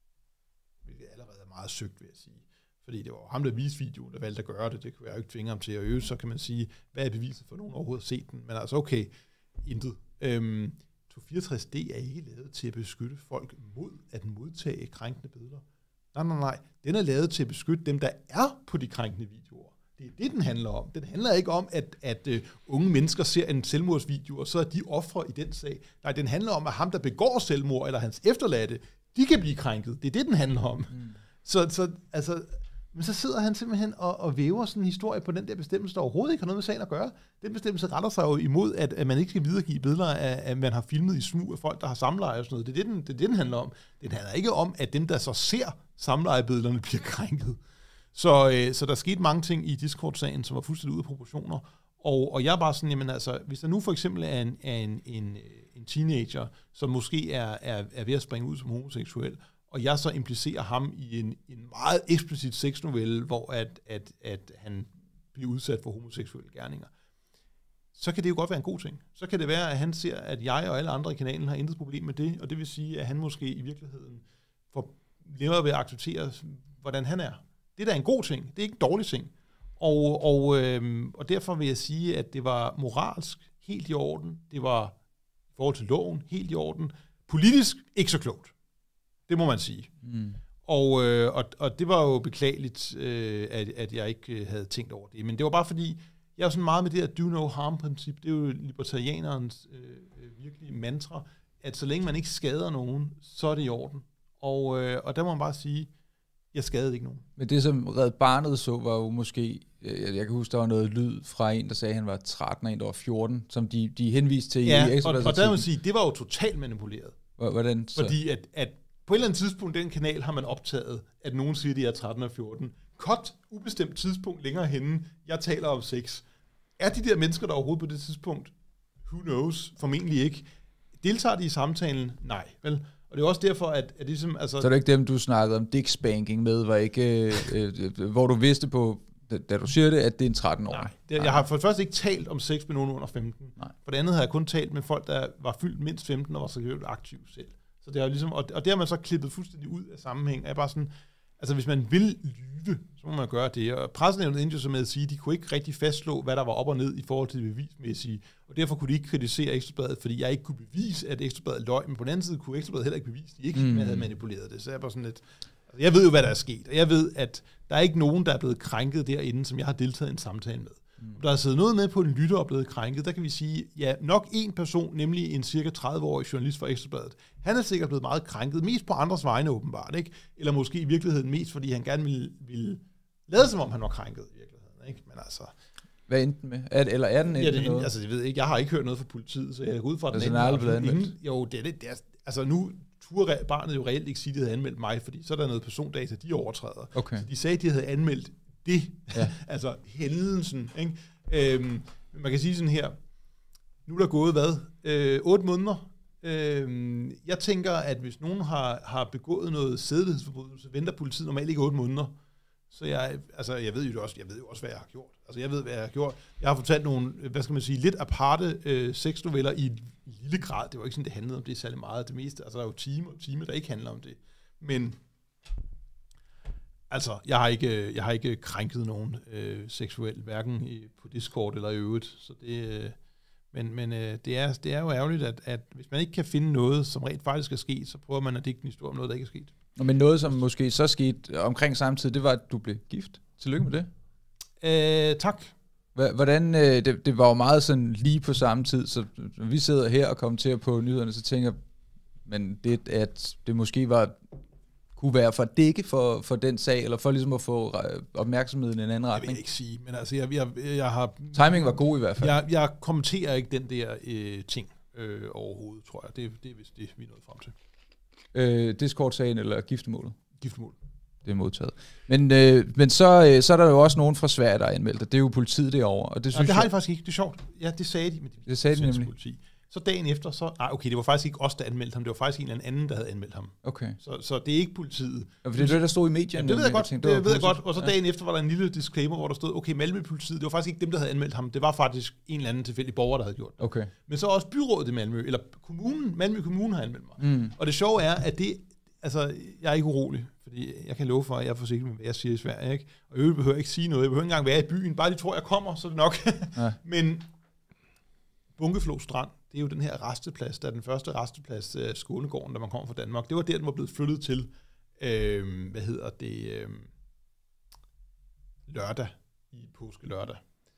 Speaker 2: Hvilket allerede er meget søgt, vil jeg sige. Fordi det var ham, der viste videoen, der valgte at gøre det. Det kunne jeg jo ikke tvinge ham til at øve. Så kan man sige, hvad er beviset for nogen overhovedet at se den? Men altså, okay, intet. Øhm, to fireogtres D er ikke lavet til at beskytte folk mod at modtage krænkende billeder. Nej, nej, nej. Den er lavet til at beskytte dem, der er på de krænkende videoer. Det er det, den handler om. Den handler ikke om, at, at uh, unge mennesker ser en selvmordsvideo, og så er de ofre i den sag. Nej, den handler om, at ham, der begår selvmord, eller hans efterladte, de kan blive krænket. Det er det, den handler om. Mm. Så, så, altså, men så sidder han simpelthen og, og væver sådan en historie på den der bestemmelse, der overhovedet ikke har noget med sagen at gøre. Den bestemmelse retter sig jo imod, at, at man ikke skal videregive billeder af, at man har filmet i smug af folk, der har samleje og sådan noget. Det er det, den, det er det, den handler om. Den handler ikke om, at dem, der så ser samlejebillederne, bliver krænket. Så, øh, så der skete mange ting i Discord-sagen, som var fuldstændig ude af proportioner. Og, og jeg er bare sådan, jamen altså, hvis der nu for eksempel er en, er en, en, en teenager, som måske er, er, er ved at springe ud som homoseksuel, og jeg så implicerer ham i en, en meget eksplicit sexnovelle, hvor at, at, at han bliver udsat for homoseksuelle gerninger, så kan det jo godt være en god ting. Så kan det være, at han ser, at jeg og alle andre i kanalen har intet problem med det, og det vil sige, at han måske i virkeligheden får lettere ved at acceptere, hvordan han er. Det er da en god ting. Det er ikke en dårlig ting. Og, og, øhm, og derfor vil jeg sige, at det var moralsk helt i orden. Det var i forhold til loven helt i orden. Politisk ikke så klogt. Det må man sige. Mm. Og, øh, og, og det var jo beklageligt, øh, at, at jeg ikke øh, havde tænkt over det. Men det var bare fordi, jeg er sådan meget med det her do no harm-princip. Det er jo libertarianerens øh, virkelige mantra, at så længe man ikke skader nogen, så er det i orden. Og, øh, og der må man bare sige, jeg skadede ikke nogen.
Speaker 1: Men det, som Red Barnet så, var jo måske, jeg, jeg kan huske, der var noget lyd fra en, der sagde, at han var tretten, og en, der var fjorten, som de, de henviste til
Speaker 2: ja,
Speaker 1: i Ekstrabladet.
Speaker 2: og, og der må man sige, det var jo totalt manipuleret.
Speaker 1: Hvordan så?
Speaker 2: Fordi at, at på et eller andet tidspunkt, den kanal har man optaget, at nogen siger, at de er tretten og fjorten. Cut, ubestemt tidspunkt længere henne, jeg taler om sex. Er de der mennesker, der overhovedet på det tidspunkt? Who knows? Formentlig ikke. Deltager de i samtalen? Nej, vel? Og det er også derfor, at, at ligesom... Altså,
Speaker 1: så er det ikke dem, du snakkede om dick spanking med, var ikke, øh, øh, hvor du vidste på, da, da du siger det, at det er en tretten år?
Speaker 2: Nej, det, jeg har for det første ikke talt om sex med nogen under femten. Nej. For det andet har jeg kun talt med folk, der var fyldt mindst femten og var seksuelt aktive selv. Så det er ligesom, og, og det har man så klippet fuldstændig ud af sammenhæng. Er bare sådan, altså hvis man vil lyve, så må man gøre det. Og pressenævnet endte jo så med at sige, at de kunne ikke rigtig fastslå, hvad der var op og ned i forhold til det bevismæssige. Og derfor kunne de ikke kritisere Ekstrabladet, fordi jeg ikke kunne bevise, at Ekstrabladet løg. Men på den anden side kunne Ekstrabladet heller ikke bevise, at de ikke mm. havde manipuleret det. Så jeg er bare sådan lidt... Altså jeg ved jo, hvad der er sket. Og jeg ved, at der er ikke nogen, der er blevet krænket derinde, som jeg har deltaget i en samtale med. Mm. Der er siddet noget med på en lytter og blevet krænket, der kan vi sige, ja, nok en person, nemlig en cirka tredive-årig journalist fra Ekstra Bladet, han er sikkert blevet meget krænket, mest på andres vegne åbenbart, ikke? Eller måske i virkeligheden mest, fordi han gerne ville, ville lade som om han var krænket i virkeligheden, ikke? Men altså...
Speaker 1: Hvad endte den med? Er, eller er den
Speaker 2: ja,
Speaker 1: endte
Speaker 2: det,
Speaker 1: noget?
Speaker 2: Altså, jeg ved ikke, jeg har ikke hørt noget fra politiet, så jeg går ud fra, at
Speaker 1: altså,
Speaker 2: den
Speaker 1: er aldrig blevet
Speaker 2: anmeldt. Jo, det er det. det er, altså, nu turde barnet jo reelt ikke sige, at de havde anmeldt mig, fordi så er der noget persondata, de overtræder.
Speaker 1: Okay.
Speaker 2: Så de sagde, at de havde anmeldt det.
Speaker 1: Ja.
Speaker 2: altså, hændelsen. Ikke? Øhm, man kan sige sådan her, nu er der gået, hvad? Øh, otte måneder. Øhm, jeg tænker, at hvis nogen har, har begået noget sædelighedsforbrydelse, venter politiet normalt ikke otte måneder. Så jeg, altså, jeg ved jo også, jeg ved jo også, hvad jeg har gjort. Altså, jeg ved, hvad jeg har gjort. Jeg har fortalt nogle, hvad skal man sige, lidt aparte øh, sexnoveller i lille grad. Det var ikke sådan, det handlede om det særlig meget. Det meste, altså, der er jo timer og timer, der ikke handler om det. Men, altså, jeg har ikke, jeg har ikke krænket nogen øh, seksuelt, hverken i, på Discord eller i øvrigt. Så det, øh, men men øh, det, er, det er jo ærgerligt, at, at hvis man ikke kan finde noget, som rent faktisk er sket, så prøver man at digte en historie om noget, der ikke er sket.
Speaker 1: Men noget, som måske så skete omkring samtidig, det var, at du blev gift. Tillykke med det.
Speaker 2: Øh, tak.
Speaker 1: Hvordan, øh, det, det var jo meget sådan lige på samme tid, så vi sidder her og kommenterer på nyhederne, så tænker men det, at det måske var, kunne være for at dække for, for den sag, eller for ligesom at få opmærksomheden i en anden retning.
Speaker 2: Jeg vil ikke sige, men altså, jeg, jeg, jeg har...
Speaker 1: Timing var god i hvert fald.
Speaker 2: Jeg, jeg kommenterer ikke den der øh, ting øh, overhovedet, tror jeg. Det, det er vist det, vi er nået frem til.
Speaker 1: Øh, Discord-sagen eller giftemålet?
Speaker 2: Giftemål.
Speaker 1: Det er modtaget. Men, øh, men så, øh, så er der jo også nogen fra Sverige, der er anmeldt, og det er jo politiet derovre. Og det, synes
Speaker 2: ja, det har
Speaker 1: jeg,
Speaker 2: de faktisk ikke. Det er sjovt. Ja, det sagde de. Men det,
Speaker 1: det sagde de nemlig.
Speaker 2: Politi. Så dagen efter, så... Nej, okay, det var faktisk ikke os, der anmeldte ham. Det var faktisk en eller anden, der havde anmeldt ham.
Speaker 1: Okay.
Speaker 2: Så, så det er ikke politiet.
Speaker 1: Ja, for det er det, der stod i medierne.
Speaker 2: Ja, det ved jeg godt.
Speaker 1: Tænkte,
Speaker 2: det,
Speaker 1: det
Speaker 2: ved jeg godt. Og så
Speaker 1: ja.
Speaker 2: dagen efter var der en lille disclaimer, hvor der stod, okay, Malmø-politiet, det var faktisk ikke dem, der havde anmeldt ham. Det var faktisk en eller anden tilfældig borger, der havde gjort det.
Speaker 1: Okay.
Speaker 2: Men så også byrådet i Malmø, eller kommunen, Malmø Kommune har anmeldt mig.
Speaker 1: Mm.
Speaker 2: Og det sjove er, at det... Altså, jeg er ikke urolig, fordi jeg kan love for, at jeg er forsigtig med, hvad jeg siger i Sverige, ikke? Og jeg behøver ikke sige noget. Jeg behøver ikke engang være i byen. Bare de tror, jeg kommer, så er det nok. Ja. Men Bunkeflo Strand, det er jo den her resteplads, der er den første resteplads, uh, Skånegården, da man kommer fra Danmark. Det var der, den var blevet flyttet til, øh, hvad hedder det, øh, lørdag, i påske lørdag.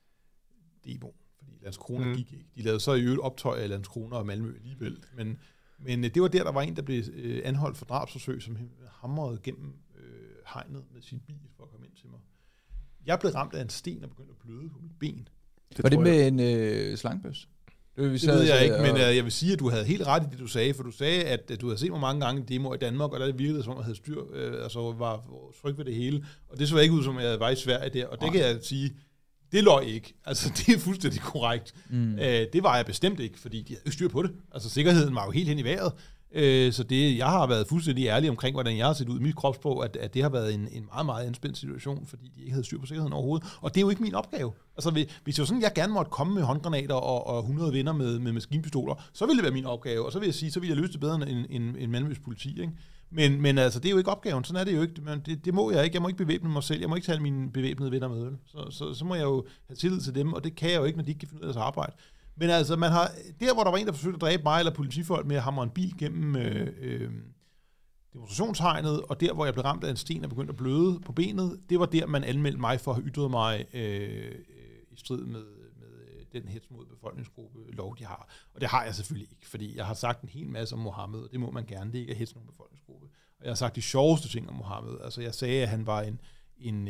Speaker 2: Debo, fordi Landskrona mm. gik ikke. De lavede så i øvrigt optøjer i Landskrona og Malmø alligevel, men Men det var der, der var en, der blev øh, anholdt for drabsforsøg, som hamrede gennem øh, hegnet med sin bil for at komme ind til mig. Jeg blev ramt af en sten og begyndte at bløde på mit ben.
Speaker 1: Det var det med jeg. en øh, slangbøs? Det,
Speaker 2: det ved jeg ikke, og... men øh, jeg vil sige, at du havde helt ret i det, du sagde, for du sagde, at, at du havde set mig mange gange demoer i Danmark, og der virkede som, at jeg havde styr, øh, altså var tryg ved det hele. Og det så ikke ud, som at jeg var i Sverige der, og det Nej. kan jeg sige, det løg ikke. Altså, det er fuldstændig korrekt. Mm. Øh, det var jeg bestemt ikke, fordi de havde styr på det. Altså, sikkerheden var jo helt hen i vejret. Øh, så det, jeg har været fuldstændig ærlig omkring, hvordan jeg har set ud i mit kropsprog, at, at det har været en, en meget, meget anspændt situation, fordi de ikke havde styr på sikkerheden overhovedet. Og det er jo ikke min opgave. Altså, hvis jeg sådan, jeg gerne måtte komme med håndgranater og, og hundrede venner med, med maskinpistoler, så ville det være min opgave. Og så vil jeg sige, så vil jeg løse det bedre end, end, end Malmøs politi, ikke? Men, men altså, det er jo ikke opgaven. Sådan er det jo ikke. Men det, det må jeg ikke. Jeg må ikke bevæbne mig selv. Jeg må ikke tage mine bevæbnede venner med. Så, så, så må jeg jo have tillid til dem, og det kan jeg jo ikke, når de ikke kan finde ud af deres arbejde. Men altså, man har, der hvor der var en, der forsøgte at dræbe mig eller politifolk med at hamre en bil gennem øh, øh, demonstrationshegnet, og der hvor jeg blev ramt af en sten og begyndte at bløde på benet, det var der, man anmeldte mig for at have ytret mig øh, i strid med, med den hets mod befolkningsgruppe lov, de har. Og det har jeg selvfølgelig ikke, fordi jeg har sagt en hel masse om Mohammed, og det må man gerne, det ikke er hets nogen befolkningsgruppe. Og jeg har sagt de sjoveste ting om Mohammed. Altså jeg sagde, at han var en, en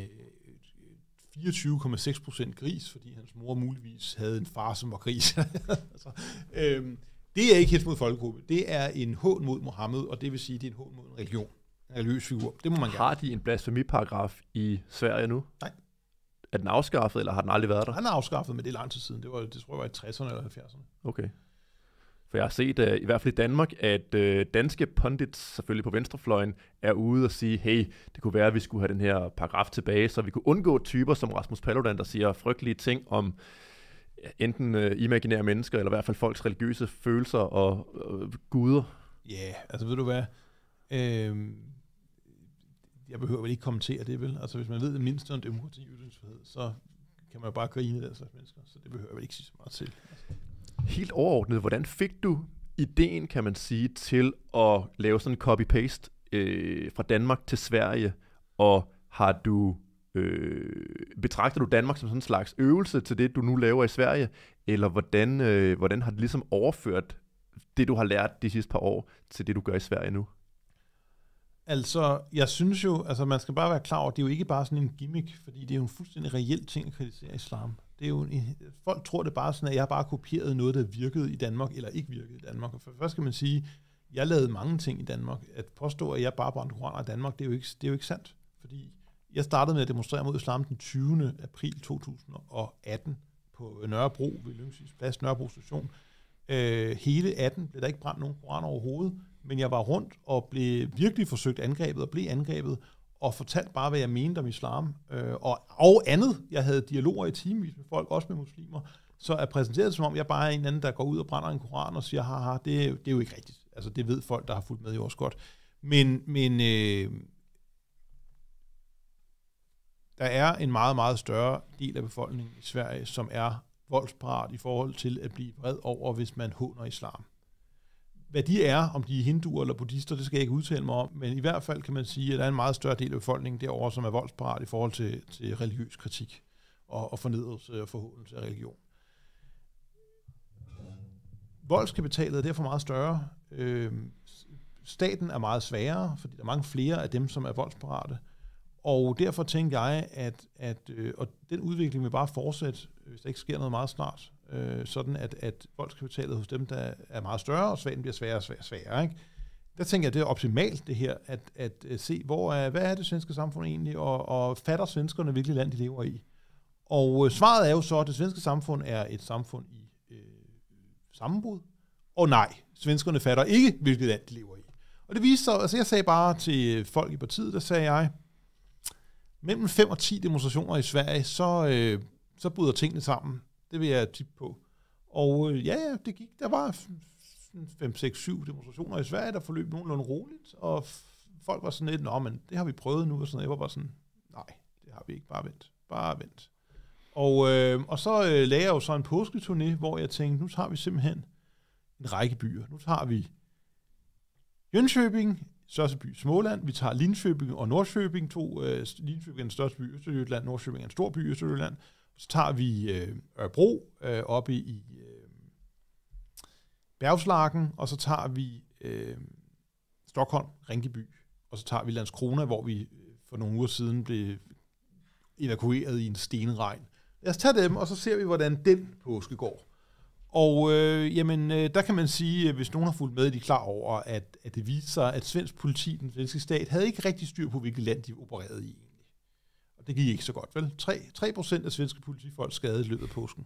Speaker 2: fireogtyve komma seks procent gris, fordi hans mor muligvis havde en far, som var gris. altså, øhm, det er ikke hets mod folkegruppe. Det er en hån mod Mohammed, og det vil sige, at det er en hån mod en religion. En religiøs figur. Det må man gerne.
Speaker 3: Har de en blasfemiparagraf i Sverige nu?
Speaker 2: Nej.
Speaker 3: Er den afskaffet, eller har den aldrig været der?
Speaker 2: Han er afskaffet, men det er lang tid siden. Det, var, det tror jeg var i tresserne eller halvfjerdserne.
Speaker 3: Okay. For jeg har set, uh, i hvert fald i Danmark, at uh, danske pundits, selvfølgelig på venstrefløjen, er ude og sige, hey, det kunne være, at vi skulle have den her paragraf tilbage, så vi kunne undgå typer som Rasmus Paludan, der siger frygtelige ting om enten uh, imaginære mennesker, eller i hvert fald folks religiøse følelser og uh, guder.
Speaker 2: Ja, yeah, altså ved du hvad, øh, jeg behøver vel ikke kommentere det, vel? Altså hvis man ved det mindste om demokrati og ytringsfrihed, så kan man jo bare grine den slags mennesker, så det behøver jeg vel ikke sige så meget til. Altså.
Speaker 3: Helt overordnet, hvordan fik du ideen, kan man sige, til at lave sådan en copy-paste øh, fra Danmark til Sverige, og har du øh, betragter du Danmark som sådan en slags øvelse til det, du nu laver i Sverige, eller hvordan, øh, hvordan har det ligesom overført det, du har lært de sidste par år, til det, du gør i Sverige nu?
Speaker 2: Altså, jeg synes jo, altså man skal bare være klar over, det er jo ikke bare sådan en gimmick, fordi det er jo en fuldstændig reel ting at kritisere islam. Det er jo en, folk tror det bare sådan, at jeg bare har kopieret noget, der virkede i Danmark, eller ikke virkede i Danmark. Og først skal man sige, jeg lavede mange ting i Danmark. At påstå, at jeg bare brændte koraner i Danmark, det er jo ikke, det er jo ikke sandt. Fordi jeg startede med at demonstrere mod islam den tyvende april to tusind og atten på Nørrebro, ved Lyngsis Plads, Nørrebro Station. Øh, hele atten blev der ikke brændt nogen koraner overhovedet, men jeg var rundt og blev virkelig forsøgt angrebet og blev angrebet, og fortalte bare, hvad jeg mente om islam, øh, og, og andet. Jeg havde dialoger i timevis med folk, også med muslimer, så er præsenteret som om, jeg bare er en anden, der går ud og brænder en koran og siger, haha, det, det er jo ikke rigtigt. Altså, det ved folk, der har fulgt med jo også godt. Men, men øh, der er en meget, meget større del af befolkningen i Sverige, som er voldsparat i forhold til at blive vred over, hvis man håner islam. Hvad de er, om de er hinduer eller buddhister, det skal jeg ikke udtale mig om, men i hvert fald kan man sige, at der er en meget større del af befolkningen derovre, som er voldsparat i forhold til, til religiøs kritik og, og fornedrelse og forhåndelse af religion. Voldskapitalet er derfor meget større. Øh, staten er meget sværere, fordi der er mange flere af dem, som er voldsparate. Og derfor tænker jeg, at, at øh, og den udvikling vil bare fortsætte, hvis der ikke sker noget meget snart, øh, sådan at, at voldskapitalet hos dem, der er meget større, og svagen bliver sværere og sværere, sværere, ikke? Der tænker jeg, at det er optimalt det her, at, at, at se, hvor er, hvad er det svenske samfund egentlig, og, og fatter svenskerne hvilket land, de lever i. Og øh, svaret er jo så, at det svenske samfund er et samfund i øh, sammenbrud, og nej, svenskerne fatter ikke, hvilket land, de lever i. Og det viste sig, altså jeg sagde bare til folk i partiet, der sagde jeg, mellem fem og ti demonstrationer i Sverige, så, øh, så bryder tingene sammen. Det vil jeg tippe på. Og øh, ja, ja, det gik. Der var fem, seks, syv demonstrationer i Sverige, der forløb nogenlunde roligt, og folk var sådan lidt, nå, men det har vi prøvet nu, og sådan noget. Jeg var bare sådan, nej, det har vi ikke. Bare vent. Bare vent. Og, øh, og så øh, lagde jeg jo så en påsketurné, hvor jeg tænkte, nu tager vi simpelthen en række byer. Nu tager vi Jönköping, største by Småland, vi tager Linköping og Norrköping, to, øh, Linköping er den største by i Østjylland, Norrköping er en stor by i Østjylland, så tager vi øh, Örebro øh, oppe i øh, Bergslagen, og så tager vi øh, Stockholm, Rinkeby, og så tager vi Landskrona, hvor vi for nogle uger siden blev evakueret i en stenregn. Lad os tage dem, og så ser vi, hvordan den påske går. Og øh, jamen, øh, der kan man sige, at hvis nogen har fulgt med, de er klar over, at, at det viser sig, at svensk politi, den svenske stat, havde ikke rigtig styr på, hvilket land de opererede i egentlig. Og det gik ikke så godt, vel? tre procent af svenske politifolk skadede i løbet af påsken.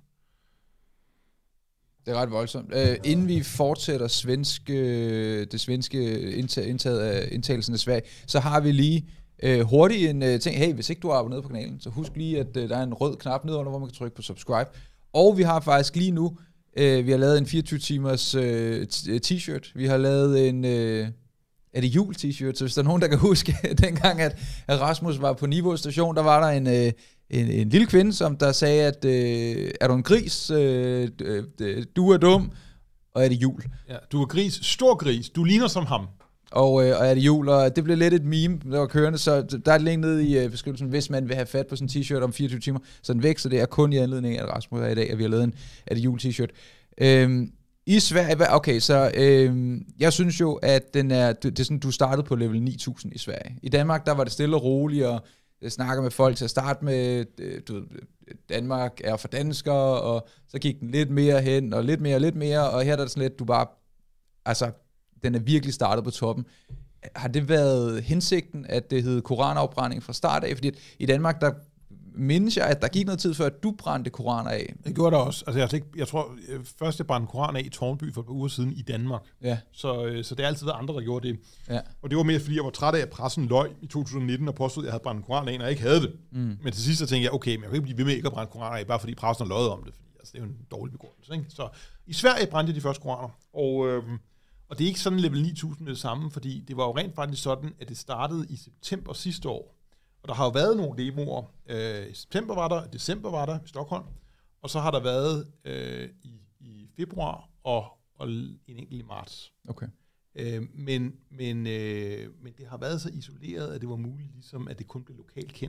Speaker 1: Det er ret voldsomt. Uh, inden vi fortsætter svenske, det svenske indtaget af indtagelsen af Sverige, så har vi lige uh, hurtigt en uh, ting. Hey, hvis ikke du har abonneret på kanalen, så husk lige, at uh, der er en rød knap nedenunder, hvor man kan trykke på subscribe. Og vi har faktisk lige nu, uh, vi har lavet en fireogtyve timers uh, t-shirt. Vi har lavet en, uh, er det jul t-shirt? Så hvis der er nogen, der kan huske, dengang at Rasmus var på Niveau Station, der var der en... Uh, En, en lille kvinde, som der sagde, at øh, er du en gris, øh, øh, du er dum, og er det jul.
Speaker 2: Ja, du er gris, stor gris, du ligner som ham.
Speaker 1: Og, øh, og er det jul, og det blev lidt et meme, der var kørende, så der er et link nede i øh, beskrivelsen, hvis man vil have fat på sådan en t-shirt om fireogtyve timer, så den væk, så det er kun i anledning af Rasmus her i dag, at vi har lavet en er det jul t-shirt. Øhm, I Sverige, okay, så øh, jeg synes jo, at den er, det, det er sådan, du startede på level ni tusind i Sverige. I Danmark, der var det stille og roligt, og jeg snakker med folk til at starte med, du ved, Danmark er for danskere, og så gik den lidt mere hen, og lidt mere og lidt mere, og her er der sådan lidt, du bare, altså, den er virkelig startet på toppen. Har det været hensigten, at det hed koranafbrænding fra start af? Fordi i Danmark, der mindes jeg, at der gik noget tid før, at du brændte koraner af.
Speaker 2: Det gjorde der også. Altså, jeg, ikke, jeg tror, først jeg brændte koran af i Tårnby for et par uger siden i Danmark. Ja. Så, så det er altid været andre, der gjorde det. Ja. Og det var mere, fordi jeg var træt af, at pressen løg i to tusind nitten og påstod, at jeg havde brændt koran af, når jeg ikke havde det. Mm. Men til sidst så tænkte jeg, okay, men jeg kan ikke blive ved med ikke at brænde koraner af, bare fordi pressen har løjet om det. Fordi, altså, det er jo en dårlig begrundelse. Ikke? Så i Sverige brændte jeg de første koraner. Og, øhm, og det er ikke sådan level ni tusind med det samme, fordi det var jo rent faktisk sådan, at det startede i september sidste år. Og der har jo været nogle demoer. Øh, I september var der, i december var der i Stockholm, og så har der været øh, i, i februar og, og en enkelt i marts.
Speaker 1: Okay.
Speaker 2: Øh, men, men, øh, men det har været så isoleret, at det var muligt, ligesom, at det kun blev lokalt kendt.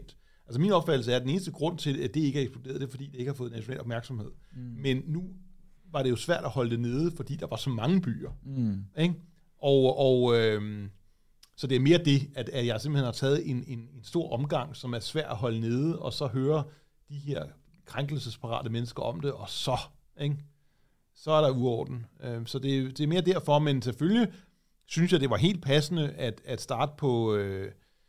Speaker 2: Altså min opfattelse er, at den eneste grund til, at det ikke er eksploderet, det er, fordi det ikke har fået national opmærksomhed. Mm. Men nu var det jo svært at holde det nede, fordi der var så mange byer. Mm. Ikke? Og, og øh, så det er mere det, at, at jeg simpelthen har taget en, en, en stor omgang, som er svær at holde nede, og så høre de her krænkelsesparate mennesker om det, og så, ikke? Så er der uorden. Øh, så det, det er mere derfor, men selvfølgelig synes jeg, det var helt passende at, at starte på, øh,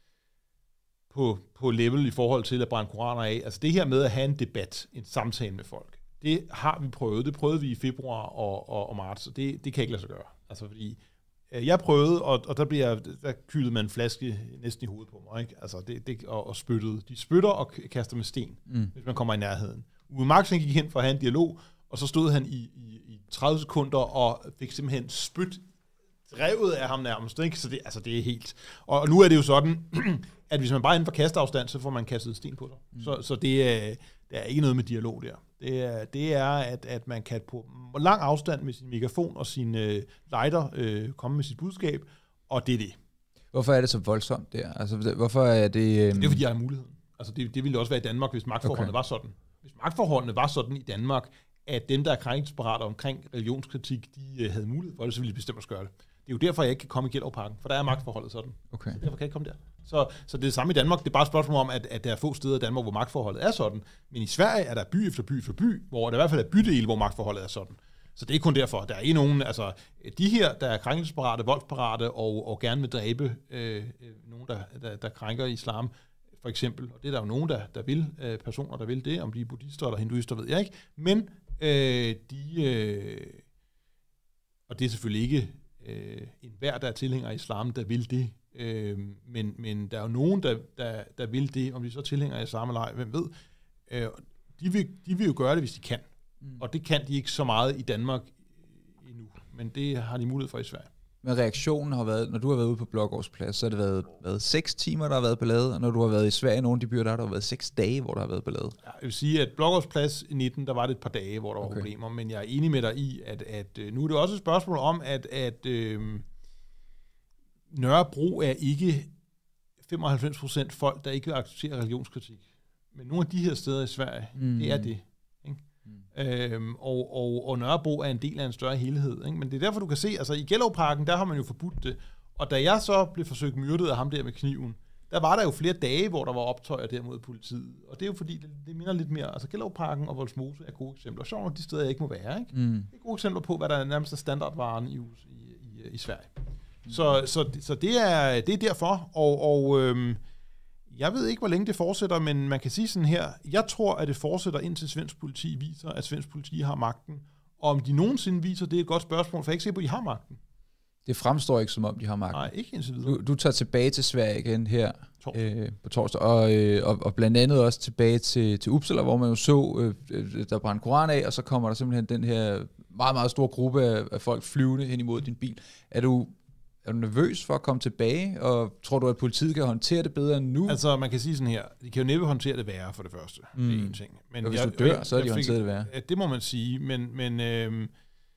Speaker 2: på, på level i forhold til at brænde koraner af. Altså det her med at have en debat, en samtale med folk, det har vi prøvet. Det prøvede vi i februar og, og, og marts, og det, det kan ikke lade sig gøre. Altså fordi øh, jeg prøvede, og, og der, bliver, der kyldede man en flaske næsten i hovedet på mig, ikke? Altså det, det, og, og spyttede. De spytter og kaster med sten, mm. hvis man kommer i nærheden. Uwe Max gik hen for at have en dialog, og så stod han i, i, i tredive sekunder og fik simpelthen spyt drevet af ham nærmest, ikke? Så det, altså det er helt... Og nu er det jo sådan, at hvis man bare er inden for kasteafstand, så får man kastet sten på sig. Mm. Så, så det, er, det er ikke noget med dialog der. Det er, det er at, at man kan på lang afstand med sin megafon og sin øh, lighter øh, komme med sit budskab, og det er det.
Speaker 1: Hvorfor er det så voldsomt der? Altså, hvorfor er det... Øh...
Speaker 2: Det er, fordi jeg har muligheden. Altså, det, det ville også være i Danmark, hvis magtforholdene okay. var sådan. Hvis magtforholdene var sådan i Danmark, at dem, der er krænkelsesparate omkring religionskritik, de øh, havde mulighed for det, så ville de bestemt også gøre det. Det er jo derfor, jeg ikke kan komme i Gellerparken, for der er magtforholdet sådan. Okay. Så derfor kan jeg ikke komme der. Så, så det er det samme i Danmark. Det er bare et spørgsmål om, at, at der er få steder i Danmark, hvor magtforholdet er sådan. Men i Sverige er der by efter by efter by, hvor der i hvert fald er bydele, hvor magtforholdet er sådan. Så det er kun derfor. Der er ikke nogen, altså de her, der er krænkelsesparate, voldsparate og, og gerne vil dræbe øh, nogen, der, der, der krænker islam, for eksempel. Og det er der jo nogen, der, der vil, øh, personer, der vil det, om de er buddhister eller hinduister, ved jeg ikke. Men øh, de, øh, og det er selvfølgelig ikke øh, enhver, der er tilhænger af islam, der vil det. Øh, men, men der er jo nogen, der, der, der vil det, om de så er tilhængere af islam eller ej, hvem ved. Øh, de, vil, de vil jo gøre det, hvis de kan. Mm. Og det kan de ikke så meget i Danmark endnu, men det har de mulighed for i Sverige.
Speaker 1: Men reaktionen har været, når du har været ude på Blågårds Plads, så har det været, været seks timer, der har været ballade, og når du har været i Sverige, nogle af de byer, der har der været seks dage, hvor der har været ballade.
Speaker 2: Ja, jeg vil sige, at Blågårds Plads i nitten, der var det et par dage, hvor der okay. var problemer, men jeg er enig med dig i, at, at nu er det også et spørgsmål om, at, at øh, Nørrebro er ikke femoghalvfems procent folk, der ikke vil acceptere religionskritik. Men nogle af de her steder i Sverige, mm. det er det. Mm. Øhm, og, og, og Nørrebro er en del af en større helhed. Ikke? Men det er derfor, du kan se, altså i Gellerparken, der har man jo forbudt det. Og da jeg så blev forsøgt myrdet af ham der med kniven, der var der jo flere dage, hvor der var optøjer der mod politiet. Og det er jo fordi, det, det minder lidt mere, altså Gellerparken og Vollsmose er gode eksempler. Og sjovt, de steder, jeg ikke må være. Ikke? Mm. Det er gode eksempler på, hvad der er nærmest er standardvaren i, i, i, i Sverige. Mm. Så, så, så det, er, det er derfor, og... og øhm, jeg ved ikke, hvor længe det fortsætter, men man kan sige sådan her, jeg tror, at det fortsætter indtil svensk politi viser, at svensk politi har magten. Og om de nogensinde viser, det er et godt spørgsmål, for jeg er ikke sikker på, at de har magten.
Speaker 1: Det fremstår ikke, som om de har magten.
Speaker 2: Nej, ikke indtil videre.
Speaker 1: Du, du tager tilbage til Sverige igen her øh, på torsdag, og, øh, og, og blandt andet også tilbage til, til Uppsala, hvor man jo så, øh, der brændte koran af, og så kommer der simpelthen den her meget, meget store gruppe af, af folk flyvende hen imod din bil. Er du... Er du nervøs for at komme tilbage, og tror du, at politiet kan håndtere det bedre end nu?
Speaker 2: Altså, man kan sige sådan her, de kan jo næppe håndtere det værre for det første. Mm. Det er en ting. Men
Speaker 1: og hvis
Speaker 2: jeg,
Speaker 1: du dør,
Speaker 2: jeg,
Speaker 1: så er de
Speaker 2: jeg
Speaker 1: håndteret det værre.
Speaker 2: Ja, det må man sige, men, men, øhm,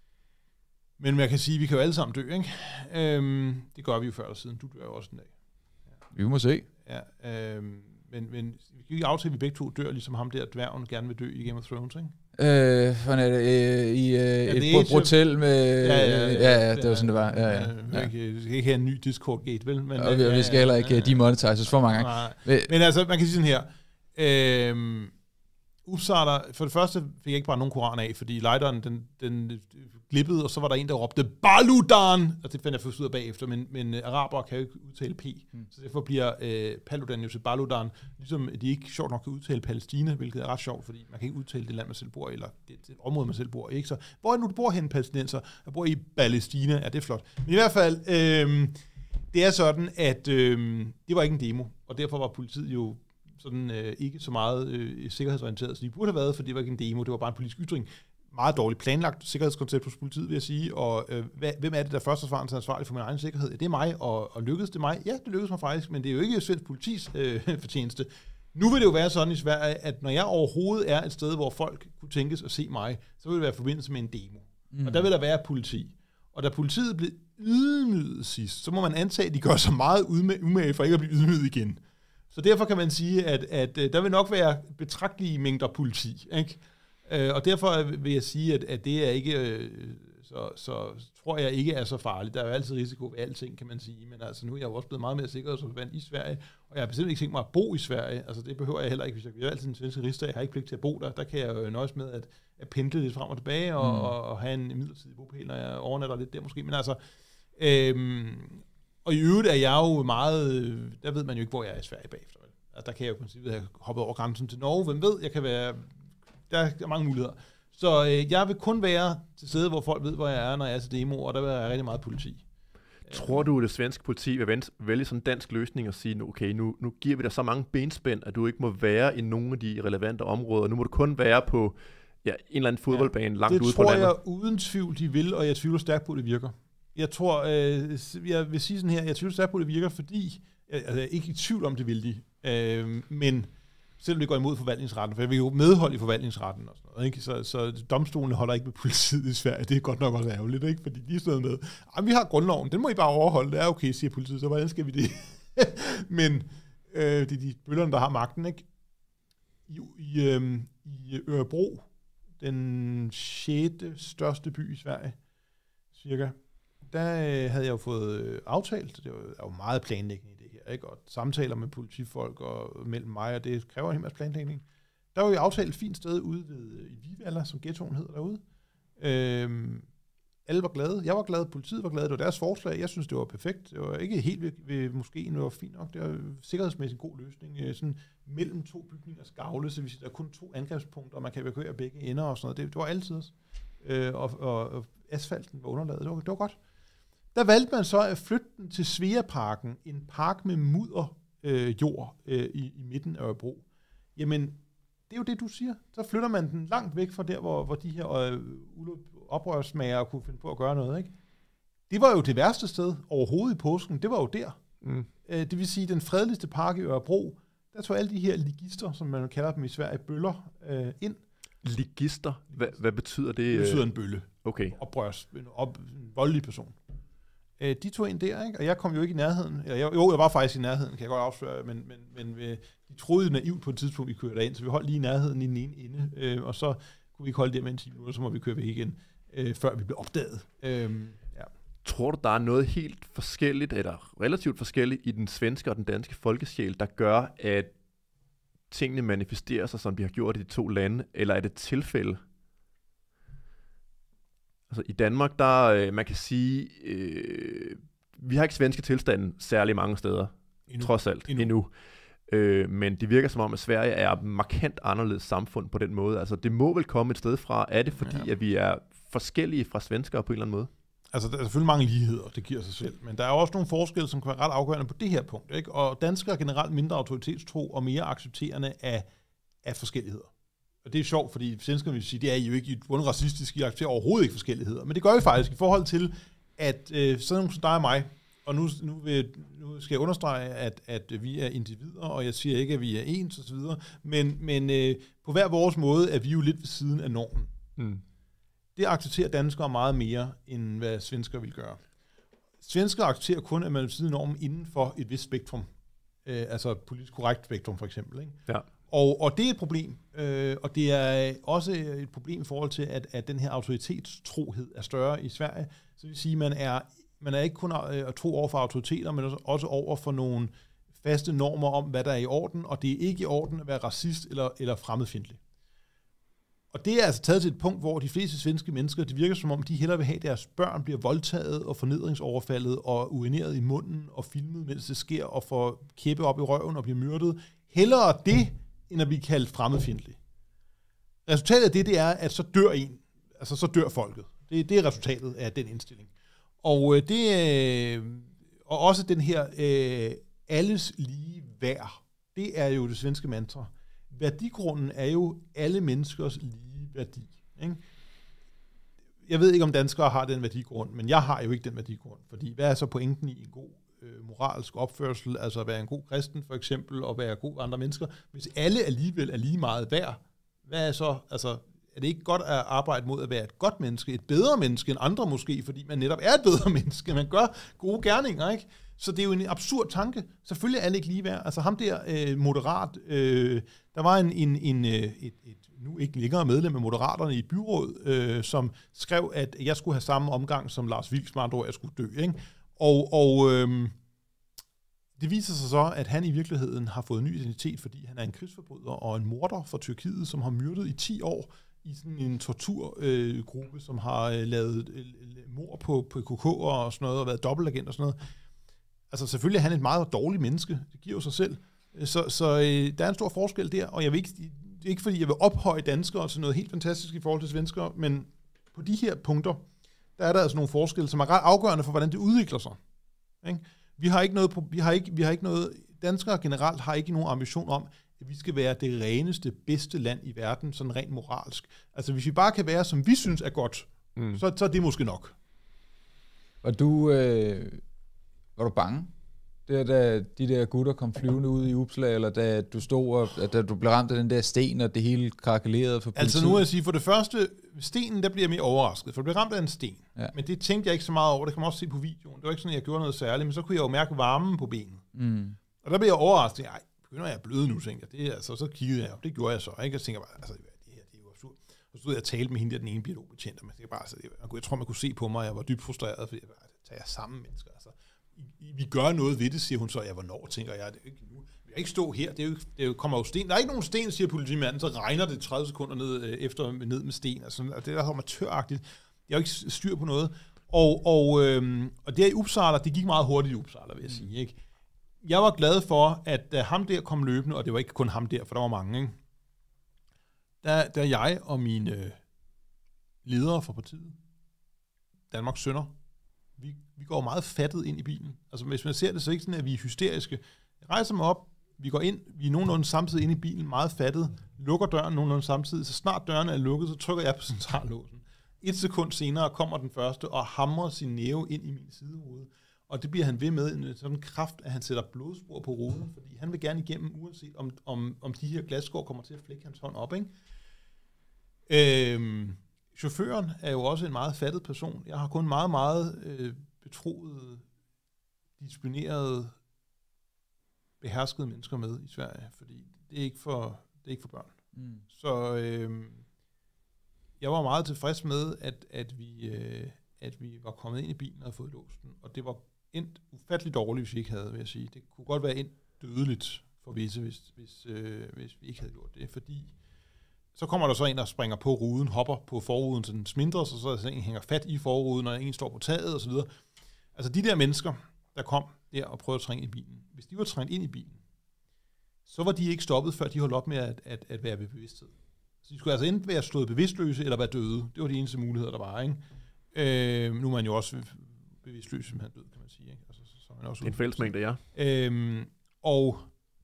Speaker 2: men man kan sige, vi kan jo alle sammen dø, ikke? Øhm, det gør vi jo før eller siden. Du dør jo også en dag.
Speaker 1: Ja. Vi må se.
Speaker 2: Ja, øhm, men, men vi kan ikke aftale, at vi begge to dør, ligesom ham der dværgen gerne vil dø i Game of Thrones, ikke?
Speaker 1: Øh, hvordan er det? Øh, I øh, ja, et brotel med... Ja, ja, ja, ja, ja, det var sådan, det var. Ja, ja.
Speaker 2: Ja. Vi skal ikke have en ny Discord-gate, vel? Men,
Speaker 1: og vi, ja, vi skal heller ikke ja, demonetises for mange gange.
Speaker 2: Men, men altså, man kan sige sådan her. Øhm, Uppsala, for det første fik jeg ikke bare nogen koran af, fordi lighteren, den, den glippede, og så var der en, der råbte Paludan, og det fandt jeg først ud af bagefter, men, men araber kan jo ikke udtale P, mm. så derfor bliver øh, Paludan jo til Paludan, ligesom de ikke sjovt nok kan udtale Palæstina, hvilket er ret sjovt, fordi man kan ikke udtale det land, man selv bor i, eller det, det område, man selv bor i, ikke? Så hvor er det nu, du bor hen, palæstinenser? Jeg bor i Palæstina, ja, det er flot. Men i hvert fald, øh, det er sådan, at øh, det var ikke en demo, og derfor var politiet jo sådan øh, ikke så meget øh, sikkerhedsorienteret, så de burde have været, for det var ikke en demo, det var bare en politisk ytring. Meget dårligt planlagt sikkerhedskoncept hos politiet, vil jeg sige, og øh, hvad, hvem er det, der først er ansvarlig for min egen sikkerhed? Det er mig, og, og lykkedes det mig? Ja, det lykkedes mig faktisk, men det er jo ikke svensk politis øh, fortjeneste. Nu vil det jo være sådan i Sverige, at når jeg overhovedet er et sted, hvor folk kunne tænkes at se mig, så vil det være i forbindelse med en demo. Mm. Og der vil der være politi. Og da politiet blev ydmyget sidst, så må man antage, at de gør så meget umage for ikke at blive ydmyget igen. så derfor kan man sige, at, at der vil nok være betragtelige mængder politi, ikke? Og derfor vil jeg sige, at, at det er ikke, så, så tror jeg ikke er så farligt. Der er jo altid risiko ved alting, kan man sige, men altså nu er jeg jo også blevet meget mere sikkerhedsforvand i Sverige, og jeg har bestemt ikke tænkt mig at bo i Sverige, altså det behøver jeg heller ikke, hvis jeg vil altid en svenske rigsdag, jeg har ikke pligt til at bo der, der kan jeg jo nøjes med at, at pendle lidt frem og tilbage, og, mm. og, og have en midlertidig bopæl, når jeg overnatter lidt der måske, men altså, øhm, og i øvrigt er jeg jo meget, der ved man jo ikke, hvor jeg er i Sverige bagefter. Altså, der kan jeg jo i princippet have hoppet over grænsen til Norge, hvem ved, jeg kan være, der er mange muligheder. Så øh, jeg vil kun være til stede, hvor folk ved, hvor jeg er, når jeg er til demo, og der vil være rigtig meget politi.
Speaker 3: Tror du, at det svenske politi vil vælge sådan en dansk løsning og sige, okay, nu, nu giver vi dig så mange benspænd, at du ikke må være i nogle af de relevante områder. Nu må du kun være på ja, en eller anden fodboldbane ja, langt ude på landet.
Speaker 2: Det tror jeg uden tvivl, de vil, og jeg tvivler stærkt på, at det virker. Jeg tror, øh, jeg vil sige sådan her, jeg tvivler stærkt på, at det virker, fordi, altså jeg er ikke i tvivl om, det vil de, øh, men selvom det går imod forvaltningsretten, for jeg vil jo medholde i forvaltningsretten og sådan noget, ikke? Så, så domstolene holder ikke med politiet i Sverige, det er godt nok også ærgerligt, ikke? Fordi de er sådan med, vi har grundloven, den må I bare overholde, det er okay, siger politiet, så hvordan skal vi det? Men øh, det er de bøllerne, der har magten, ikke? I, i, øh, i Örebro, den sjette største by i Sverige, cirka, der øh, havde jeg jo fået øh, aftalt, det var jo meget planlægning i det her, ikke? Og samtaler med politifolk og mellem mig, og det kræver en hel masse planlægning. Der var jo aftalt et fint sted ude ved, i Vivalla, som ghettoen hedder derude. Øhm, alle var glade, jeg var glad, politiet var glade, det var deres forslag, jeg synes, det var perfekt. Det var ikke helt ved, ved moskeen, det var fint nok, det var sikkerhedsmæssigt en god løsning, sådan mellem to bygningers gavle, så hvis der er kun to angrebspunkter, og man kan evakuere begge ender og sådan noget, det, det var altid også. Øh, og, og, og asfalten var underlaget, det var, det var godt. Der valgte man så at flytte den til Sveaparken, en park med mudder øh, jord øh, i, i midten af Örebro. Jamen, det er jo det, du siger. Så flytter man den langt væk fra der, hvor, hvor de her øh, oprørsmager kunne finde på at gøre noget, ikke? Det var jo det værste sted overhovedet i påsken. Det var jo der. Mm. Øh, det vil sige, den fredeligste park i Örebro, der tog alle de her ligister, som man kalder dem i Sverige, bøller, øh, ind.
Speaker 3: Ligister? Hvad, hvad betyder det?
Speaker 2: Det betyder en bølle.
Speaker 3: Okay.
Speaker 2: Oprørs, en, op, en voldelig person. De tog ind der, ikke? Og jeg kom jo ikke i nærheden. Jeg, jo, jeg var faktisk i nærheden, kan jeg godt afsløre, men, men, men de troede naivt på et tidspunkt, vi kørte derind, så vi holdt lige i nærheden i den ene ende, øh, og så kunne vi ikke holde der med en ti minutter, så må vi køre væk igen, øh, før vi blev opdaget. Øh, ja.
Speaker 3: Tror du, der er noget helt forskelligt, eller relativt forskelligt, i den svenske og den danske folkesjæl, der gør, at tingene manifesterer sig, som de har gjort i de to lande, eller er det et tilfælde? Altså i Danmark, der øh, man kan sige, øh, vi har ikke svenske tilstande særlig mange steder, endnu. trods alt, endnu. endnu. Øh, men det virker som om, at Sverige er et markant anderledes samfund på den måde. Altså det må vel komme et sted fra. Er det fordi, ja. at vi er forskellige fra svenskere på en eller anden måde?
Speaker 2: Altså der er selvfølgelig mange ligheder, det giver sig selv, men der er også nogle forskelle, som kan være ret afgørende på det her punkt, ikke? Og danskere er generelt mindre autoritetstro og mere accepterende af, af forskelligheder. Og det er sjovt, fordi svenskerne vil sige, det er jo ikke et racistisk, I accepterer overhovedet ikke forskelligheder. Men det gør vi faktisk i forhold til, at øh, sådan nogle som dig og mig, og nu, nu, vil, nu skal jeg understrege, at, at vi er individer, og jeg siger ikke, at vi er ens og så videre, men, men øh, på hver vores måde er vi jo lidt ved siden af normen. Mm. Det accepterer danskere meget mere, end hvad svenskere vil gøre. Svenskere accepterer kun, at man er ved siden af normen inden for et vist spektrum. Øh, altså politisk korrekt spektrum, for eksempel. Ikke?
Speaker 3: Ja.
Speaker 2: Og, og det er et problem, øh, og det er også et problem i forhold til, at, at den her autoritetstrohed er større i Sverige. Så det vil sige, at man er, man er ikke kun at tro over for autoriteter, men også over for nogle faste normer om, hvad der er i orden, og det er ikke i orden at være racist eller, eller fremmedfjendtlig. Og det er altså taget til et punkt, hvor de fleste svenske mennesker, det virker som om, de hellere vil have, at deres børn bliver voldtaget og fornedringsoverfaldet og urineret i munden og filmet, mens det sker, og får kæppe op i røven og bliver myrdet. Hellere det, end at blive kaldt fremmedfjendtlig. Resultatet af det, det er, at så dør en. Altså, så dør folket. Det, det er resultatet af den indstilling. Og øh, det øh, og også den her øh, alles lige værd, det er jo det svenske mantra. Værdigrunden er jo alle menneskers lige værdi. Ikke? Jeg ved ikke, om danskere har den værdigrund, men jeg har jo ikke den værdigrund. Fordi hvad er så pointen i en god øh, moralsk opførsel, altså at være en god kristen for eksempel, og være god andre mennesker? Hvis alle alligevel er lige meget værd, hvad er så, altså er det ikke godt at arbejde mod at være et godt menneske, et bedre menneske end andre måske, fordi man netop er et bedre menneske, man gør gode gerninger, ikke? Så det er jo en absurd tanke. Selvfølgelig er alle ikke lige værd. Altså ham der, øh, moderat, øh, der var en, en, en, et, et nu ikke længere medlem af Moderaterne i byrådet, øh, som skrev, at jeg skulle have samme omgang som Lars Vilks, med andre ord, jeg skulle dø. Ikke? Og, og øh, det viser sig så, at han i virkeligheden har fået ny identitet, fordi han er en krigsforbryder og en morder fra Tyrkiet, som har myrdet i ti år i sådan en torturgruppe, øh, som har øh, lavet øh, mord på, på K K'er og sådan noget, og været dobbeltagent og sådan noget. Altså selvfølgelig er han et meget dårligt menneske, det giver jo sig selv. Så, så øh, der er en stor forskel der, og jeg vil ikke, det er ikke fordi, jeg vil ophøje danskere til noget helt fantastisk i forhold til svenskere, men på de her punkter, der er der altså nogle forskelle, som er ret afgørende for, hvordan det udvikler sig. Ikke? Vi har ikke noget, vi har ikke, vi har ikke noget, danskere generelt har ikke nogen ambition om, at vi skal være det reneste, bedste land i verden, sådan rent moralsk. Altså hvis vi bare kan være, som vi synes er godt, mm. så, så er det måske nok.
Speaker 1: Var du, øh, var du bange? Det da de der gutter kom flyvende ud i Uppsala, eller da du stod og da du blev ramt af den der sten, og det hele karakelerede for politiet?
Speaker 2: Altså nu vil jeg sige, for det første, stenen, der bliver jeg mere overrasket, for du blev ramt af en sten. Ja. Men det tænkte jeg ikke så meget over, det kan man også se på videoen. Det var ikke sådan, at jeg gjorde noget særligt, men så kunne jeg jo mærke varmen på benet. Mm. Og der blev jeg overrasket. Ej, begynder jeg at bløde nu, tænkte jeg. Det er, altså, så kiggede jeg, og det gjorde jeg så. Ikke? Jeg tænker bare, altså, det her, det er jo absurd. Og så stod jeg og talte med hende der, den ene biologbetjent, og man tænker bare, altså, jeg, jeg tror, man kunne se på mig, jeg var dybt frustreret, fordi jeg bare, tager jeg sammen mennesker, altså. Vi gør noget ved det, siger hun så. Ja, hvornår, tænker jeg. Det er ikke nu. Vi kan ikke stå her. Det, er jo, det er jo, kommer jo sten. Der er ikke nogen sten, siger politimanden. Så regner det tredive sekunder ned, øh, efter ned med sten. Altså, det er der amatøragtigt. Jeg har ikke styr på noget. Og, og, øhm, og det i Uppsala, det gik meget hurtigt i Uppsala, vil jeg sige. Ikke? Jeg var glad for, at da ham der kom løbende, og det var ikke kun ham der, for der var mange, ikke? Da, da jeg og mine ledere fra partiet, Danmarks Sønner, Vi, vi går meget fattet ind i bilen. Altså hvis man ser det, så er det ikke sådan, at vi er hysteriske. Jeg rejser mig op, vi går ind, vi er nogenlunde samtidig ind i bilen, meget fattet, lukker døren nogenlunde samtidig, så snart døren er lukket, så trykker jeg på centrallåsen. Et sekund senere kommer den første og hamrer sin næve ind i min siderude. Og det bliver han ved med en sådan kraft, at han sætter blodspor på ruden, fordi han vil gerne igennem, uanset om, om, om de her glasskår kommer til at flække hans hånd op. Ikke? Øhm, chaufføren er jo også en meget fattet person. Jeg har kun meget, meget øh, betroede, disciplinerede, beherskede mennesker med i Sverige, fordi det er ikke for, det er ikke for børn. Mm. Så øh, jeg var meget tilfreds med, at, at, vi, øh, at vi var kommet ind i bilen og havde fået låst den, og det var endt ufatteligt dårligt, hvis vi ikke havde, vil jeg sige. Det kunne godt være endt dødeligt for visse, hvis, hvis, øh, hvis vi ikke havde gjort det, fordi så kommer der så en, der springer på ruden, hopper på forruden, så den smindres, og så er der en, hænger fat i forruden, og en står på taget, og så videre. Altså de der mennesker, der kom der og prøvede at trænge ind i bilen, hvis de var trængt ind i bilen, så var de ikke stoppet, før de holdt op med at, at, at være ved bevidsthed. Så de skulle altså enten være slået bevidstløse, eller være døde. Det var de eneste muligheder, der var, ikke? Øh, nu er man jo også bevidstløs, som han død, kan man sige, ikke? Altså, så, så man også
Speaker 3: en fællesmængde, ja.
Speaker 2: Øh, og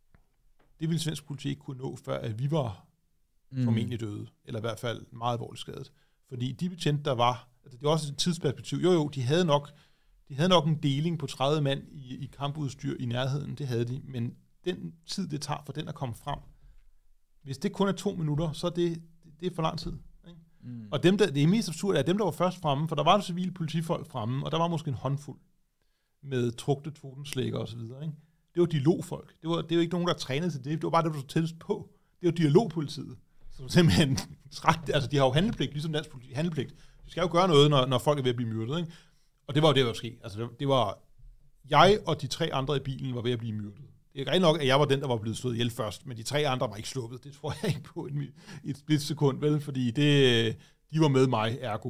Speaker 2: det ville svensk politi ikke kunne nå, før at vi var mm. formentlig døde, eller i hvert fald meget alvorligt skadet. Fordi de betjente, der var, altså det er også et tidsperspektiv, jo jo, de havde nok, de havde nok en deling på tredive mand i, i kampudstyr i nærheden, det havde de, men den tid, det tager for den at komme frem, hvis det kun er to minutter, så er det, det er for lang tid. Ikke? Mm. Og dem, der, det er mest absurd, er dem, der var først fremme, for der var civile politifolk fremme, og der var måske en håndfuld med trukte totenslægger og så videre. Ikke? Det var dialogfolk. Det var, det var ikke nogen, der trænede til det. Det var bare det, du så tættest på. Det var dialogpolitiet. Som simpelthen, altså de har jo handelpligt, ligesom dansk politi, handelpligt. De skal jo gøre noget, når, når folk er ved at blive myrdet. Ikke? Og det var jo det, der var sket. Altså det, det var, jeg og de tre andre i bilen var ved at blive myrdet. Det er rigtig nok, at jeg var den, der var blevet slået ihjel først, men de tre andre var ikke sluppet. Det tror jeg ikke på i et splitsekund, vel? Fordi det, de var med mig, ergo.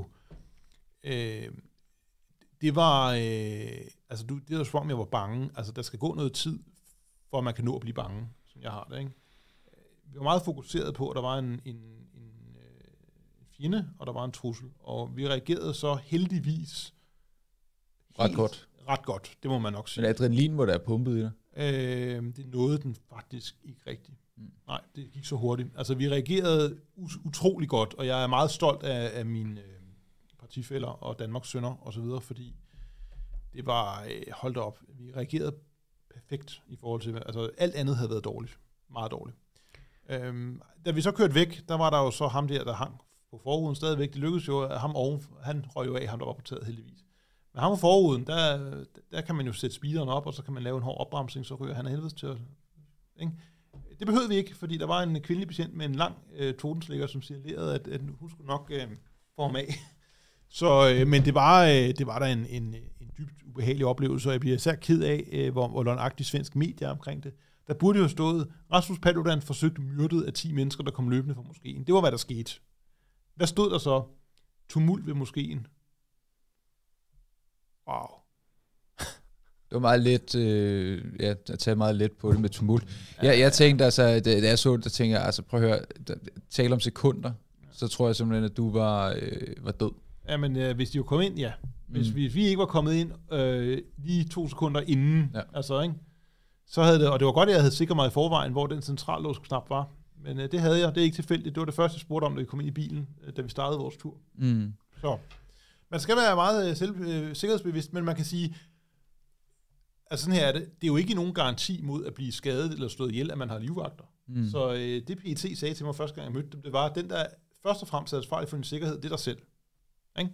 Speaker 2: Øh, det var, øh, altså du, det var som om, jeg var bange. Altså der skal gå noget tid, for at man kan nå at blive bange, som jeg har det, ikke? Vi var meget fokuseret på, at der var en, en, en øh, fjende, og der var en trussel. Og vi reagerede så heldigvis
Speaker 1: ret godt.
Speaker 2: Ret godt, det må man nok sige.
Speaker 1: Men adrenalin må der er pumpet i dig?
Speaker 2: Øh, det nåede den faktisk ikke rigtigt. Mm. Nej, det gik så hurtigt. Altså, vi reagerede utrolig godt, og jeg er meget stolt af, af mine øh, partifæller og Danmarks Sønner og så videre, fordi det var, øh, holdt op, vi reagerede perfekt i forhold til, altså alt andet havde været dårligt. Meget dårligt. Øhm, da vi så kørte væk, der var der jo så ham der, der hang på forruden stadigvæk. Det lykkedes jo, at ham oven, han røg jo af, ham der var på taget heldigvis. Men ham på forruden, der, der kan man jo sætte speederen op, og så kan man lave en hård opbremsning, så ryger han af helvedes til at... Ikke? Det behøvede vi ikke, fordi der var en kvindelig patient med en lang øh, totenslikker, som signalerede, at, at hun skulle nok øh, få ham af. Så, øh, men det var, øh, det var da en, en, en dybt ubehagelig oplevelse, og jeg bliver især ked af, øh, hvor, hvor løgnagtige svensk medier omkring det. Der burde jo have stået, Rasmus Paludan forsøgte myrdet af ti mennesker, der kom løbende fra moskeen. Det var, hvad der skete. Hvad stod der så? Tumult ved moskeen. Wow.
Speaker 1: Det var meget let, øh, ja, at tage meget let på det med tumult. Jeg, jeg tænkte altså, da, da jeg så det, der tænkte jeg, altså prøv at høre, da, tale om sekunder, så tror jeg simpelthen, at du var, øh, var død.
Speaker 2: Ja, men øh, hvis de var kommet ind, ja. Hvis,
Speaker 1: Mm.
Speaker 2: hvis vi ikke var kommet ind øh, lige to sekunder inden,
Speaker 1: Ja.
Speaker 2: altså, ikke? Så havde det, og det var godt, at jeg havde sikret mig i forvejen, hvor den centrallåsknap var. Men øh, det havde jeg, det er ikke tilfældigt. Det var det første, jeg spurgte om, da vi kom ind i bilen, øh, da vi startede vores tur.
Speaker 1: Mm.
Speaker 2: Så man skal være meget øh, selv, øh, sikkerhedsbevidst, men man kan sige, altså sådan her er det, det er jo ikke nogen garanti mod at blive skadet eller slået ihjel, at man har livvagter. Mm. Så øh, det P E T sagde til mig første gang, jeg mødte dem, det var, at den der først og fremmest er ansvarlig for din sikkerhed, det er dig selv. Ikke?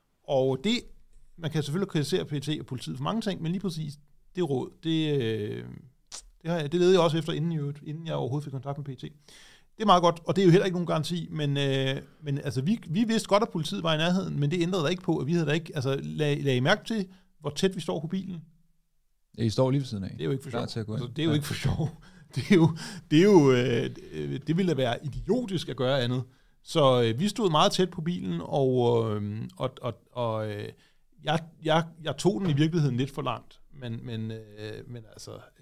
Speaker 2: Og det, man kan selvfølgelig kritisere P E T og politiet for mange ting, men lige præcis det råd, det, øh, det, har jeg, det ledede jeg også efter, inden jeg, inden jeg overhovedet fik kontakt med P E T. Det er meget godt, og det er jo heller ikke nogen garanti, men, øh, men altså, vi, vi vidste godt, at politiet var i nærheden, men det ændrede der ikke på, at vi havde der ikke, altså lag, lag I mærke til, hvor tæt vi står på bilen.
Speaker 1: Ja, I står lige ved siden af.
Speaker 2: Det er jo ikke for sjov.
Speaker 1: Altså,
Speaker 2: det er jo ja. ikke for sjov. Det er jo, det er jo, øh, det ville da være idiotisk at gøre andet. Så øh, vi stod meget tæt på bilen, og, øh, og, og, og øh, jeg, jeg, jeg tog den i virkeligheden lidt for langt, men, men, øh, men altså, øh,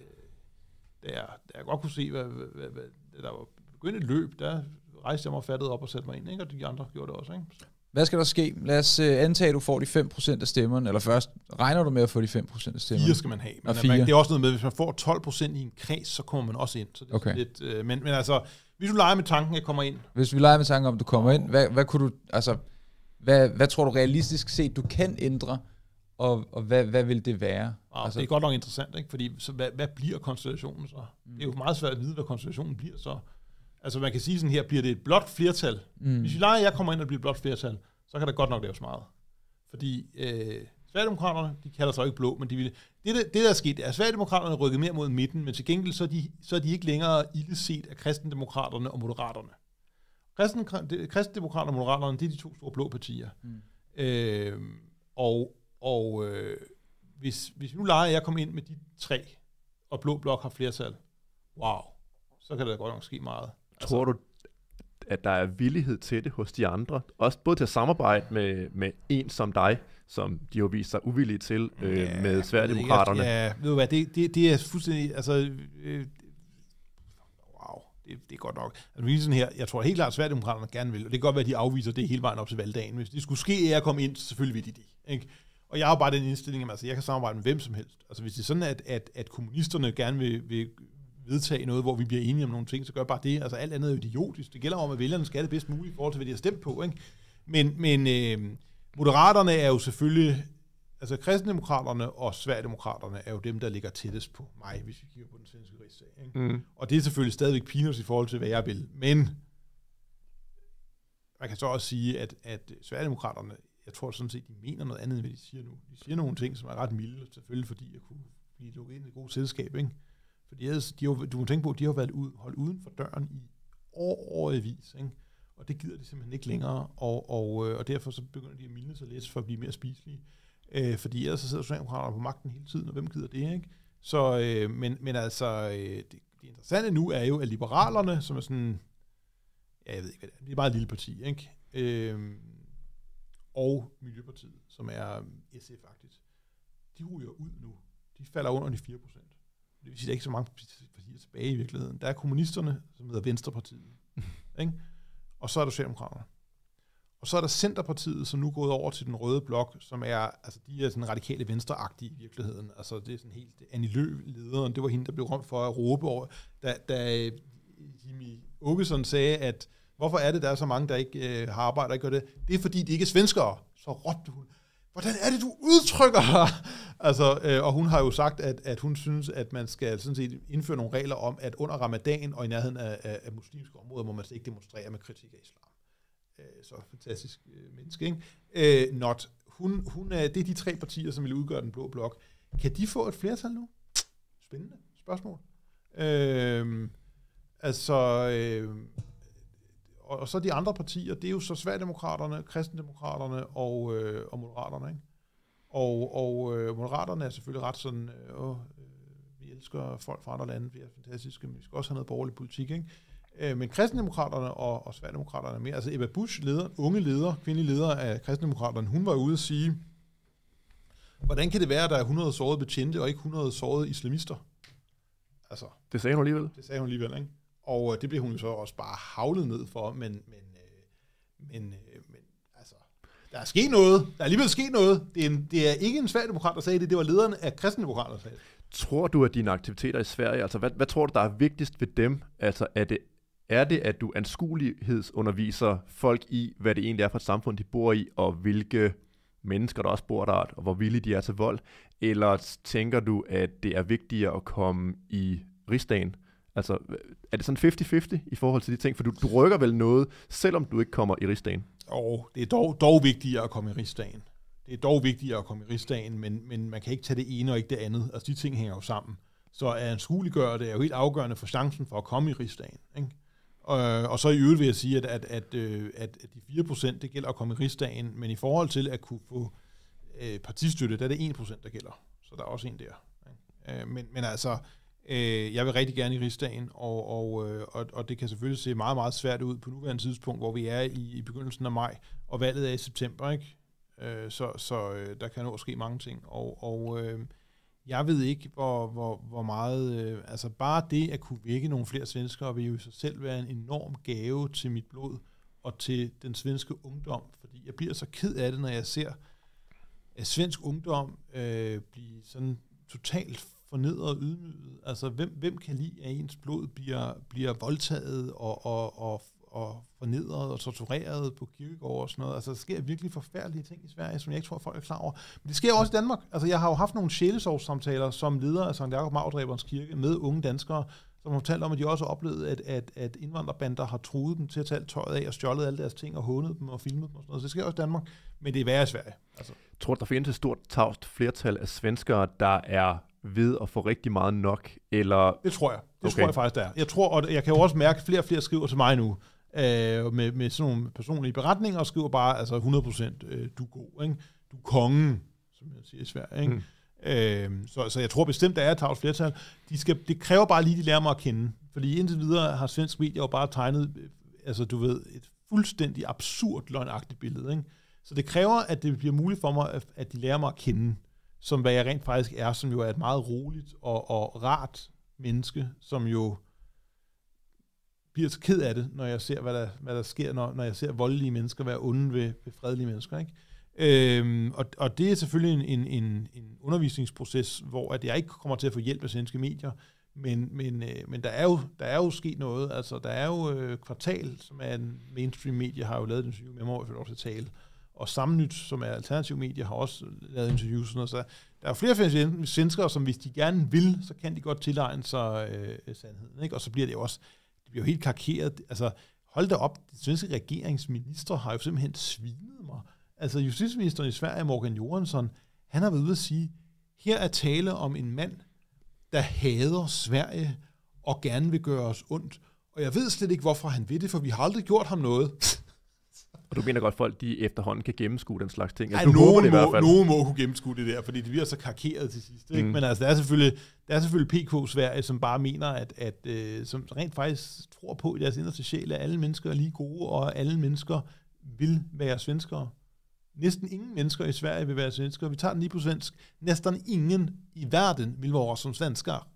Speaker 2: da, jeg, da jeg godt kunne se, hvad, hvad, hvad, der var begyndt et løb, der rejste jeg mig fattet op og satte mig ind, ikke? Og de andre gjorde det også. Ikke?
Speaker 1: Hvad skal der ske? Lad os uh, antage, at du får de fem procent af stemmerne, eller først regner du med at få de fem procent af stemmerne?
Speaker 2: Fire skal man have. Men
Speaker 1: man,
Speaker 2: det er også noget med, hvis man får tolv procent i en kreds, så kommer man også ind. Så det er
Speaker 1: okay.
Speaker 2: lidt, øh, men, men altså, hvis du leger med tanken, at jeg kommer ind.
Speaker 1: Hvis vi leger med tanken om, at du kommer ind, hvad, hvad kunne du, altså, hvad, hvad tror du realistisk set, du kan ændre, og, og hvad, hvad vil det være?
Speaker 2: Ah,
Speaker 1: altså,
Speaker 2: det er godt nok interessant, ikke? Fordi så, hvad, hvad bliver konstellationen så? Mm. Det er jo meget svært at vide, hvad konstellationen bliver så. Altså man kan sige sådan her, bliver det et blot flertal? Mm. Hvis vi leger, at jeg kommer ind og bliver et blot flertal, så kan der godt nok laves meget. Fordi øh, Sverigedemokraterne, de kalder sig ikke blå, men de vil, det, det, det der er sket, er, at Sverigedemokraterne rykket mere mod midten, men til gengæld så er de, så er de ikke længere ildeset af Kristendemokraterne og Moderaterne. Kristen, Kristendemokraterne og Moderaterne, det er de to store blå partier. Mm. Øh, og og øh, hvis, hvis nu leger, at jeg kommer ind med de tre, og blå blok har flertal, wow, så kan der godt nok ske meget.
Speaker 3: Tror du, at der er villighed til det hos de andre? Også både til at samarbejde med, med en som dig, som de har vist sig uvillige til, øh, ja, med Sverigedemokraterne.
Speaker 2: Ja, ved du hvad, det, det, det er fuldstændig, altså, øh, wow, det, det er godt nok. Altså, sådan her, jeg tror helt klart, at Sverigedemokraterne gerne vil, og det kan godt være, at de afviser det hele vejen op til valgdagen. Hvis det skulle ske, at jeg kom ind, så selvfølgelig vil de det, ikke? Og jeg har bare den indstilling, at altså, jeg kan samarbejde med hvem som helst. Altså hvis det er sådan, at, at, at kommunisterne gerne vil, vil vedtage noget, hvor vi bliver enige om nogle ting, så gør bare det. Altså alt andet er jo idiotisk. Det gælder om, at vælgerne skal det bedst muligt i forhold til, hvad de har stemt på. Ikke? Men, men øh, Moderaterne er jo selvfølgelig, altså Kristendemokraterne og Sverigedemokraterne er jo dem, der ligger tættest på mig, hvis vi kigger på den svenske rigssag. Ikke? Mm. Og det er selvfølgelig stadigvæk peanuts i forhold til, hvad jeg vil. Men man kan så også sige, at, at Sverigedemokraterne, jeg tror sådan set, de mener noget andet, end hvad de siger nu. De siger nogle ting, som er ret milde, selvfølgelig fordi jeg kunne blive lukket ind i et godt selskab, ikke? Fordi ellers, de har, du må tænke på, at de har været ud, holdt uden for døren i årevis, ikke? Og det gider de simpelthen ikke længere, og, og, og derfor så begynder de at mildne sig lidt for at blive mere spiselige. Øh, fordi ellers så sidder Socialdemokraterne på magten hele tiden, og hvem gider det, ikke? Så, øh, men, men altså, øh, det, det interessante nu er jo, at liberalerne, som er sådan, ja, jeg ved ikke, hvad det er, det er bare et lille parti, ikke? Øh, og Miljøpartiet, som er S F-agtigt, de ryger ud nu. De falder under de fire procent. Det vil sige, at der er ikke så mange partier tilbage i virkeligheden. Der er kommunisterne, som hedder Venstrepartiet. Ikke? Og så er der Socialdemokraterne. Og så er der Centerpartiet, som nu er gået over til den røde blok, som er, altså de er sådan radikale venstreagtige i virkeligheden. Altså det er sådan helt, Annie Løv, lederen, det var hende, der blev ramt for at råbe over, da, da Jimmy Åkesson sagde, at hvorfor er det, der er så mange, der ikke øh, har arbejdet og ikke gør det? Det er, fordi de ikke er svenskere. Så råbte hun, hvordan er det, du udtrykker dig? Altså, øh, og hun har jo sagt, at, at hun synes, at man skal sådan set indføre nogle regler om, at under ramadan og i nærheden af, af, af muslimske områder, må man ikke demonstrere med kritik af islam. øh, så fantastisk øh, menneske, ikke? Øh, not. Hun, hun er, det er de tre partier, som vil udgøre den blå blok. Kan de få et flertal nu? Spændende spørgsmål. Øh, altså, øh, og, og så de andre partier, det er jo så Sverigedemokraterne, Kristendemokraterne og, øh, og Moderaterne, ikke? Og, og øh, Moderaterne er selvfølgelig ret sådan, øh, øh, vi elsker folk fra andre lande, vi er fantastiske, men vi skal også have noget borgerlig politik, ikke? Øh, men Kristendemokraterne og, og Sverigedemokraterne er mere. Altså Ebba Busch, leder, unge leder, kvindelig leder af Kristendemokraterne, hun var ude at sige, hvordan kan det være, at der er hundrede sårede betjente og ikke hundrede sårede islamister? Altså,
Speaker 3: det sagde hun alligevel.
Speaker 2: Det sagde hun alligevel, ikke? Og øh, det blev hun jo så også bare havlet ned for, men, men, øh, men, øh, men altså, der er sket noget. Der er alligevel sket noget. Det er, en, det er ikke en Sverigedemokrat, der sagde det, det var lederen af Kristendemokraterne, der sagde det.
Speaker 3: Tror du, at dine aktiviteter i Sverige, altså hvad, hvad tror du, der er vigtigst ved dem? Altså er det, er det, at du anskuelighedsunderviser folk i, hvad det egentlig er for et samfund, de bor i, og hvilke mennesker, der også bor der, og hvor villige de er til vold? Eller tænker du, at det er vigtigere at komme i rigsdagen? Altså, er det sådan halvtreds halvtreds i forhold til de ting? For du, du rykker vel noget, selvom du ikke kommer i rigsdagen?
Speaker 2: Og det er dog, dog vigtigere at komme i rigsdagen. Det er dog vigtigere at komme i rigsdagen, men, men man kan ikke tage det ene og ikke det andet. Altså, de ting hænger jo sammen. Så at anskueliggøre det er jo helt afgørende for chancen for at komme i rigsdagen, ikke? Og, og så i øvrigt vil jeg sige, at, at, at, at de fire procent, det gælder at komme i rigsdagen, men i forhold til at kunne få øh, partistøtte, der er det en procent, der gælder. Så der er også en der. Ikke? Øh, men, men altså, øh, jeg vil rigtig gerne i rigsdagen, og, og, og, og det kan selvfølgelig se meget, meget svært ud på nuværende tidspunkt, hvor vi er i, i begyndelsen af maj, og valget er i september, ikke? Øh, så så øh, der kan nå at ske mange ting, og, og øh, jeg ved ikke, hvor, hvor, hvor meget, øh, altså bare det at kunne vække nogle flere svenskere, vil jo i sig selv være en enorm gave til mit blod, og til den svenske ungdom, fordi jeg bliver så ked af det, når jeg ser at svensk ungdom øh, blive sådan totalt fornedret og ydmyget. Altså, hvem, hvem kan lide, at ens blod bliver, bliver voldtaget og, og, og, og fornedret og tortureret på kirkegård og sådan noget? Altså, der sker virkelig forfærdelige ting i Sverige, som jeg ikke tror, folk er klar over. Men det sker også i Danmark. Altså, jeg har jo haft nogle sjælesorgssamtaler som leder af Sankt Jakob Maurdræberens Kirke med unge danskere, som har fortalt om, at de også har oplevet, at, at, at indvandrerbander har truet dem til at tage tøjet af og stjålet alle deres ting og hånet dem og filmet dem og sådan noget. Så det sker også i Danmark, men det er værre i Sverige. Altså.
Speaker 3: Jeg tror, der findes et stort tavst flertal af svenskere, der er ved at få rigtig meget nok, eller...
Speaker 2: Det tror jeg. Det
Speaker 3: okay.
Speaker 2: tror jeg faktisk, der er. Jeg tror, og jeg kan jo også mærke, at flere og flere skriver til mig nu, øh, med, med sådan nogle personlige beretninger, og skriver bare, altså hundrede procent, øh, du er god, ikke? Du er kongen, som jeg siger i Sverige, ikke? Mm. Øh, så, så jeg tror bestemt, der er et tavst flertal. De skal, det kræver bare lige, de lærer mig at kende. Fordi indtil videre har svensk medier jo bare tegnet, altså du ved, et fuldstændig absurd løgnagtigt billede, ikke? Så det kræver, at det bliver muligt for mig, at de lærer mig at kende, som hvad jeg rent faktisk er, som jo er et meget roligt og, og rart menneske, som jo bliver så ked af det, når jeg ser, hvad der, hvad der sker, når, når jeg ser voldelige mennesker være onde ved, ved fredelige mennesker, ikke? Øhm, og, og det er selvfølgelig en, en, en, en undervisningsproces, hvor at jeg ikke kommer til at få hjælp af svenske medier, men, men, øh, men der, er jo, der er jo sket noget. Altså, der er jo øh, Kvartal, som er en mainstream medie, har jo lavet et interview med mig, for at tale. Og Samnyt, som er alternativ medie, har også lavet interviews. Sådan noget. Så der er flere svenskere, som hvis de gerne vil, så kan de godt tilegne sig øh, sandheden. Ikke? Og så bliver det jo også, det bliver jo helt karkeret. Altså, hold da op, de svenske regeringsminister har jo simpelthen svinet mig. Altså, justitsministeren i Sverige, Morgan Johansson, han har været ude at sige, her er tale om en mand, der hader Sverige og gerne vil gøre os ondt. Og jeg ved slet ikke, hvorfor han vil det, for vi har aldrig gjort ham noget.
Speaker 3: Og du mener godt, at folk de efterhånden kan gennemskue den slags ting?
Speaker 2: Altså, nogen, det i hvert fald. nogen må kunne gennemskue det der, fordi det bliver så karkeret til sidst. Ikke? Mm. Men altså, der er selvfølgelig, der er selvfølgelig P K Sverige, som bare mener, at, at øh, som rent faktisk tror på i deres inderste sjæl, at alle mennesker er lige gode, og alle mennesker vil være svenskere. Næsten ingen mennesker i Sverige vil være svenskere. Vi tager den lige på svensk. Næsten ingen i verden vil være som svenskere.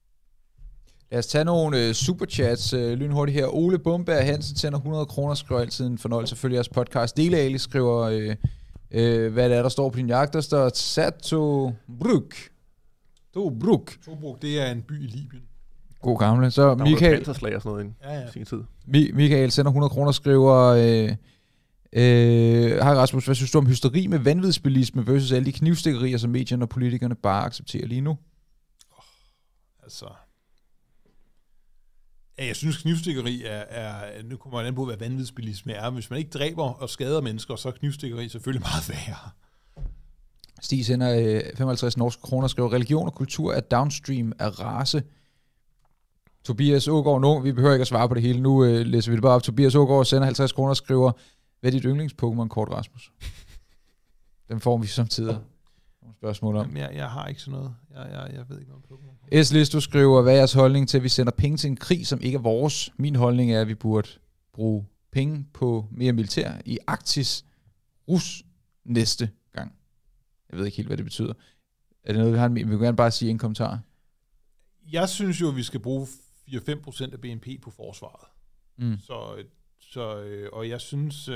Speaker 1: Lad os tage nogle uh, superchats uh, lynhurtigt her. Ole Bumberg Hansen sender hundrede kroner, skriver altid en fornøjelse at følge jeres podcast. Dele Ali skriver, uh, uh, hvad det er, der står på din jagt. Der står Satobruk. Tobruk.
Speaker 2: Tobruk, det er en by i Libyen.
Speaker 1: God gamle. Så
Speaker 3: der
Speaker 1: Michael,
Speaker 3: og sådan noget
Speaker 2: ja, ja.
Speaker 3: i sin tid.
Speaker 1: Mi- Michael sender hundrede kroner, skriver... Uh, Øh, Hej Rasmus, hvad synes du om hysteri med vanvidsbilisme versus alle de knivstikkerier, som medierne og politikerne bare accepterer lige nu?
Speaker 2: Oh, altså, Jeg synes, knivstikkeri er, er nu kommer man an på, hvad vanvidsbilisme er. Hvis man ikke dræber og skader mennesker, så er knivstikkeri selvfølgelig meget værre.
Speaker 1: Stig sender øh, femoghalvtreds norske kroner, skriver, religion og kultur er downstream af race. Tobias Ågaard, nu, vi behøver ikke at svare på det hele, nu øh, læser vi det bare op. Tobias Ågaard sender halvtreds kroner og skriver, hvad er dit yndlings-Pokémon-kort, Rasmus? Den får vi samtidig nogle spørgsmål om.
Speaker 2: Jamen, jeg, jeg har ikke sådan noget. Jeg, jeg, jeg ved ikke noget om Pokémon.
Speaker 1: S-List, du skriver, hvad er jeres holdning til, at vi sender penge til en krig, som ikke er vores? Min holdning er, at vi burde bruge penge på mere militær i Arktis Rus næste gang. Jeg ved ikke helt, hvad det betyder. Er det noget, vi har en, vi vil gerne bare sige en kommentar?
Speaker 2: Jeg synes jo, at vi skal bruge fire til fem procent af B N P på forsvaret.
Speaker 1: Mm.
Speaker 2: Så, så, og jeg synes,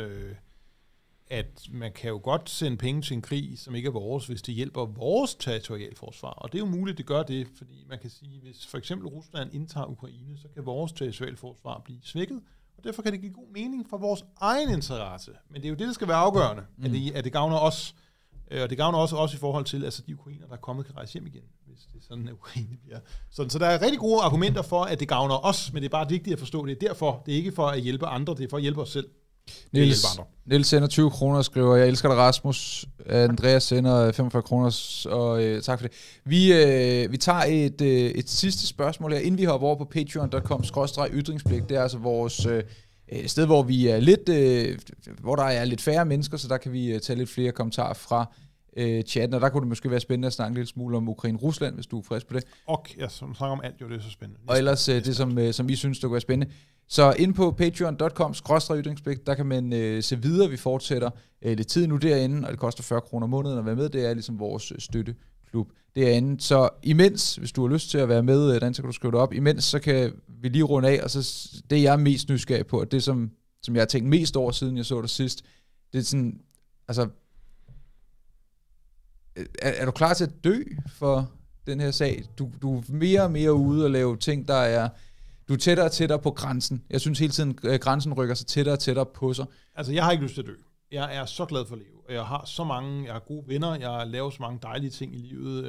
Speaker 2: at man kan jo godt sende penge til en krig, som ikke er vores, hvis det hjælper vores territorialforsvar. Og det er jo muligt, at det gør det, fordi man kan sige, hvis for eksempel Rusland indtager Ukraine, så kan vores territorialforsvar blive svækket, og derfor kan det give god mening for vores egen interesse. Men det er jo det, der skal være afgørende, mm. at, det, at det gavner os. Og det gavner også, også i forhold til, at altså, de ukrainer, der er kommet, kan rejse hjem igen, hvis det er sådan, at Ukraine bliver. Sådan, så der er rigtig gode argumenter for, at det gavner os, men det er bare vigtigt at forstå, det er derfor. Det er ikke for at hjælpe andre, det er for at hjælpe os selv.
Speaker 1: Niels, Niels sender tyve kroner og skriver, jeg elsker dig, Rasmus. Andreas sender femogfyrre kroner, og øh, tak for det. Vi, øh, vi tager et, øh, et sidste spørgsmål her, inden vi hopper over på patreon punktum com skråstreg ytringspligt. Det er altså vores øh, sted, hvor vi er lidt, øh, hvor der er lidt færre mennesker, så der kan vi øh, tage lidt flere kommentarer fra øh, chatten, og der kunne det måske være spændende at snakke en lille smule om Ukraine-Rusland, hvis du er frisk på det.
Speaker 2: Og ja, som snakker om alt, jo, det er så spændende.
Speaker 1: Og ellers øh, det, som, øh, som I synes, der kunne være spændende. Så ind på patreon punktum com skråstreg ytringspligt, der kan man øh, se videre. Vi fortsætter øh, lidt tid nu derinde, og det koster fyrre kroner om måneden at være med. Det er ligesom vores øh, støtteklub derinde. Så imens, hvis du har lyst til at være med, øh, den, så kan du skrive det op. Imens, så kan vi lige runde af, og så det jeg er mest nysgerrig på, og det som, som jeg har tænkt mest over, siden jeg så det sidst, det er sådan, altså, er, er du klar til at dø for den her sag? Du, du er mere og mere ude og lave ting, der er... Du er tættere og tættere på grænsen. Jeg synes hele tiden, at grænsen rykker sig tættere og tættere på sig.
Speaker 2: Altså, jeg har ikke lyst til at dø. Jeg er så glad for at leve. Jeg har så mange, jeg har gode venner, jeg laver så mange dejlige ting i livet.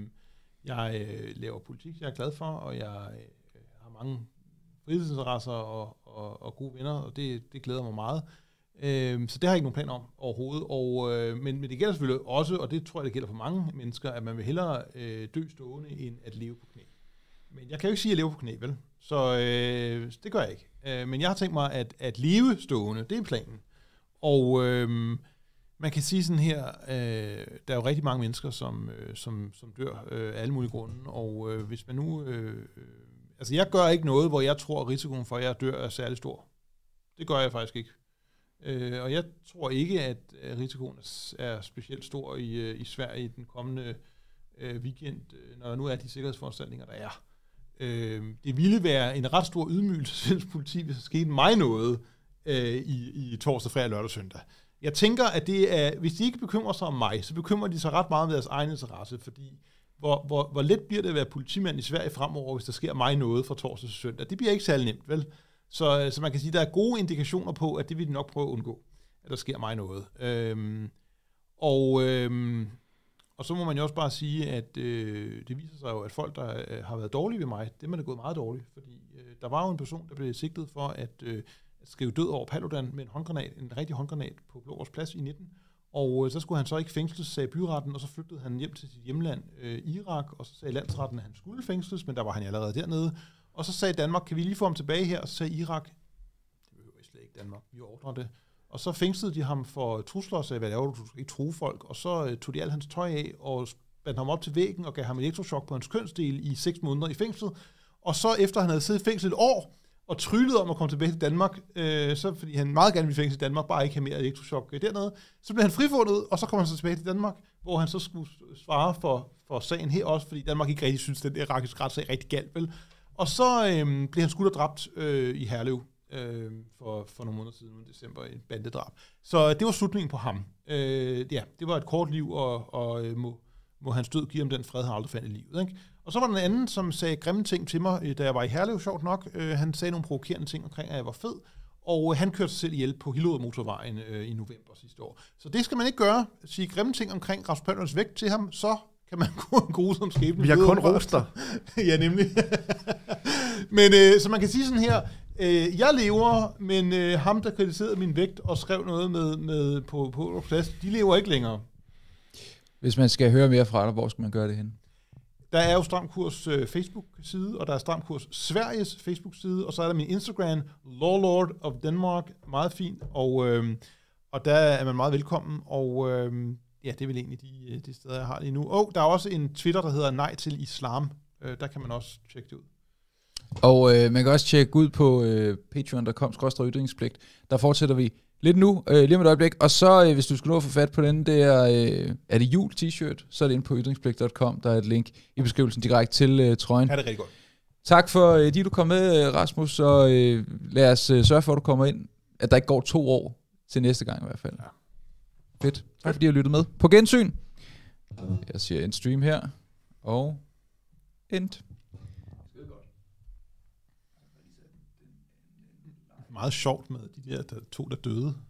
Speaker 2: Jeg laver politik, jeg er glad for, og jeg har mange fritidsinteresser og, og, og gode venner, og det, det glæder mig meget. Så det har jeg ikke nogen planer om overhovedet. Og, men, men det gælder selvfølgelig også, og det tror jeg, det gælder for mange mennesker, at man vil hellere dø stående, end at leve på knæ. Men jeg kan jo ikke sige, at jeg lever på knæ, vel? Så øh, det gør jeg ikke. Øh, men jeg har tænkt mig, at, at leve stående, det er planen. Og øh, man kan sige sådan her, øh, der er jo rigtig mange mennesker, som, øh, som, som dør øh, af alle mulige grunde. Og øh, hvis man nu... Øh, øh, altså jeg gør ikke noget, hvor jeg tror, at risikoen for, at jeg dør, er særlig stor. Det gør jeg faktisk ikke. Øh, og jeg tror ikke, at risikoen er specielt stor i, i Sverige i den kommende øh, weekend, når der nu er de sikkerhedsforanstaltninger, der er. Øh, det ville være en ret stor ydmygelse til svensk politi, hvis der skete mig noget øh, i, i torsdag, fredag, lørdag og søndag. Jeg tænker, at det er, hvis de ikke bekymrer sig om mig, så bekymrer de sig ret meget om deres egen interesse, fordi hvor, hvor, hvor let bliver det at være politimand i Sverige fremover, hvis der sker mig noget fra torsdag til søndag? Det bliver ikke særlig nemt, vel? Så, så man kan sige, at der er gode indikationer på, at det vil de nok prøve at undgå, at der sker mig noget. Øhm, og... Øhm, Og så må man jo også bare sige, at øh, det viser sig jo, at folk, der øh, har været dårlige ved mig, dem er det gået meget dårligt. Fordi øh, der var jo en person, der blev sigtet for at, øh, at skrive død over Paludan med en håndgranat, en rigtig håndgranat på Blågårds Plads i nitten. Og øh, så skulle han så ikke fængsles, sagde byretten, og så flygtede han hjem til sit hjemland, øh, Irak, og så sagde landsretten, at han skulle fængsles, men der var han allerede dernede. Og så sagde Danmark, kan vi lige få ham tilbage her? Og så sagde Irak, det behøver I slet ikke Danmark, vi ordner det. Og så fængslede de ham for trusler og sagde, hvad laver du, du skal ikke true folk. Og så øh, tog de alt hans tøj af og bandt ham op til væggen og gav ham elektrochok på hans kønsdel i seks måneder i fængslet. Og så efter han havde siddet i fængsel et år og tryllede om at komme tilbage til Danmark, øh, så fordi han meget gerne ville fængsel i Danmark, bare ikke have mere elektrochok dernede, så blev han frifundet, og så kom han så tilbage til Danmark, hvor han så skulle svare for, for sagen her også, fordi Danmark ikke rigtig synes, at den irakiske retssag rigtig galt, vel? Og så øh, blev han skudt og dræbt øh, i Herlev. Øh, for, for nogle måneder siden, i december, et bandedrab. Så det var slutningen på ham. Øh, ja, det var et kort liv, og, og øh, må, må hans død give ham den fred, han aldrig fandt i livet. Ikke? Og så var der en anden, som sagde grimme ting til mig, da jeg var i Herlev, sjovt nok. Øh, han sagde nogle provokerende ting omkring, at jeg var fed, og øh, han kørte sig selv ihjel på Hillerød motorvejen øh, i november sidste år. Så det skal man ikke gøre. Sige grimme ting omkring Rasmus Paludans vægt til ham, så kan man gå en grusom skæbne.
Speaker 3: Vi har kun roster.
Speaker 2: Ja, nemlig. Men øh, så man kan sige sådan her, øh, jeg lever, men øh, ham, der kritiserede min vægt og skrev noget med, med på, på plads, de lever ikke længere.
Speaker 1: Hvis man skal høre mere fra dig, hvor skal man gøre det hen?
Speaker 2: Der er jo Stram Kurs øh, Facebook-side, og der er Stram Kurs Sveriges Facebook-side, og så er der min Instagram, Lawlord of Denmark, meget fint, og, øh, og der er man meget velkommen, og øh, ja, det er vel egentlig de, de steder, jeg har lige nu. Og der er også en Twitter, der hedder Nej til Islam, øh, der kan man også tjekke det ud.
Speaker 1: Og øh, man kan også tjekke ud på øh, patreon punktum com skråstreg ytringspligt. Der fortsætter vi lidt nu, øh, lige om et øjeblik. Og så, øh, hvis du skulle nå at få fat på den der, øh, er det jul t-shirt, så er det inde på ytringspligt punktum com. Der er et link i beskrivelsen direkte til øh, trøjen.
Speaker 2: Ja, det er rigtig godt. Tak
Speaker 1: for, øh, de du kom med, Rasmus, og øh, lad os øh, sørge for, at du kommer ind, at der ikke går to år til næste gang i hvert fald. Ja. Fedt. Tak fordi I har lyttet med. På gensyn. Jeg siger end stream her, og end.
Speaker 2: Meget sjovt med de der, der to, der døde.